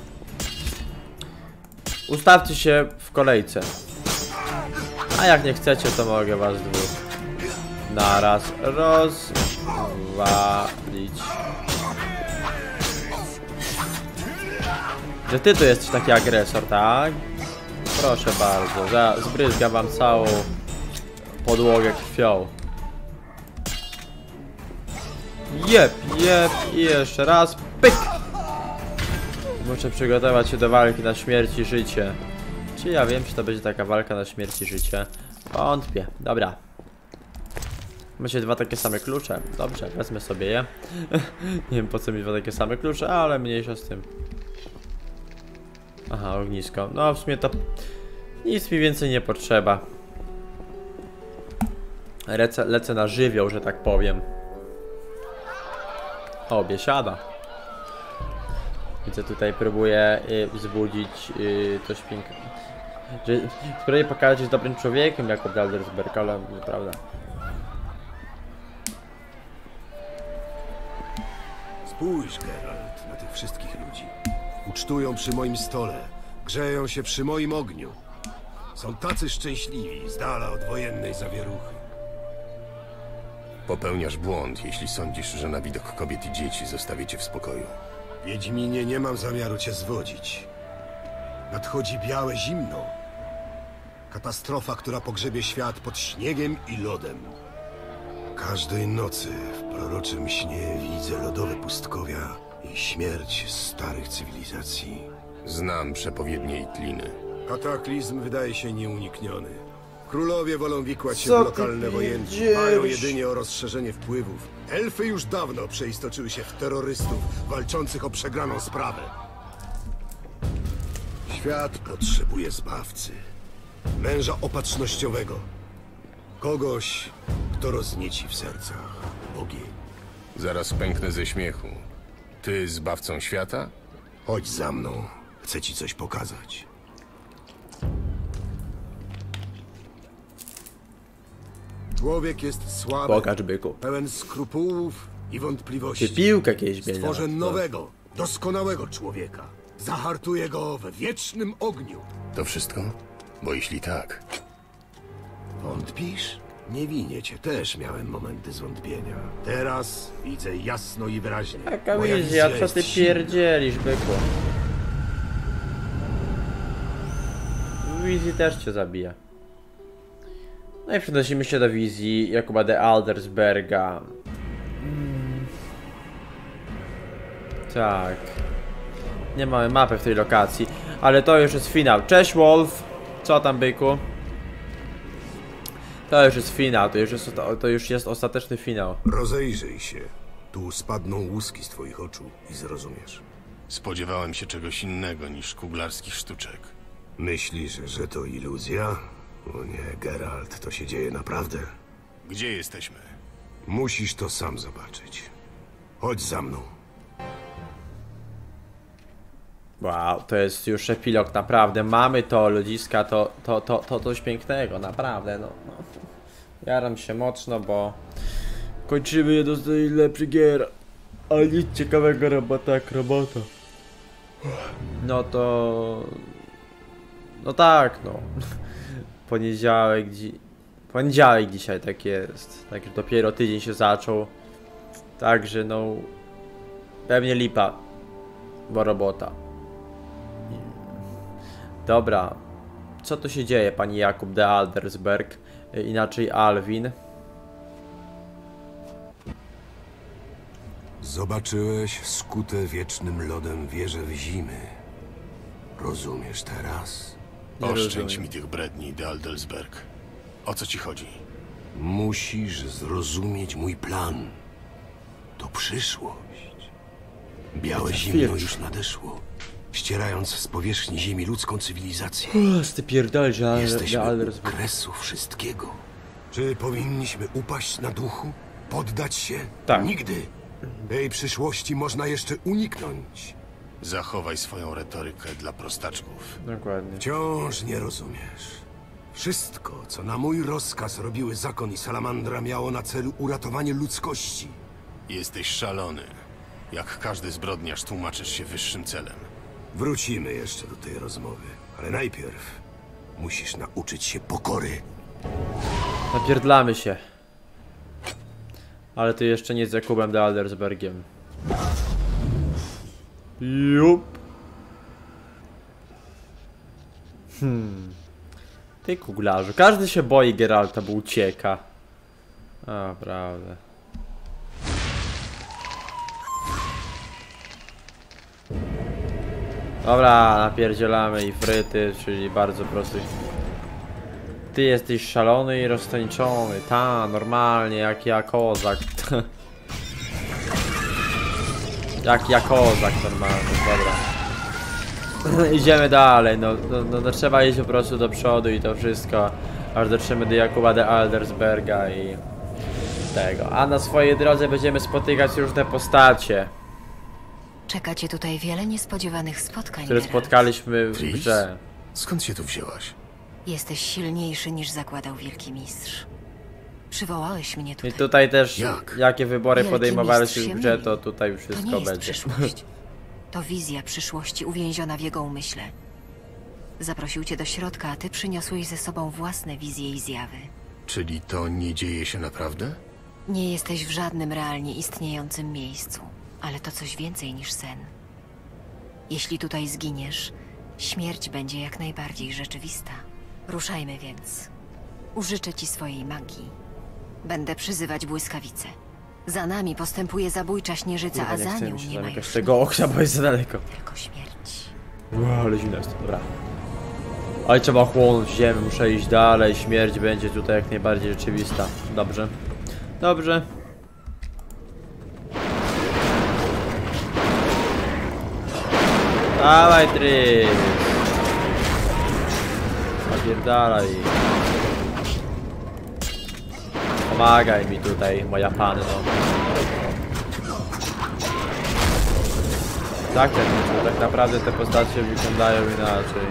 Ustawcie się w kolejce. A jak nie chcecie, to mogę was dwóch naraz rozwalić. Że ty tu jesteś taki agresor, tak? Proszę bardzo, zbryzgam wam całą podłogę krwią. Jep, i jeszcze raz, pyk! Muszę przygotować się do walki na śmierć i życie. Czy ja wiem, czy to będzie taka walka na śmierć i życie? Wątpię. Dobra. Macie dwa takie same klucze. Dobrze, wezmę sobie je. Nie wiem, po co mi dwa takie same klucze, ale mniejsza z tym. Aha, ognisko. No, w sumie to nic mi więcej nie potrzeba. Lecę na żywioł, że tak powiem. O, biesiada. Widzę, tutaj próbuję wzbudzić coś pięknego. Spróbuję pokazać, że jest dobrym człowiekiem, jako Galdersberg, ale nieprawda. Spójrz, Geralt, na tych wszystkich ludzi. Ucztują przy moim stole, grzeją się przy moim ogniu. Są tacy szczęśliwi, z dala od wojennej zawieruchy. Popełniasz błąd, jeśli sądzisz, że na widok kobiet i dzieci zostawię cię w spokoju. Wiedźminie, nie mam zamiaru cię zwodzić. Nadchodzi białe zimno. Katastrofa, która pogrzebie świat pod śniegiem i lodem. Każdej nocy w proroczym śnie widzę lodowe pustkowia i śmierć starych cywilizacji. Znam przepowiednie Itliny. Kataklizm wydaje się nieunikniony. Królowie wolą wikłać się w lokalne wojenki. Dbają jedynie o rozszerzenie wpływów. Elfy już dawno przeistoczyły się w terrorystów walczących o przegraną sprawę. Świat potrzebuje zbawcy. Męża opatrznościowego. Kogoś, kto roznieci w sercach ogień. Zaraz pęknę ze śmiechu. Ty zbawcą świata? Chodź za mną. Chcę ci coś pokazać. Człowiek jest słaby, Pokaż, byku. pełen skrupułów i wątpliwości. Czy piłkę kiedyś będzie? Stworzę nowego, doskonałego człowieka. Zahartuję go we wiecznym ogniu. To wszystko? Bo jeśli tak... Wątpisz? Nie winię cię, też miałem momenty zwątpienia. Teraz widzę jasno i wyraźnie. Jaka Moja wizja, wizja co ty jest silna. pierdzielisz, byku? W wizji też cię zabija. No i przenosimy się do wizji Jakuba de Aldersberga. Tak. Nie mamy mapy w tej lokacji, ale to już jest finał. Cześć, Wolf! Co tam, byku? To już jest finał, to już jest ostateczny finał. Rozejrzyj się. Tu spadną łuski z twoich oczu i zrozumiesz. Spodziewałem się czegoś innego niż kuglarskich sztuczek. Myślisz, że to iluzja? O nie, Geralt, to się dzieje naprawdę. Gdzie jesteśmy? Musisz to sam zobaczyć. Chodź za mną. Wow, to jest już epilog, naprawdę. Mamy to, ludziska, to coś pięknego, naprawdę, no. Jaram się mocno, bo kończymy jedno z najlepszych gier. Ale nic ciekawego robota jak robota. No to... No tak, no. Poniedziałek dzisiaj, tak jest. Także dopiero tydzień się zaczął. Także no... Pewnie lipa. Bo robota. Dobra. Co tu się dzieje, pani Jakub de Aldersberg? Inaczej Alwin. Zobaczyłeś skute wiecznym lodem wieże w zimy. Rozumiesz teraz? Oszczędź mi tych bredni, de Aldelsberg. O co ci chodzi? Musisz zrozumieć mój plan. To przyszłość. Białe zimno już nadeszło, ścierając z powierzchni ziemi ludzką cywilizację. Ty pierdolisz, Jesteśmy u kresu wszystkiego. Czy powinniśmy upaść na duchu? Poddać się? Tak. Nigdy. Tej przyszłości można jeszcze uniknąć. Zachowaj swoją retorykę dla prostaczków. Dokładnie. Wciąż nie rozumiesz. Wszystko, co na mój rozkaz robiły zakon i salamandra, miało na celu uratowanie ludzkości. Jesteś szalony. Jak każdy zbrodniarz tłumaczysz się wyższym celem. Wrócimy jeszcze do tej rozmowy, ale najpierw musisz nauczyć się pokory. Napierdlamy się. Ale to jeszcze nie z Jakubem de Aldersbergiem. Jup. Ty kuglarzu. Każdy się boi Geralta, bo ucieka. A, prawda. Dobra, napierdzielamy i fryty, czyli bardzo prosty. Ty jesteś szalony i roztańczony. Ta, normalnie, jak ja kozak. Jak ja kozak normalny, dobra. Idziemy dalej, no trzeba iść po prostu do przodu i to wszystko. Aż dotrzemy do Jakuba de Aldersberga i tego. A na swojej drodze będziemy spotykać różne postacie, Czeka cię tutaj wiele niespodziewanych spotkań, które Geralt. spotkaliśmy w grze. Skąd się tu wzięłaś? Jesteś silniejszy niż zakładał Wielki Mistrz. Przywołałeś mnie tutaj. I tutaj też, jakie wybory Wielki podejmowaliśmy mistrz w się grze, myli. to tutaj To wszystko nie jest będzie. przyszłość. To wizja przyszłości uwięziona w jego umyśle. Zaprosił cię do środka, a ty przyniosłeś ze sobą własne wizje i zjawy. Czyli to nie dzieje się naprawdę? Nie jesteś w żadnym realnie istniejącym miejscu, ale to coś więcej niż sen. Jeśli tutaj zginiesz, śmierć będzie jak najbardziej rzeczywista. Ruszajmy więc. Użyczę ci swojej magii. Będę przyzywać błyskawice. Za nami postępuje zabójcza śnieżyca, Kurwa, a nie za chcę nią mi się nie ma zamykać już tego okna, bo jest za daleko. tylko śmierć. Wow, ale zimno jest, dobra. Oj, trzeba chłonąć ziemię, muszę iść dalej, śmierć będzie tutaj jak najbardziej rzeczywista. Dobrze. Dobrze. Dawaj, Tris. Zapierdalaj. Pomagaj mi tutaj, moja panno. Tak, tak naprawdę te postacie wyglądają inaczej.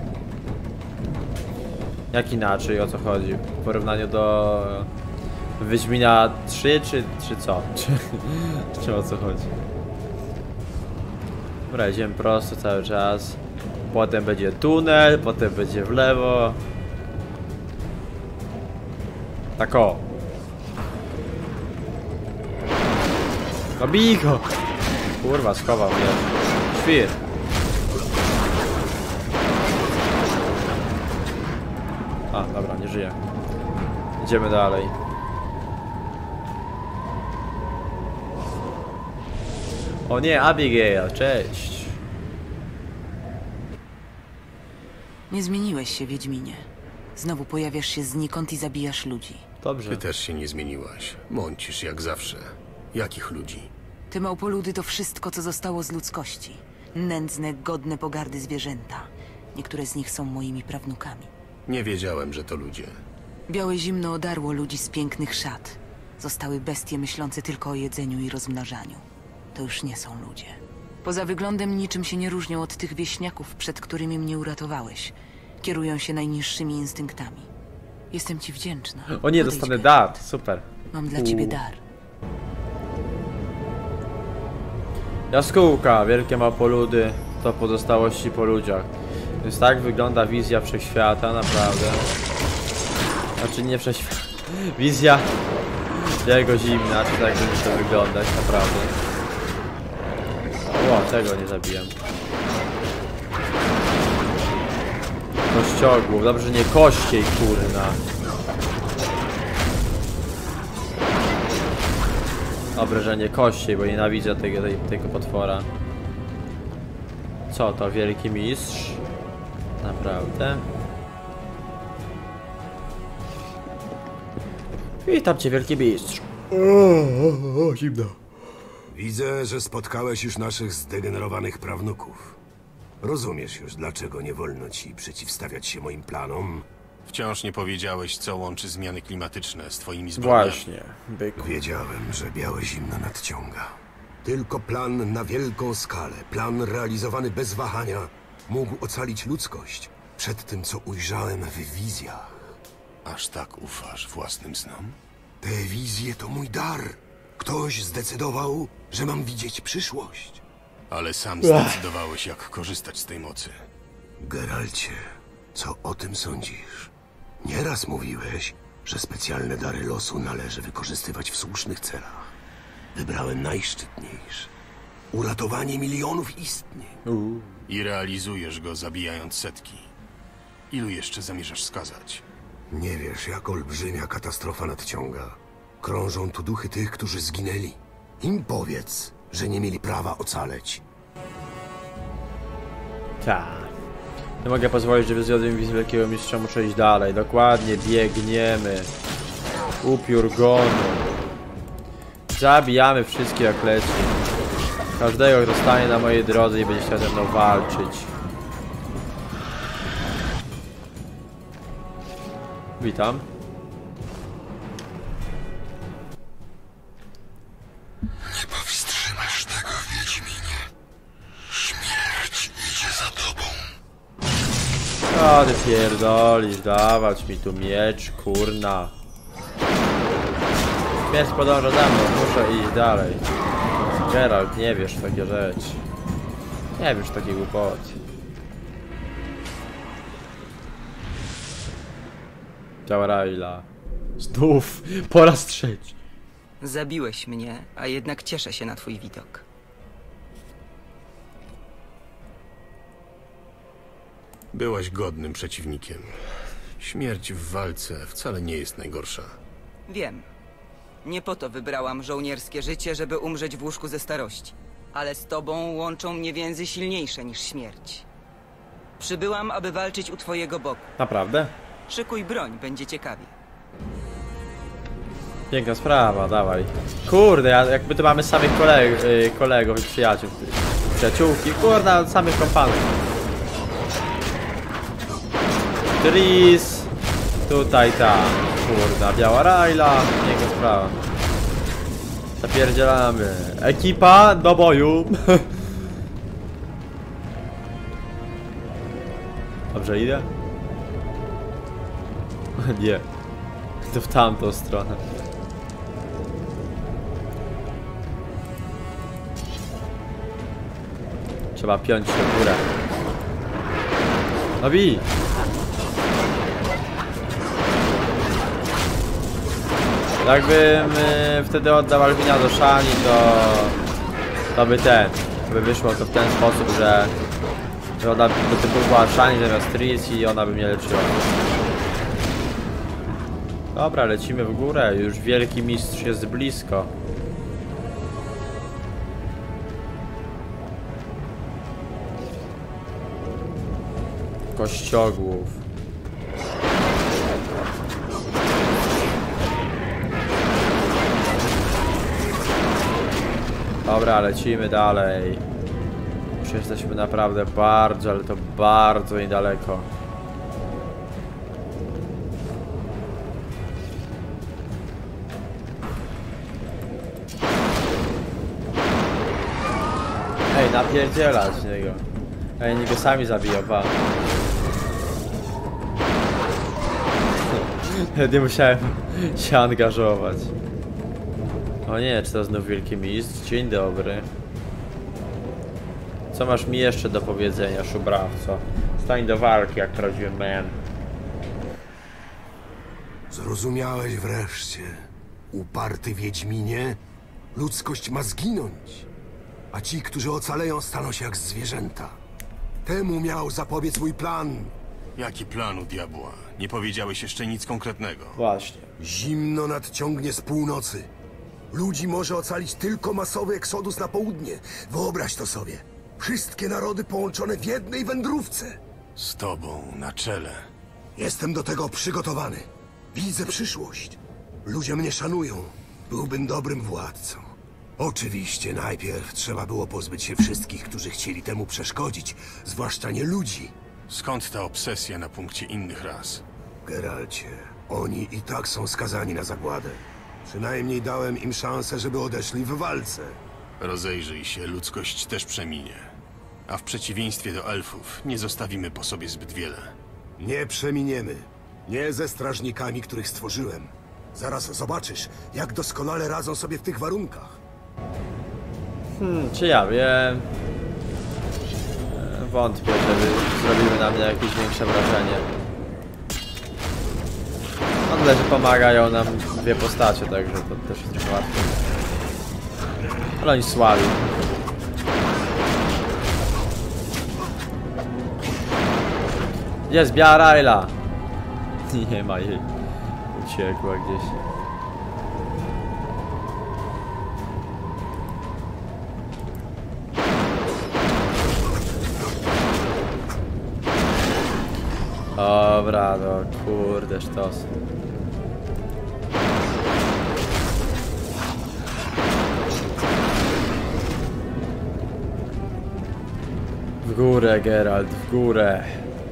Jak inaczej, o co chodzi? W porównaniu do Wiedźmina 3 czy co? Czy o co chodzi? Dobra, idziemy prosto cały czas. Potem będzie tunel, potem będzie w lewo. Tak o. No bij go! Kurwa, schował mnie. Świr. A, dobra, nie żyje. Idziemy dalej. O nie, Abigail, cześć. Nie zmieniłeś się, Wiedźminie. Znowu pojawiasz się znikąd i zabijasz ludzi. Dobrze. Ty też się nie zmieniłaś. Mącisz jak zawsze. Jakich ludzi? Te małpoludy to wszystko, co zostało z ludzkości. Nędzne, godne pogardy zwierzęta. Niektóre z nich są moimi prawnukami. Nie wiedziałem, że to ludzie. Białe zimno odarło ludzi z pięknych szat. Zostały bestie myślące tylko o jedzeniu i rozmnażaniu. To już nie są ludzie. Poza wyglądem niczym się nie różnią od tych wieśniaków, przed którymi mnie uratowałeś. Kierują się najniższymi instynktami. Jestem ci wdzięczna. O nie, dostanę dar, super. Mam dla ciebie dar. Jaskółka, wielkie małpoludy, to pozostałości po ludziach. Więc tak wygląda wizja wszechświata, naprawdę. Znaczy nie wszechświata. Wizja jego zimna, czy tak będzie to wyglądać, naprawdę. O, tego nie zabiłem. Kościogłów, dobrze, że nie kościej, kurna. Dobre, że nie kościej, bo nienawidzę tego potwora. Co to, wielki mistrz? Naprawdę? Witam cię, wielki mistrz. O, zimno. Widzę, że spotkałeś już naszych zdegenerowanych prawnuków. Rozumiesz już, dlaczego nie wolno ci przeciwstawiać się moim planom? Wciąż nie powiedziałeś, co łączy zmiany klimatyczne z twoimi zbrodniami. Właśnie, byku. Wiedziałem, że białe zimno nadciąga. Tylko plan na wielką skalę, plan realizowany bez wahania, mógł ocalić ludzkość przed tym, co ujrzałem w wizjach. Aż tak ufasz własnym snom? Te wizje to mój dar. Ktoś zdecydował, że mam widzieć przyszłość. Ale sam zdecydowałeś, jak korzystać z tej mocy. Geralcie, co o tym sądzisz? Nieraz mówiłeś, że specjalne dary losu należy wykorzystywać w słusznych celach. Wybrałem najszczytniejszy. Uratowanie milionów istnień. I realizujesz go, zabijając setki. Ilu jeszcze zamierzasz skazać? Nie wiesz, jak olbrzymia katastrofa nadciąga. Krążą tu duchy tych, którzy zginęli. Im powiedz, że nie mieli prawa ocaleć. Ta. Nie mogę pozwolić, żeby zjadłem wizję wielkiego mistrza, muszę iść dalej. Dokładnie, biegniemy. Upiór gonu. Zabijamy wszystkich jak leci. Każdego, kto stanie na mojej drodze i będzie chciał ze mną walczyć. Witam. Nie powstrzymasz tego, Wiedźminie. Śmierć idzie za tobą. O, ty pierdolisz, dawać mi tu miecz, kurna. Śmierć podąża za mną, muszę iść dalej. Geralt, nie wiesz takie rzeczy. Nie wiesz takie głupoty. Działa Raila. Znów, po raz trzeci. Zabiłeś mnie, a jednak cieszę się na twój widok. Byłaś godnym przeciwnikiem. Śmierć w walce wcale nie jest najgorsza. Wiem. Nie po to wybrałam żołnierskie życie, żeby umrzeć w łóżku ze starości. Ale z tobą łączą mnie więzy silniejsze niż śmierć. Przybyłam, aby walczyć u twojego boku. Naprawdę? Szykuj broń, będzie ciekawie. Piękna sprawa, dawaj. Kurde, jakby tu mamy samych kolegów i przyjaciół. Przyjaciółki, kurde, samych kompanów. Tris. Tutaj ta. Kurde, biała Raila. Piękna sprawa. Zapierdzielamy. Ekipa do boju. Dobrze idę? Nie. To w tamtą stronę. Trzeba piąć się w górę. No bij! Jakbym wtedy oddał Alwina do Shani, to by wyszło to w ten sposób, że ona by była Shani zamiast Tris i ona by mnie leczyła. Dobra, lecimy w górę, już wielki mistrz jest blisko. Kościogłów. Dobra, lecimy dalej. Już jesteśmy naprawdę bardzo, ale to bardzo niedaleko. Ej, napierdzielać niego. Ej, niego sami zabiją, pa. Nie musiałem się angażować. O nie, czy to znów wielki mistrz? Dzień dobry. Co masz mi jeszcze do powiedzenia, szubrawco? Stań do walki jak prawdziwy man. Zrozumiałeś wreszcie, uparty Wiedźminie? Ludzkość ma zginąć, a ci, którzy ocaleją, staną się jak zwierzęta. Temu miał zapobiec mój plan. Jaki plan u diabła? Nie powiedziałeś jeszcze nic konkretnego. Właśnie. Zimno nadciągnie z północy. Ludzi może ocalić tylko masowy eksodus na południe. Wyobraź to sobie. Wszystkie narody połączone w jednej wędrówce. Z tobą na czele. Jestem do tego przygotowany. Widzę przyszłość. Ludzie mnie szanują. Byłbym dobrym władcą. Oczywiście najpierw trzeba było pozbyć się wszystkich, którzy chcieli temu przeszkodzić, zwłaszcza nie ludzi. Skąd ta obsesja na punkcie innych ras? Geralcie, oni i tak są skazani na zagładę. Przynajmniej dałem im szansę, żeby odeszli w walce. Rozejrzyj się, ludzkość też przeminie. A w przeciwieństwie do elfów, nie zostawimy po sobie zbyt wiele. Nie przeminiemy. Nie ze strażnikami, których stworzyłem. Zaraz zobaczysz, jak doskonale radzą sobie w tych warunkach. Czy ja wiem? Wątpię, żeby zrobiły na mnie jakieś większe wrażenie. No tyle, że pomagają nam dwie postacie, także to też jest trochę łatwiej. Ale oni słabi. Jest biała Raila! Nie ma jej. Uciekła gdzieś. Dobra, no kurde, sztos. W górę, Geralt, w górę.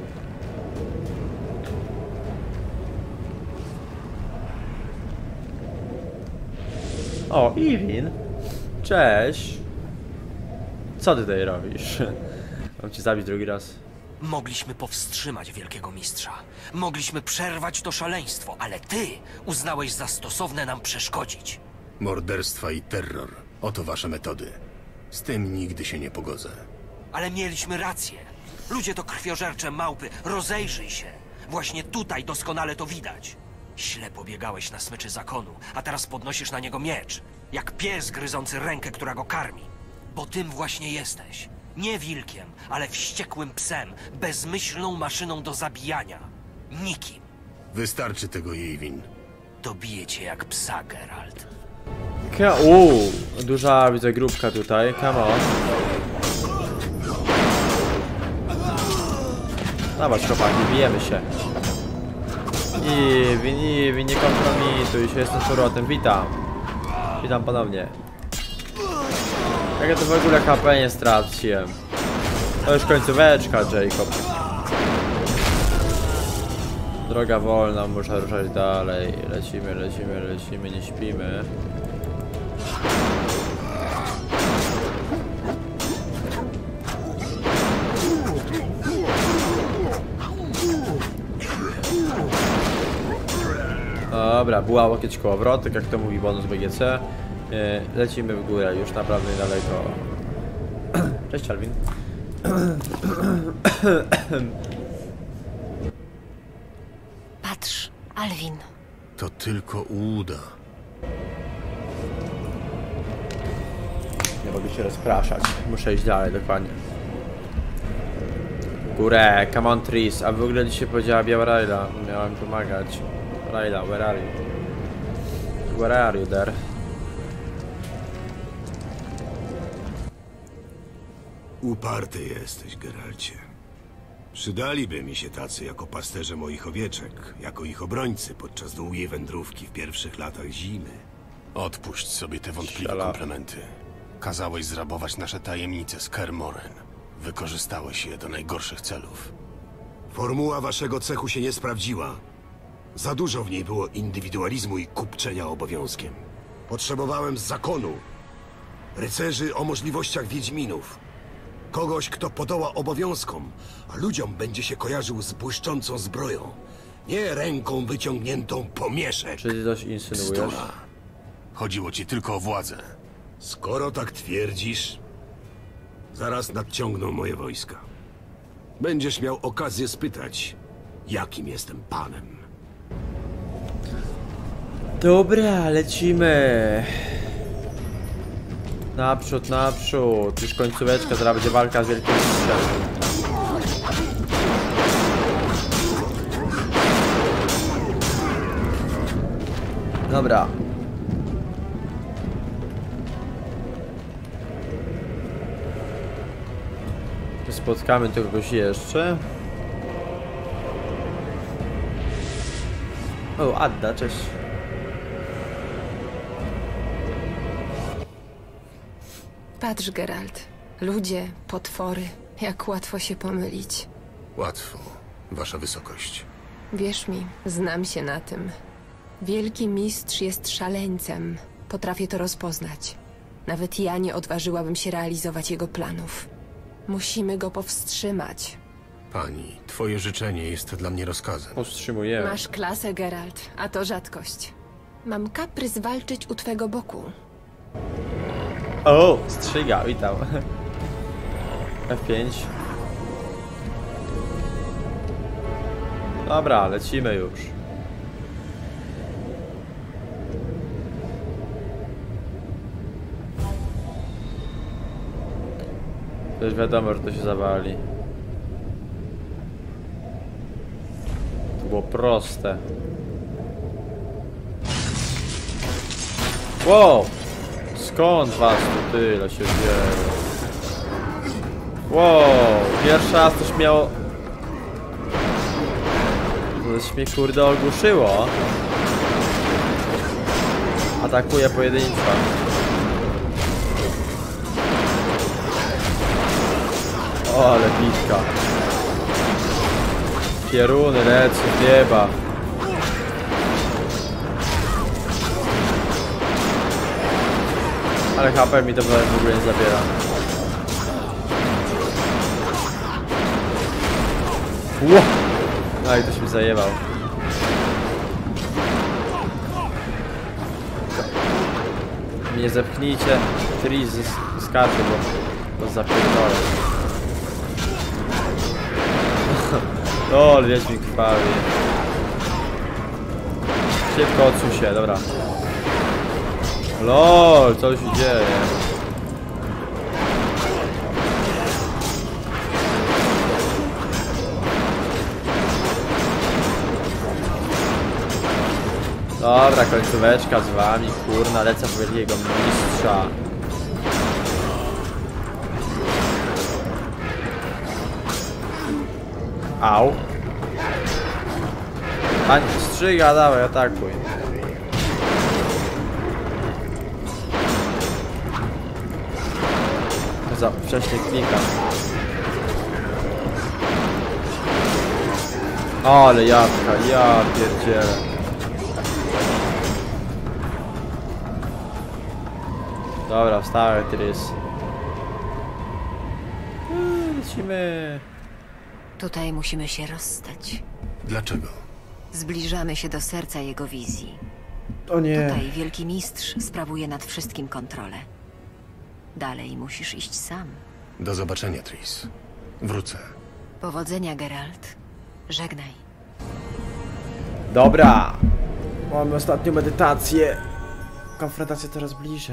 O, Irwin. Cześć. Co ty tutaj robisz? Mam cię zabić drugi raz. Mogliśmy powstrzymać Wielkiego Mistrza. Mogliśmy przerwać to szaleństwo, ale ty uznałeś za stosowne nam przeszkodzić. Morderstwa i terror. Oto wasze metody. Z tym nigdy się nie pogodzę. Ale mieliśmy rację. Ludzie to krwiożercze małpy. Rozejrzyj się. Właśnie tutaj doskonale to widać. Ślepo biegałeś na smyczy zakonu, a teraz podnosisz na niego miecz. Jak pies gryzący rękę, która go karmi. Bo tym właśnie jesteś. Nie wilkiem, ale wściekłym psem. Bezmyślną maszyną do zabijania. Nikim. Wystarczy tego, Eivin. Dobiję cię jak psa, Geralt. Duża, widzę, grupka tutaj. Come on. Zobacz, chłopaki, bijemy się. Eivin, nie kompromituj się, jestem z powrotem. Witam. Witam ponownie. Jak ja to w ogóle HP nie straciłem. To już końcóweczka, Jacob. Droga wolna, muszę ruszać dalej. Lecimy, nie śpimy. Dobra, była łokieć kołowrotek, jak to mówi bonus BGC. Lecimy w górę, już naprawdę niedaleko. Cześć, Alvin. Patrz, Alvin. To tylko uda. Nie mogę się rozpraszać. Muszę iść dalej, dokładnie. Górę, come on trees. A w ogóle dzisiaj powiedziała biała Rayla. Miałem pomagać. Rayla, where are you? Where are you there? Uparty jesteś, Geralcie. Przydaliby mi się tacy jako pasterze moich owieczek, jako ich obrońcy podczas długiej wędrówki w pierwszych latach zimy. Odpuść sobie te wątpliwe komplementy. Kazałeś zrabować nasze tajemnice z Kaer Morhen. Wykorzystałeś je do najgorszych celów. Formuła waszego cechu się nie sprawdziła. Za dużo w niej było indywidualizmu i kupczenia obowiązkiem. Potrzebowałem zakonu, rycerzy o możliwościach wiedźminów. Kogoś, kto podoła obowiązkom, a ludziom będzie się kojarzył z błyszczącą zbroją. Nie ręką wyciągniętą po mieszek. Czy ty coś insynuujesz? Bzdura. Chodziło ci tylko o władzę. Skoro tak twierdzisz, zaraz nadciągną moje wojska. Będziesz miał okazję spytać, jakim jestem panem. Dobra, lecimy. Naprzód, naprzód. Już końcóweczka, zaraz będzie walka z Wielkim Mistrzem. Dobra. Spotkamy tu kogoś jeszcze. O, Adda, cześć. Patrz, Geralt. Ludzie, potwory. Jak łatwo się pomylić. Łatwo, wasza wysokość. Wierz mi, znam się na tym. Wielki mistrz jest szaleńcem. Potrafię to rozpoznać. Nawet ja nie odważyłabym się realizować jego planów. Musimy go powstrzymać. Pani, twoje życzenie jest dla mnie rozkazem. Powstrzymujemy. Masz klasę, Geralt, a to rzadkość. Mam kaprys walczyć u twego boku. O, strzyga, witam. F5. Dobra, lecimy już. To już wiadomo, że to się zawali. To było proste. Wow! Skąd was tu tyle się dzieje? Wow! Pierwszy raz coś miało... Coś mnie kurde ogłuszyło. Atakuje pojedynczo. O, ale bitka. Pieruny lecą z nieba. Ale HP mi to w ogóle nie zabiera. Ło! No i ktoś mi zajebał. Nie zepchnijcie Tris z karty, bo to zapierdolę. O, wiedź mi krwawi. Szybko odsuń się, dobra. LOL, co się dzieje? Dobra, końcóweczka z wami, kurna, lecę w wielkiego mistrza. Au. Pani strzyga, dawaj, atakuj. Za wcześnie klikam. Ale jabłka, ja pierdzielę. Dobra, wstałem, Tris. Lecimy. Tutaj musimy się rozstać. Dlaczego? Zbliżamy się do serca jego wizji. O nie. Tutaj wielki mistrz sprawuje nad wszystkim kontrolę. Dalej musisz iść sam. Do zobaczenia, Tris. Wrócę. Powodzenia, Geralt. Żegnaj. Dobra. Mamy ostatnią medytację. Konfrontacja coraz bliżej.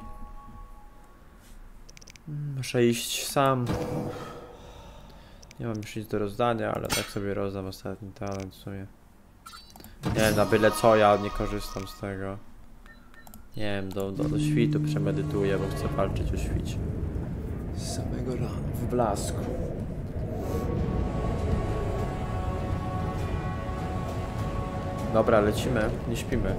Muszę iść sam. Nie mam już nic do rozdania, ale tak sobie rozdam ostatni talent w sumie. Nie wiem, na byle co, ja nie korzystam z tego. Nie wiem, do świtu przemedytuję, bo chcę walczyć o świcie. Z samego rana, w blasku. Dobra, lecimy, nie śpimy.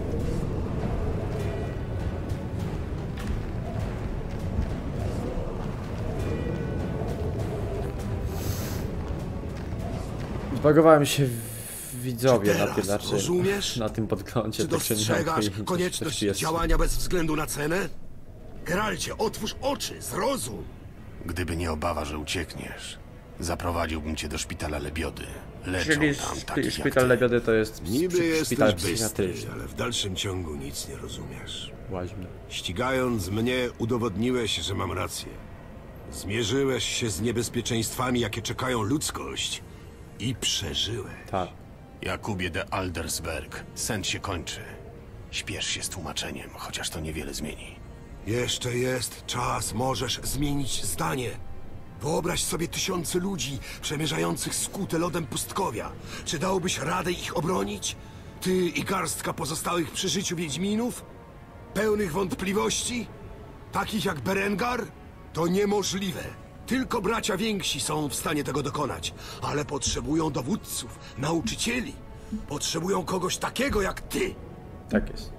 Zbagowałem się w widzowie na tym, znaczy na tym podglądzie. Czy dostrzegasz konieczność działania bez względu na cenę? Geralcie, otwórz oczy, zrozum! Gdyby nie obawa, że uciekniesz, zaprowadziłbym cię do szpitala Lebiody. Leczą tam takich szpital Lebiody to jest Niby szpital jesteś psychiatryczny. bystry, ale w dalszym ciągu nic nie rozumiesz. Łaźmy. Ścigając mnie, udowodniłeś, że mam rację. Zmierzyłeś się z niebezpieczeństwami, jakie czekają ludzkość i przeżyłeś. Tak. Jakubie de Aldersberg, sen się kończy. Śpiesz się z tłumaczeniem, chociaż to niewiele zmieni. Jeszcze jest czas, możesz zmienić zdanie. Wyobraź sobie tysiące ludzi przemierzających skute lodem pustkowia. Czy dałbyś radę ich obronić? Ty i garstka pozostałych przy życiu Wiedźminów? Pełnych wątpliwości? Takich jak Berengar? To niemożliwe. Tylko bracia więksi są w stanie tego dokonać. Ale potrzebują dowódców, nauczycieli. Potrzebują kogoś takiego jak ty. Tak jest.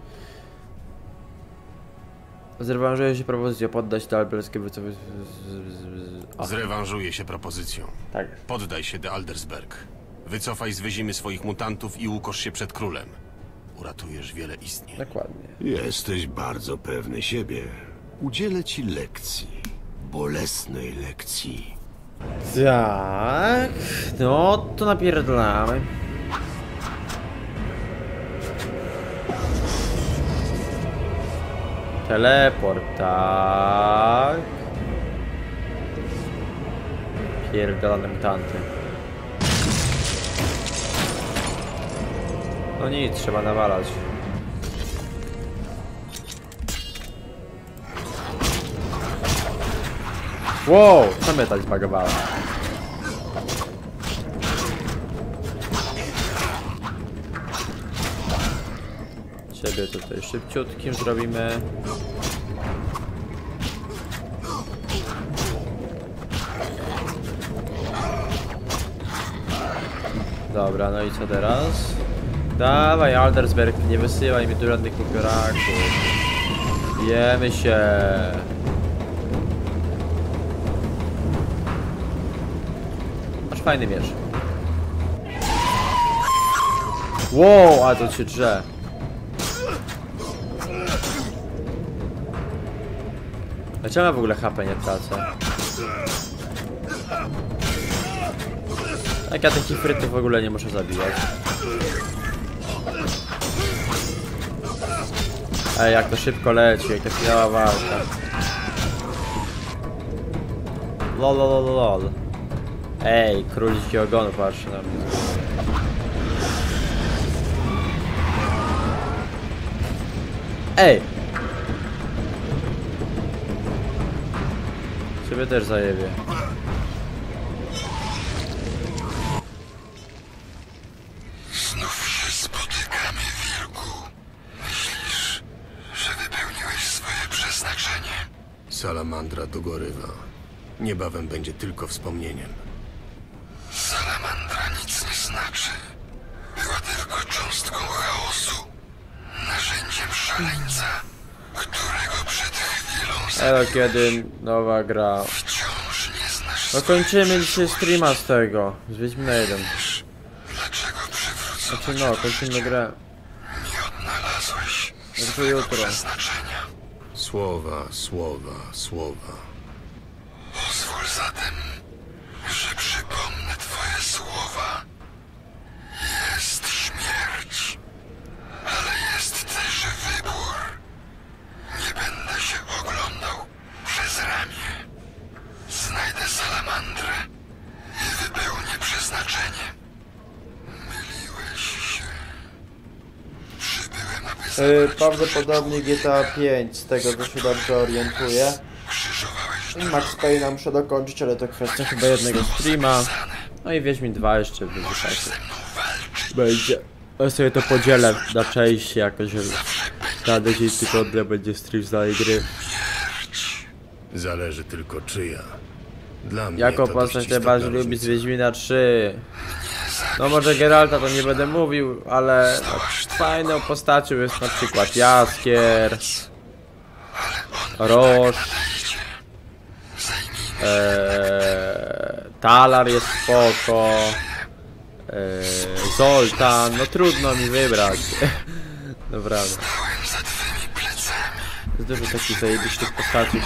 Zrewanżuję się propozycją poddać do albelskiego wycofy... Zrewanżuję się propozycją. Tak. Poddaj się de Aldersberg. Wycofaj z wyzimy swoich mutantów i ukosz się przed królem. Uratujesz wiele istnień. Dokładnie. Jesteś bardzo pewny siebie. Udzielę ci lekcji. Bolesnej lekcji. Tak. No to napierdolamy. Teleport, tak. Pierdolone mutanty. No nic, trzeba nawalać. Wow, co mnie tak zbagowało? Ciebie tutaj szybciutkim zrobimy. dobra, no i co teraz? Dawaj, Aldersberg, nie wysyłaj mi tu żadnych popioraków. Jemy się. Masz fajny miecz. Wow, a to się drze. Dlaczego ja w ogóle HP nie tracę? Tak, ja takich frytów w ogóle nie muszę zabijać. Ej, jak to szybko leci, jak to chwilowa walka. Lol. Ej, król dzikiego ogonu patrzy na mnie. Ej! Ciebie też zajebie. Znów się spotykamy, wilku. Myślisz, że wypełniłeś swoje przeznaczenie? Salamandra dogorywa. Niebawem będzie tylko wspomnieniem. Salamandra nic nie znaczy. Była tylko cząstką chaosu. Narzędziem szaleńca, którego przed chwilą Elo, kiedy nowa gra. No kończymy dzisiaj streama z tego. Z Wiedźmina 1. Znaczy no, kończymy grę. Nie odnalazłeś to jutro. przeznaczenia. Słowa. Pozwól zatem, że przypomnę twoje słowa. Jest śmierć, ale jest też wybór. Nie będę się oglądał przez ramię. Znajdę salamandrę i wypełnię przeznaczenie. Myliłeś się. Przybyłem, aby Prawdopodobnie GTA 5, z tego co się dobrze orientuję. Max Payne muszę dokończyć, ale to kwestia chyba jednego streama. No i Wiedźmin 2 jeszcze w międzyczasie będzie. Ja sobie to podzielę na części jakoś. Na 10 tygodnia będzie stream z danej gry. Zależy tylko czyja. Dla mnie Jaką to postać dość najbardziej istotna lubi z różnica. Wiedźmina 3? No może Geralta to nie będę mówił, ale fajną postacią jest na przykład Jaskier, Roż, Talar jest spoko, Zoltan, no trudno mi wybrać. Dobra. Jest dużo takich zajebistych postaci,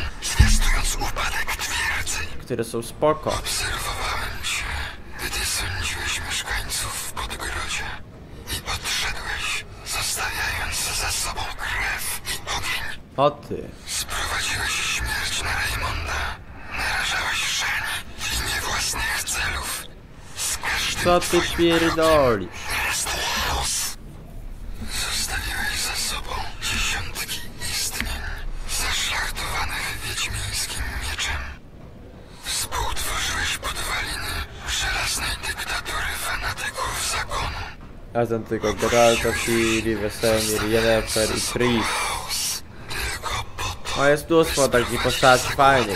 które są spoko. Obserwowałem cię, gdy sądziłeś mieszkańców w Podgrodzie i odszedłeś, zostawiając za sobą krew i ogień. O ty. Sprowadziłeś śmierć na Raymonda, narażałeś Szani w imię własnych celów. Z każdym Co ty pierdolisz? chaos. Zostawiłeś za sobą dziesiątki istnień, zaszlachtowanych wiedźmińskim mieczem. Współtworzyłeś podwaliny żelaznej dyktatury fanatyków zakonu. Razem tylko Geralta, Ciri, Wesemir, Yennefer i Triss. No jest mnóstwo takich postaci fajnych.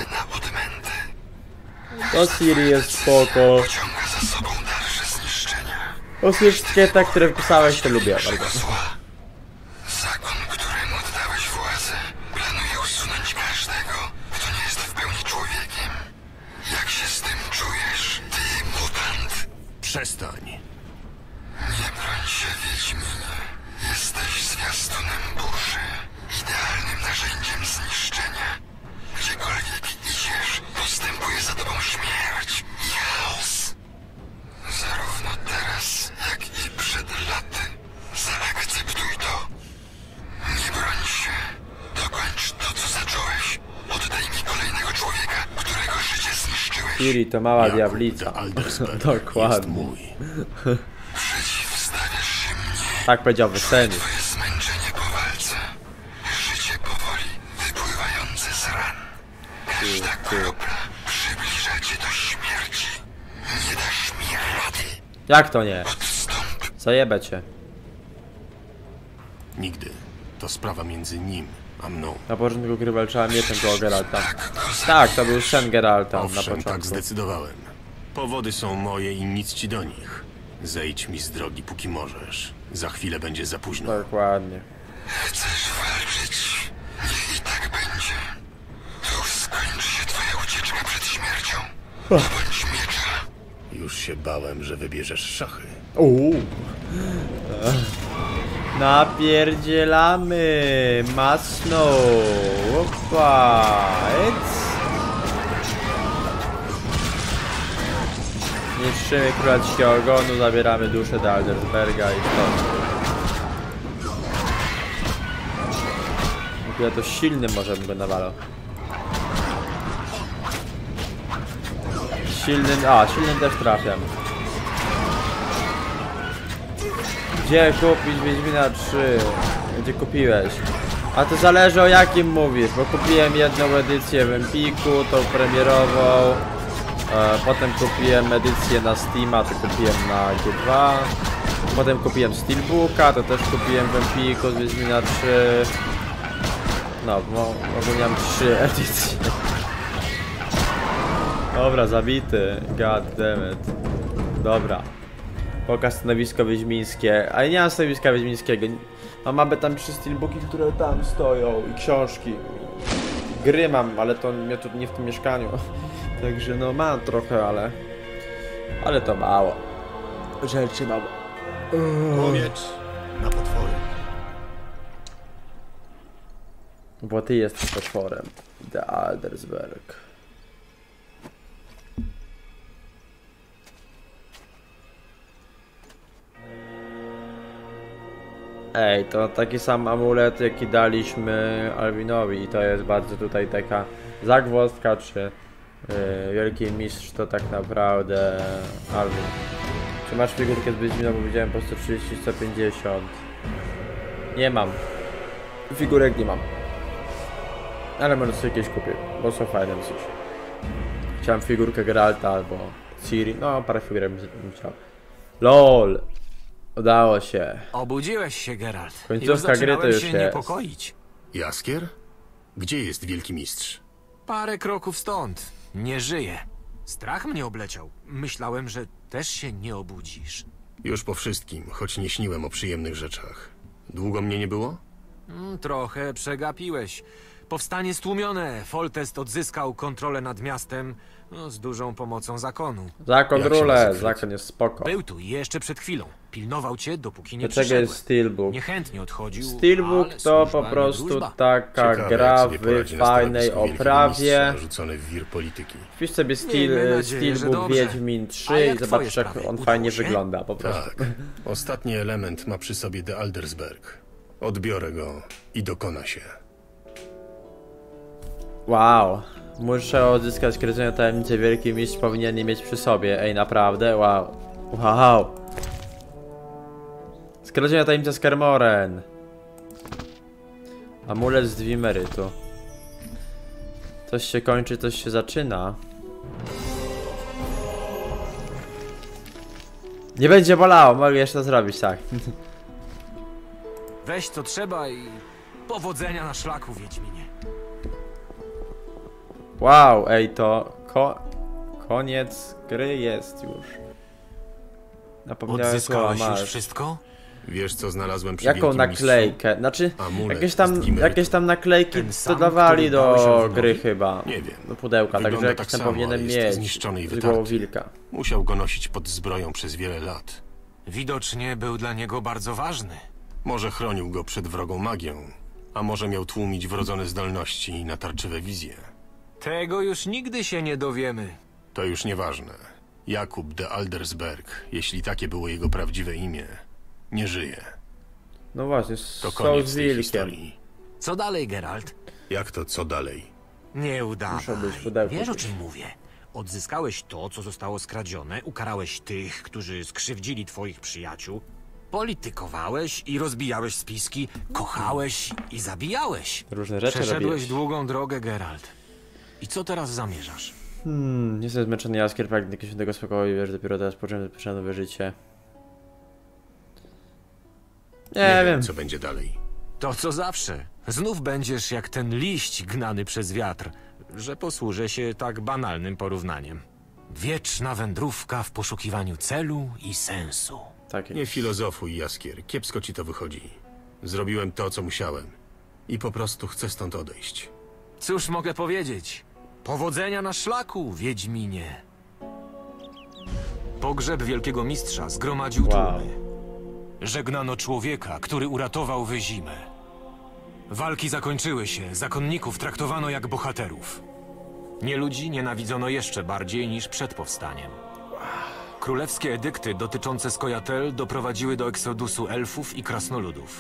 To Ciri jest spoko. To wszystkie te, które wpisałeś, to lubię bardzo. Zakon, któremu oddałeś władzę, planuje usunąć każdego, kto nie jest w pełni człowiekiem. Jak się z tym czujesz, ty mutant? Przestań. Nie broń się, Wiedźminie. Jesteś zwiastunem burzy, idealnym narzędziem zniszczenia. Gdziekolwiek idziesz, postępuje za tobą śmierć i chaos. Zarówno teraz, jak i przed laty. Zaakceptuj to. Nie broń się. Dokończ to, co zacząłeś. Oddaj mi kolejnego człowieka, którego życie zniszczyłeś. Ciri to mała diablica. Dokładnie. Przeciwstawiasz się mnie. Tak powiedział Wesemir. Twoje zmęczenie po walce. Życie powoli wypływające z ran. Każda kropla przybliża cię do śmierci. Nie dasz mi rady. Jak to nie? Zajebę cię. Nigdy. To sprawa między nim a mną. Na początku gry walczyła mieczem koło Geralta. Tak, to był sen Geralta na Owszem, początku. tak zdecydowałem. Powody są moje i nic ci do nich. Zejdź mi z drogi, póki możesz. Za chwilę będzie za późno. Dokładnie. Chcesz walczyć? Niech i tak będzie. Już skończy się twoja ucieczka przed śmiercią. Bądź miecza. Już się bałem, że wybierzesz szachy. Napierdzielamy. Masno. Opa. Niszczymy króla Dzikiego Ogonu, zabieramy duszę do Aldersberga i stąd. Ja to silnym może bym go nawalał. Silnym też trafiam. Gdzie kupić Wiedźmina 3? Gdzie kupiłeś? A to zależy o jakim mówisz, bo kupiłem jedną edycję w Empiku, tą premierową. Potem kupiłem edycję na Steama, to kupiłem na G2. Potem kupiłem Steelbooka, to też kupiłem w Empiku z Wiedźmina 3. No, ogólnie mam 3 edycje. Dobra, zabity. God damn it. Dobra. Pokaż stanowisko wiedźmińskie. Ale nie mam stanowiska wiedźmińskiego. Mam aby tam 3 steelbooki, które tam stoją. I książki. Gry mam, ale to nie w tym mieszkaniu. Także no mam trochę, ale to mało. Rzeczy mało. Powiedz na potwory. Bo ty jesteś potworem. The Aldersberg. Ej, to taki sam amulet, jaki daliśmy Alwinowi i to jest bardzo tutaj taka zagwozdka, czy wielki mistrz to tak naprawdę Alwin. Czy masz figurkę z Wiedźmina, bo widziałem po 130, 150. Nie mam. Figurek nie mam. Ale może sobie jakieś kupię, bo są fajne dosyć. Chciałem figurkę Geralta albo Ciri, no parę figurek bym chciał. LOL! Udało się. Obudziłeś się, Geralt. Końcówka gry to już się jest. niepokoić. Jaskier? Gdzie jest wielki mistrz? Parę kroków stąd. Nie żyje. Strach mnie obleciał. Myślałem, że też się nie obudzisz. Już po wszystkim, choć nie śniłem o przyjemnych rzeczach. Długo mnie nie było? Trochę przegapiłeś. Powstanie stłumione. Foltest odzyskał kontrolę nad miastem z dużą pomocą zakonu. Zakon rule, zakon jest spoko. Był tu jeszcze przed chwilą. Pilnował cię, dopóki nie Dlaczego przyszedłem. jest Steelbook? Niechętnie odchodził. Steelbook to po prostu taka gra w fajnej oprawie. Rzucony w wir polityki. Wpisz sobie Steelbook Wiedźmin 3 i zobacz, jak on fajnie wygląda po prostu. Tak. Ostatni element ma przy sobie The Aldersberg. Odbiorę go i dokona się. Wow. Muszę odzyskać skradzioną tajemnicę. Wielki mistrz powinien je mieć przy sobie. Ej, naprawdę? Wow. Wow. Skradziona tajemnica z Kermoren. Amulet z Dwimerytu. Coś się kończy, coś się zaczyna. Nie będzie bolało, mogę jeszcze to zrobić, tak. Weź co trzeba i powodzenia na szlaku, Wiedźminie. Wow, ej, to koniec gry jest już. Zapomniałem Odzyskałeś słowa, już masz. wszystko? Wiesz, co znalazłem przy Jaką wielkim naklejkę? mistrzu? Znaczy, Amulet jakieś tam naklejki Ten sam, dodawali który dałeś do Alwinowi? gry chyba. Nie wiem. Do pudełka, Wygląda także tak jakieś tam samo, powinienem jest mieć. zniszczony i Z głową wytarty. wilka. Musiał go nosić pod zbroją przez wiele lat. Widocznie był dla niego bardzo ważny. Może chronił go przed wrogą magią, a może miał tłumić wrodzone zdolności i natarczywe wizje. Tego już nigdy się nie dowiemy. To już nieważne. Jakub de Aldersberg, jeśli takie było jego prawdziwe imię, nie żyje. No właśnie, To są koniec z tej wilkiem. historii. Co dalej, Geralt? Jak to co dalej? Nie udawaj. Muszę być w pudełku. Wiesz, o czym mówię? Odzyskałeś to, co zostało skradzione, ukarałeś tych, którzy skrzywdzili twoich przyjaciół, politykowałeś i rozbijałeś spiski, kochałeś i zabijałeś. Różne rzeczy Przeszedłeś robiłeś. długą drogę, Geralt. I co teraz zamierzasz? Jestem zmęczony, Jaskier, pragnie jakiegoś świętego spokoju, wiesz, dopiero teraz począłem nowe życie. Nie wiem. Co będzie dalej. To co zawsze. Znów będziesz jak ten liść gnany przez wiatr, że posłużę się tak banalnym porównaniem. Wieczna wędrówka w poszukiwaniu celu i sensu. Tak. Nie filozofuj, Jaskier. Kiepsko ci to wychodzi. Zrobiłem to, co musiałem. I po prostu chcę stąd odejść. Cóż mogę powiedzieć? Powodzenia na szlaku, Wiedźminie. Pogrzeb wielkiego mistrza zgromadził tłumy. Żegnano człowieka, który uratował Wyzimę. Walki zakończyły się, zakonników traktowano jak bohaterów. Nieludzi nienawidzono jeszcze bardziej niż przed powstaniem. Królewskie edykty dotyczące Skojatel doprowadziły do eksodusu elfów i krasnoludów.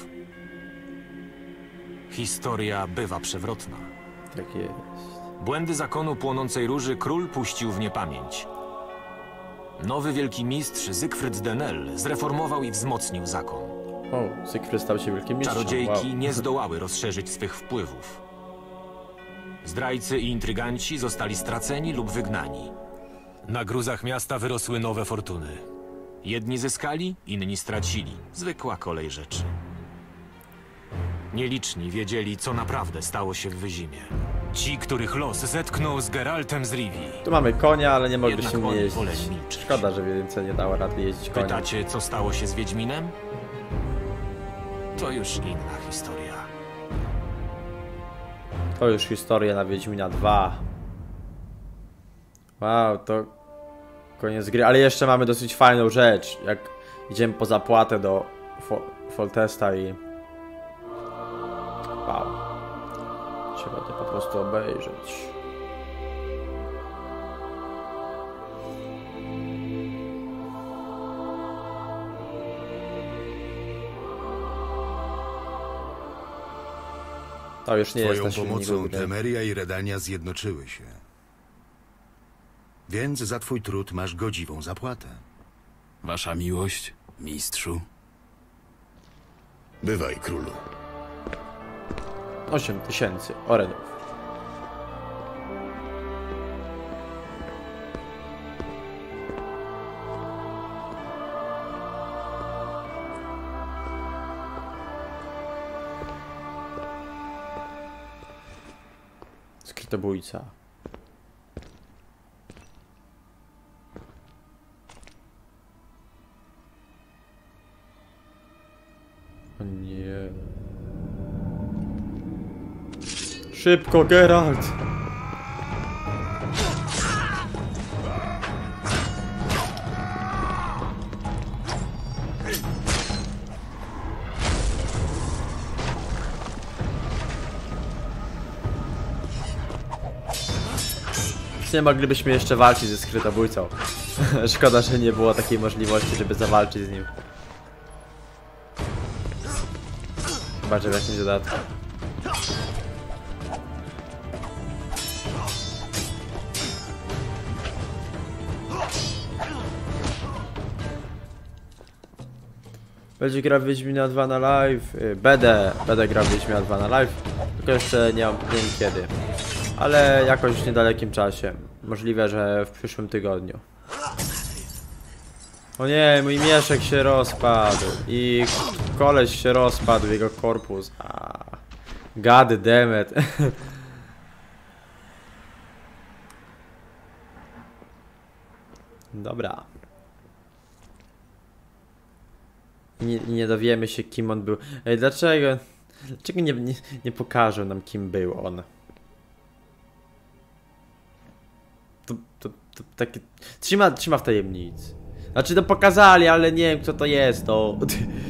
Historia bywa przewrotna. Tak jest. Błędy zakonu Płonącej Róży król puścił w niepamięć. Nowy wielki mistrz Zygfryd Denel zreformował i wzmocnił zakon. O, Zygfryd stał się wielkim mistrzem. Czarodziejki nie zdołały rozszerzyć swych wpływów. Zdrajcy i intryganci zostali straceni lub wygnani. Na gruzach miasta wyrosły nowe fortuny. Jedni zyskali, inni stracili. Zwykła kolej rzeczy. Nieliczni wiedzieli, co naprawdę stało się w Wyzimie. Ci, których los zetknął z Geraltem z Rivii. Tu mamy konia, ale nie mogliśmy nim jeździć. Szkoda, że więcej nie dało rady jeździć koniem. Pytacie, co stało się z Wiedźminem? To już inna historia. To już historia na Wiedźmina 2. Wow, to koniec gry. Ale jeszcze mamy dosyć fajną rzecz. Jak idziemy po zapłatę do Foltesta i... Wow. Trzeba to po prostu obejrzeć. To już nie jest na Twoją pomocą Temeria i Redania zjednoczyły się. Więc za twój trud masz godziwą zapłatę. Wasza miłość, mistrzu? Bywaj, królu. 8000 orenów. Skrytobójca. O nie. Szybko, Geralt! Nie moglibyśmy jeszcze walczyć ze skrytobójcą. Szkoda, że nie było takiej możliwości, żeby zawalczyć z nim. Chyba, że w jakimś dodatku. Będzie grał Wiedźmina 2 na live. Będę grał Wiedźmina 2 na live. Tylko jeszcze nie wiem kiedy. Ale jakoś w niedalekim czasie. Możliwe, że w przyszłym tygodniu. O nie, mój mieszek się rozpadł. I koleś się rozpadł, jego korpus. God damn it. Dobra. Nie dowiemy się, kim on był. Ej, dlaczego nie pokażą nam, kim był on? To takie... Trzyma w tajemnicy. Znaczy to pokazali, ale nie wiem, kto to jest, to...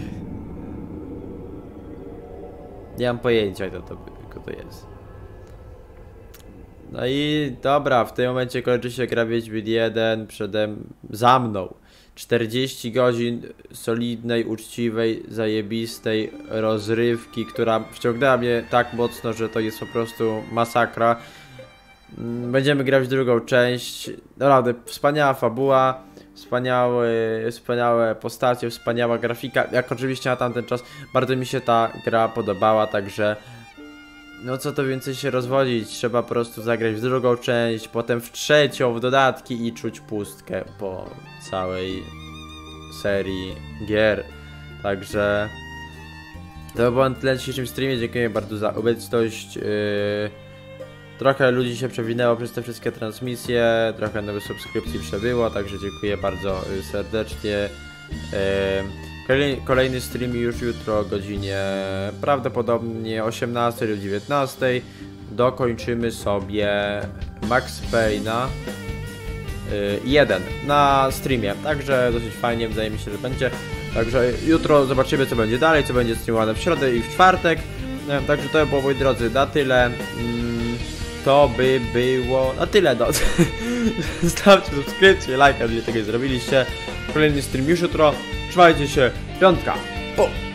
Nie mam pojęcia, kto to jest. No i dobra, w tym momencie kończy się gra Wiedźmin 1 za mną. 40 godzin solidnej, uczciwej, zajebistej rozrywki, która wciągnęła mnie tak mocno, że to jest po prostu masakra. Będziemy grać w drugą część. Naprawdę wspaniała fabuła, wspaniałe postacie, wspaniała grafika. Jak oczywiście na tamten czas bardzo mi się ta gra podobała, także no co to więcej się rozwodzić, trzeba po prostu zagrać w drugą część, potem w trzecią, w dodatki i czuć pustkę po całej serii gier. Także to było na tyle w dzisiejszym streamie, dziękuję bardzo za obecność. Trochę ludzi się przewinęło przez te wszystkie transmisje, trochę nowych subskrypcji przebyło, także dziękuję bardzo serdecznie. Kolejny stream już jutro o godzinie prawdopodobnie 18 lub 19. Dokończymy sobie Max Payne'a 1 na streamie, także dosyć fajnie, wydaje mi się, że będzie. Także jutro zobaczymy, co będzie dalej, co będzie streamowane w środę i w czwartek. Także to było, moi drodzy, na tyle. To by było na tyle, no. Stawcie subskrypcję, lajka, jeżeli tego nie zrobiliście. Kolejny stream już jutro. Trzymajcie się, piątka. Po!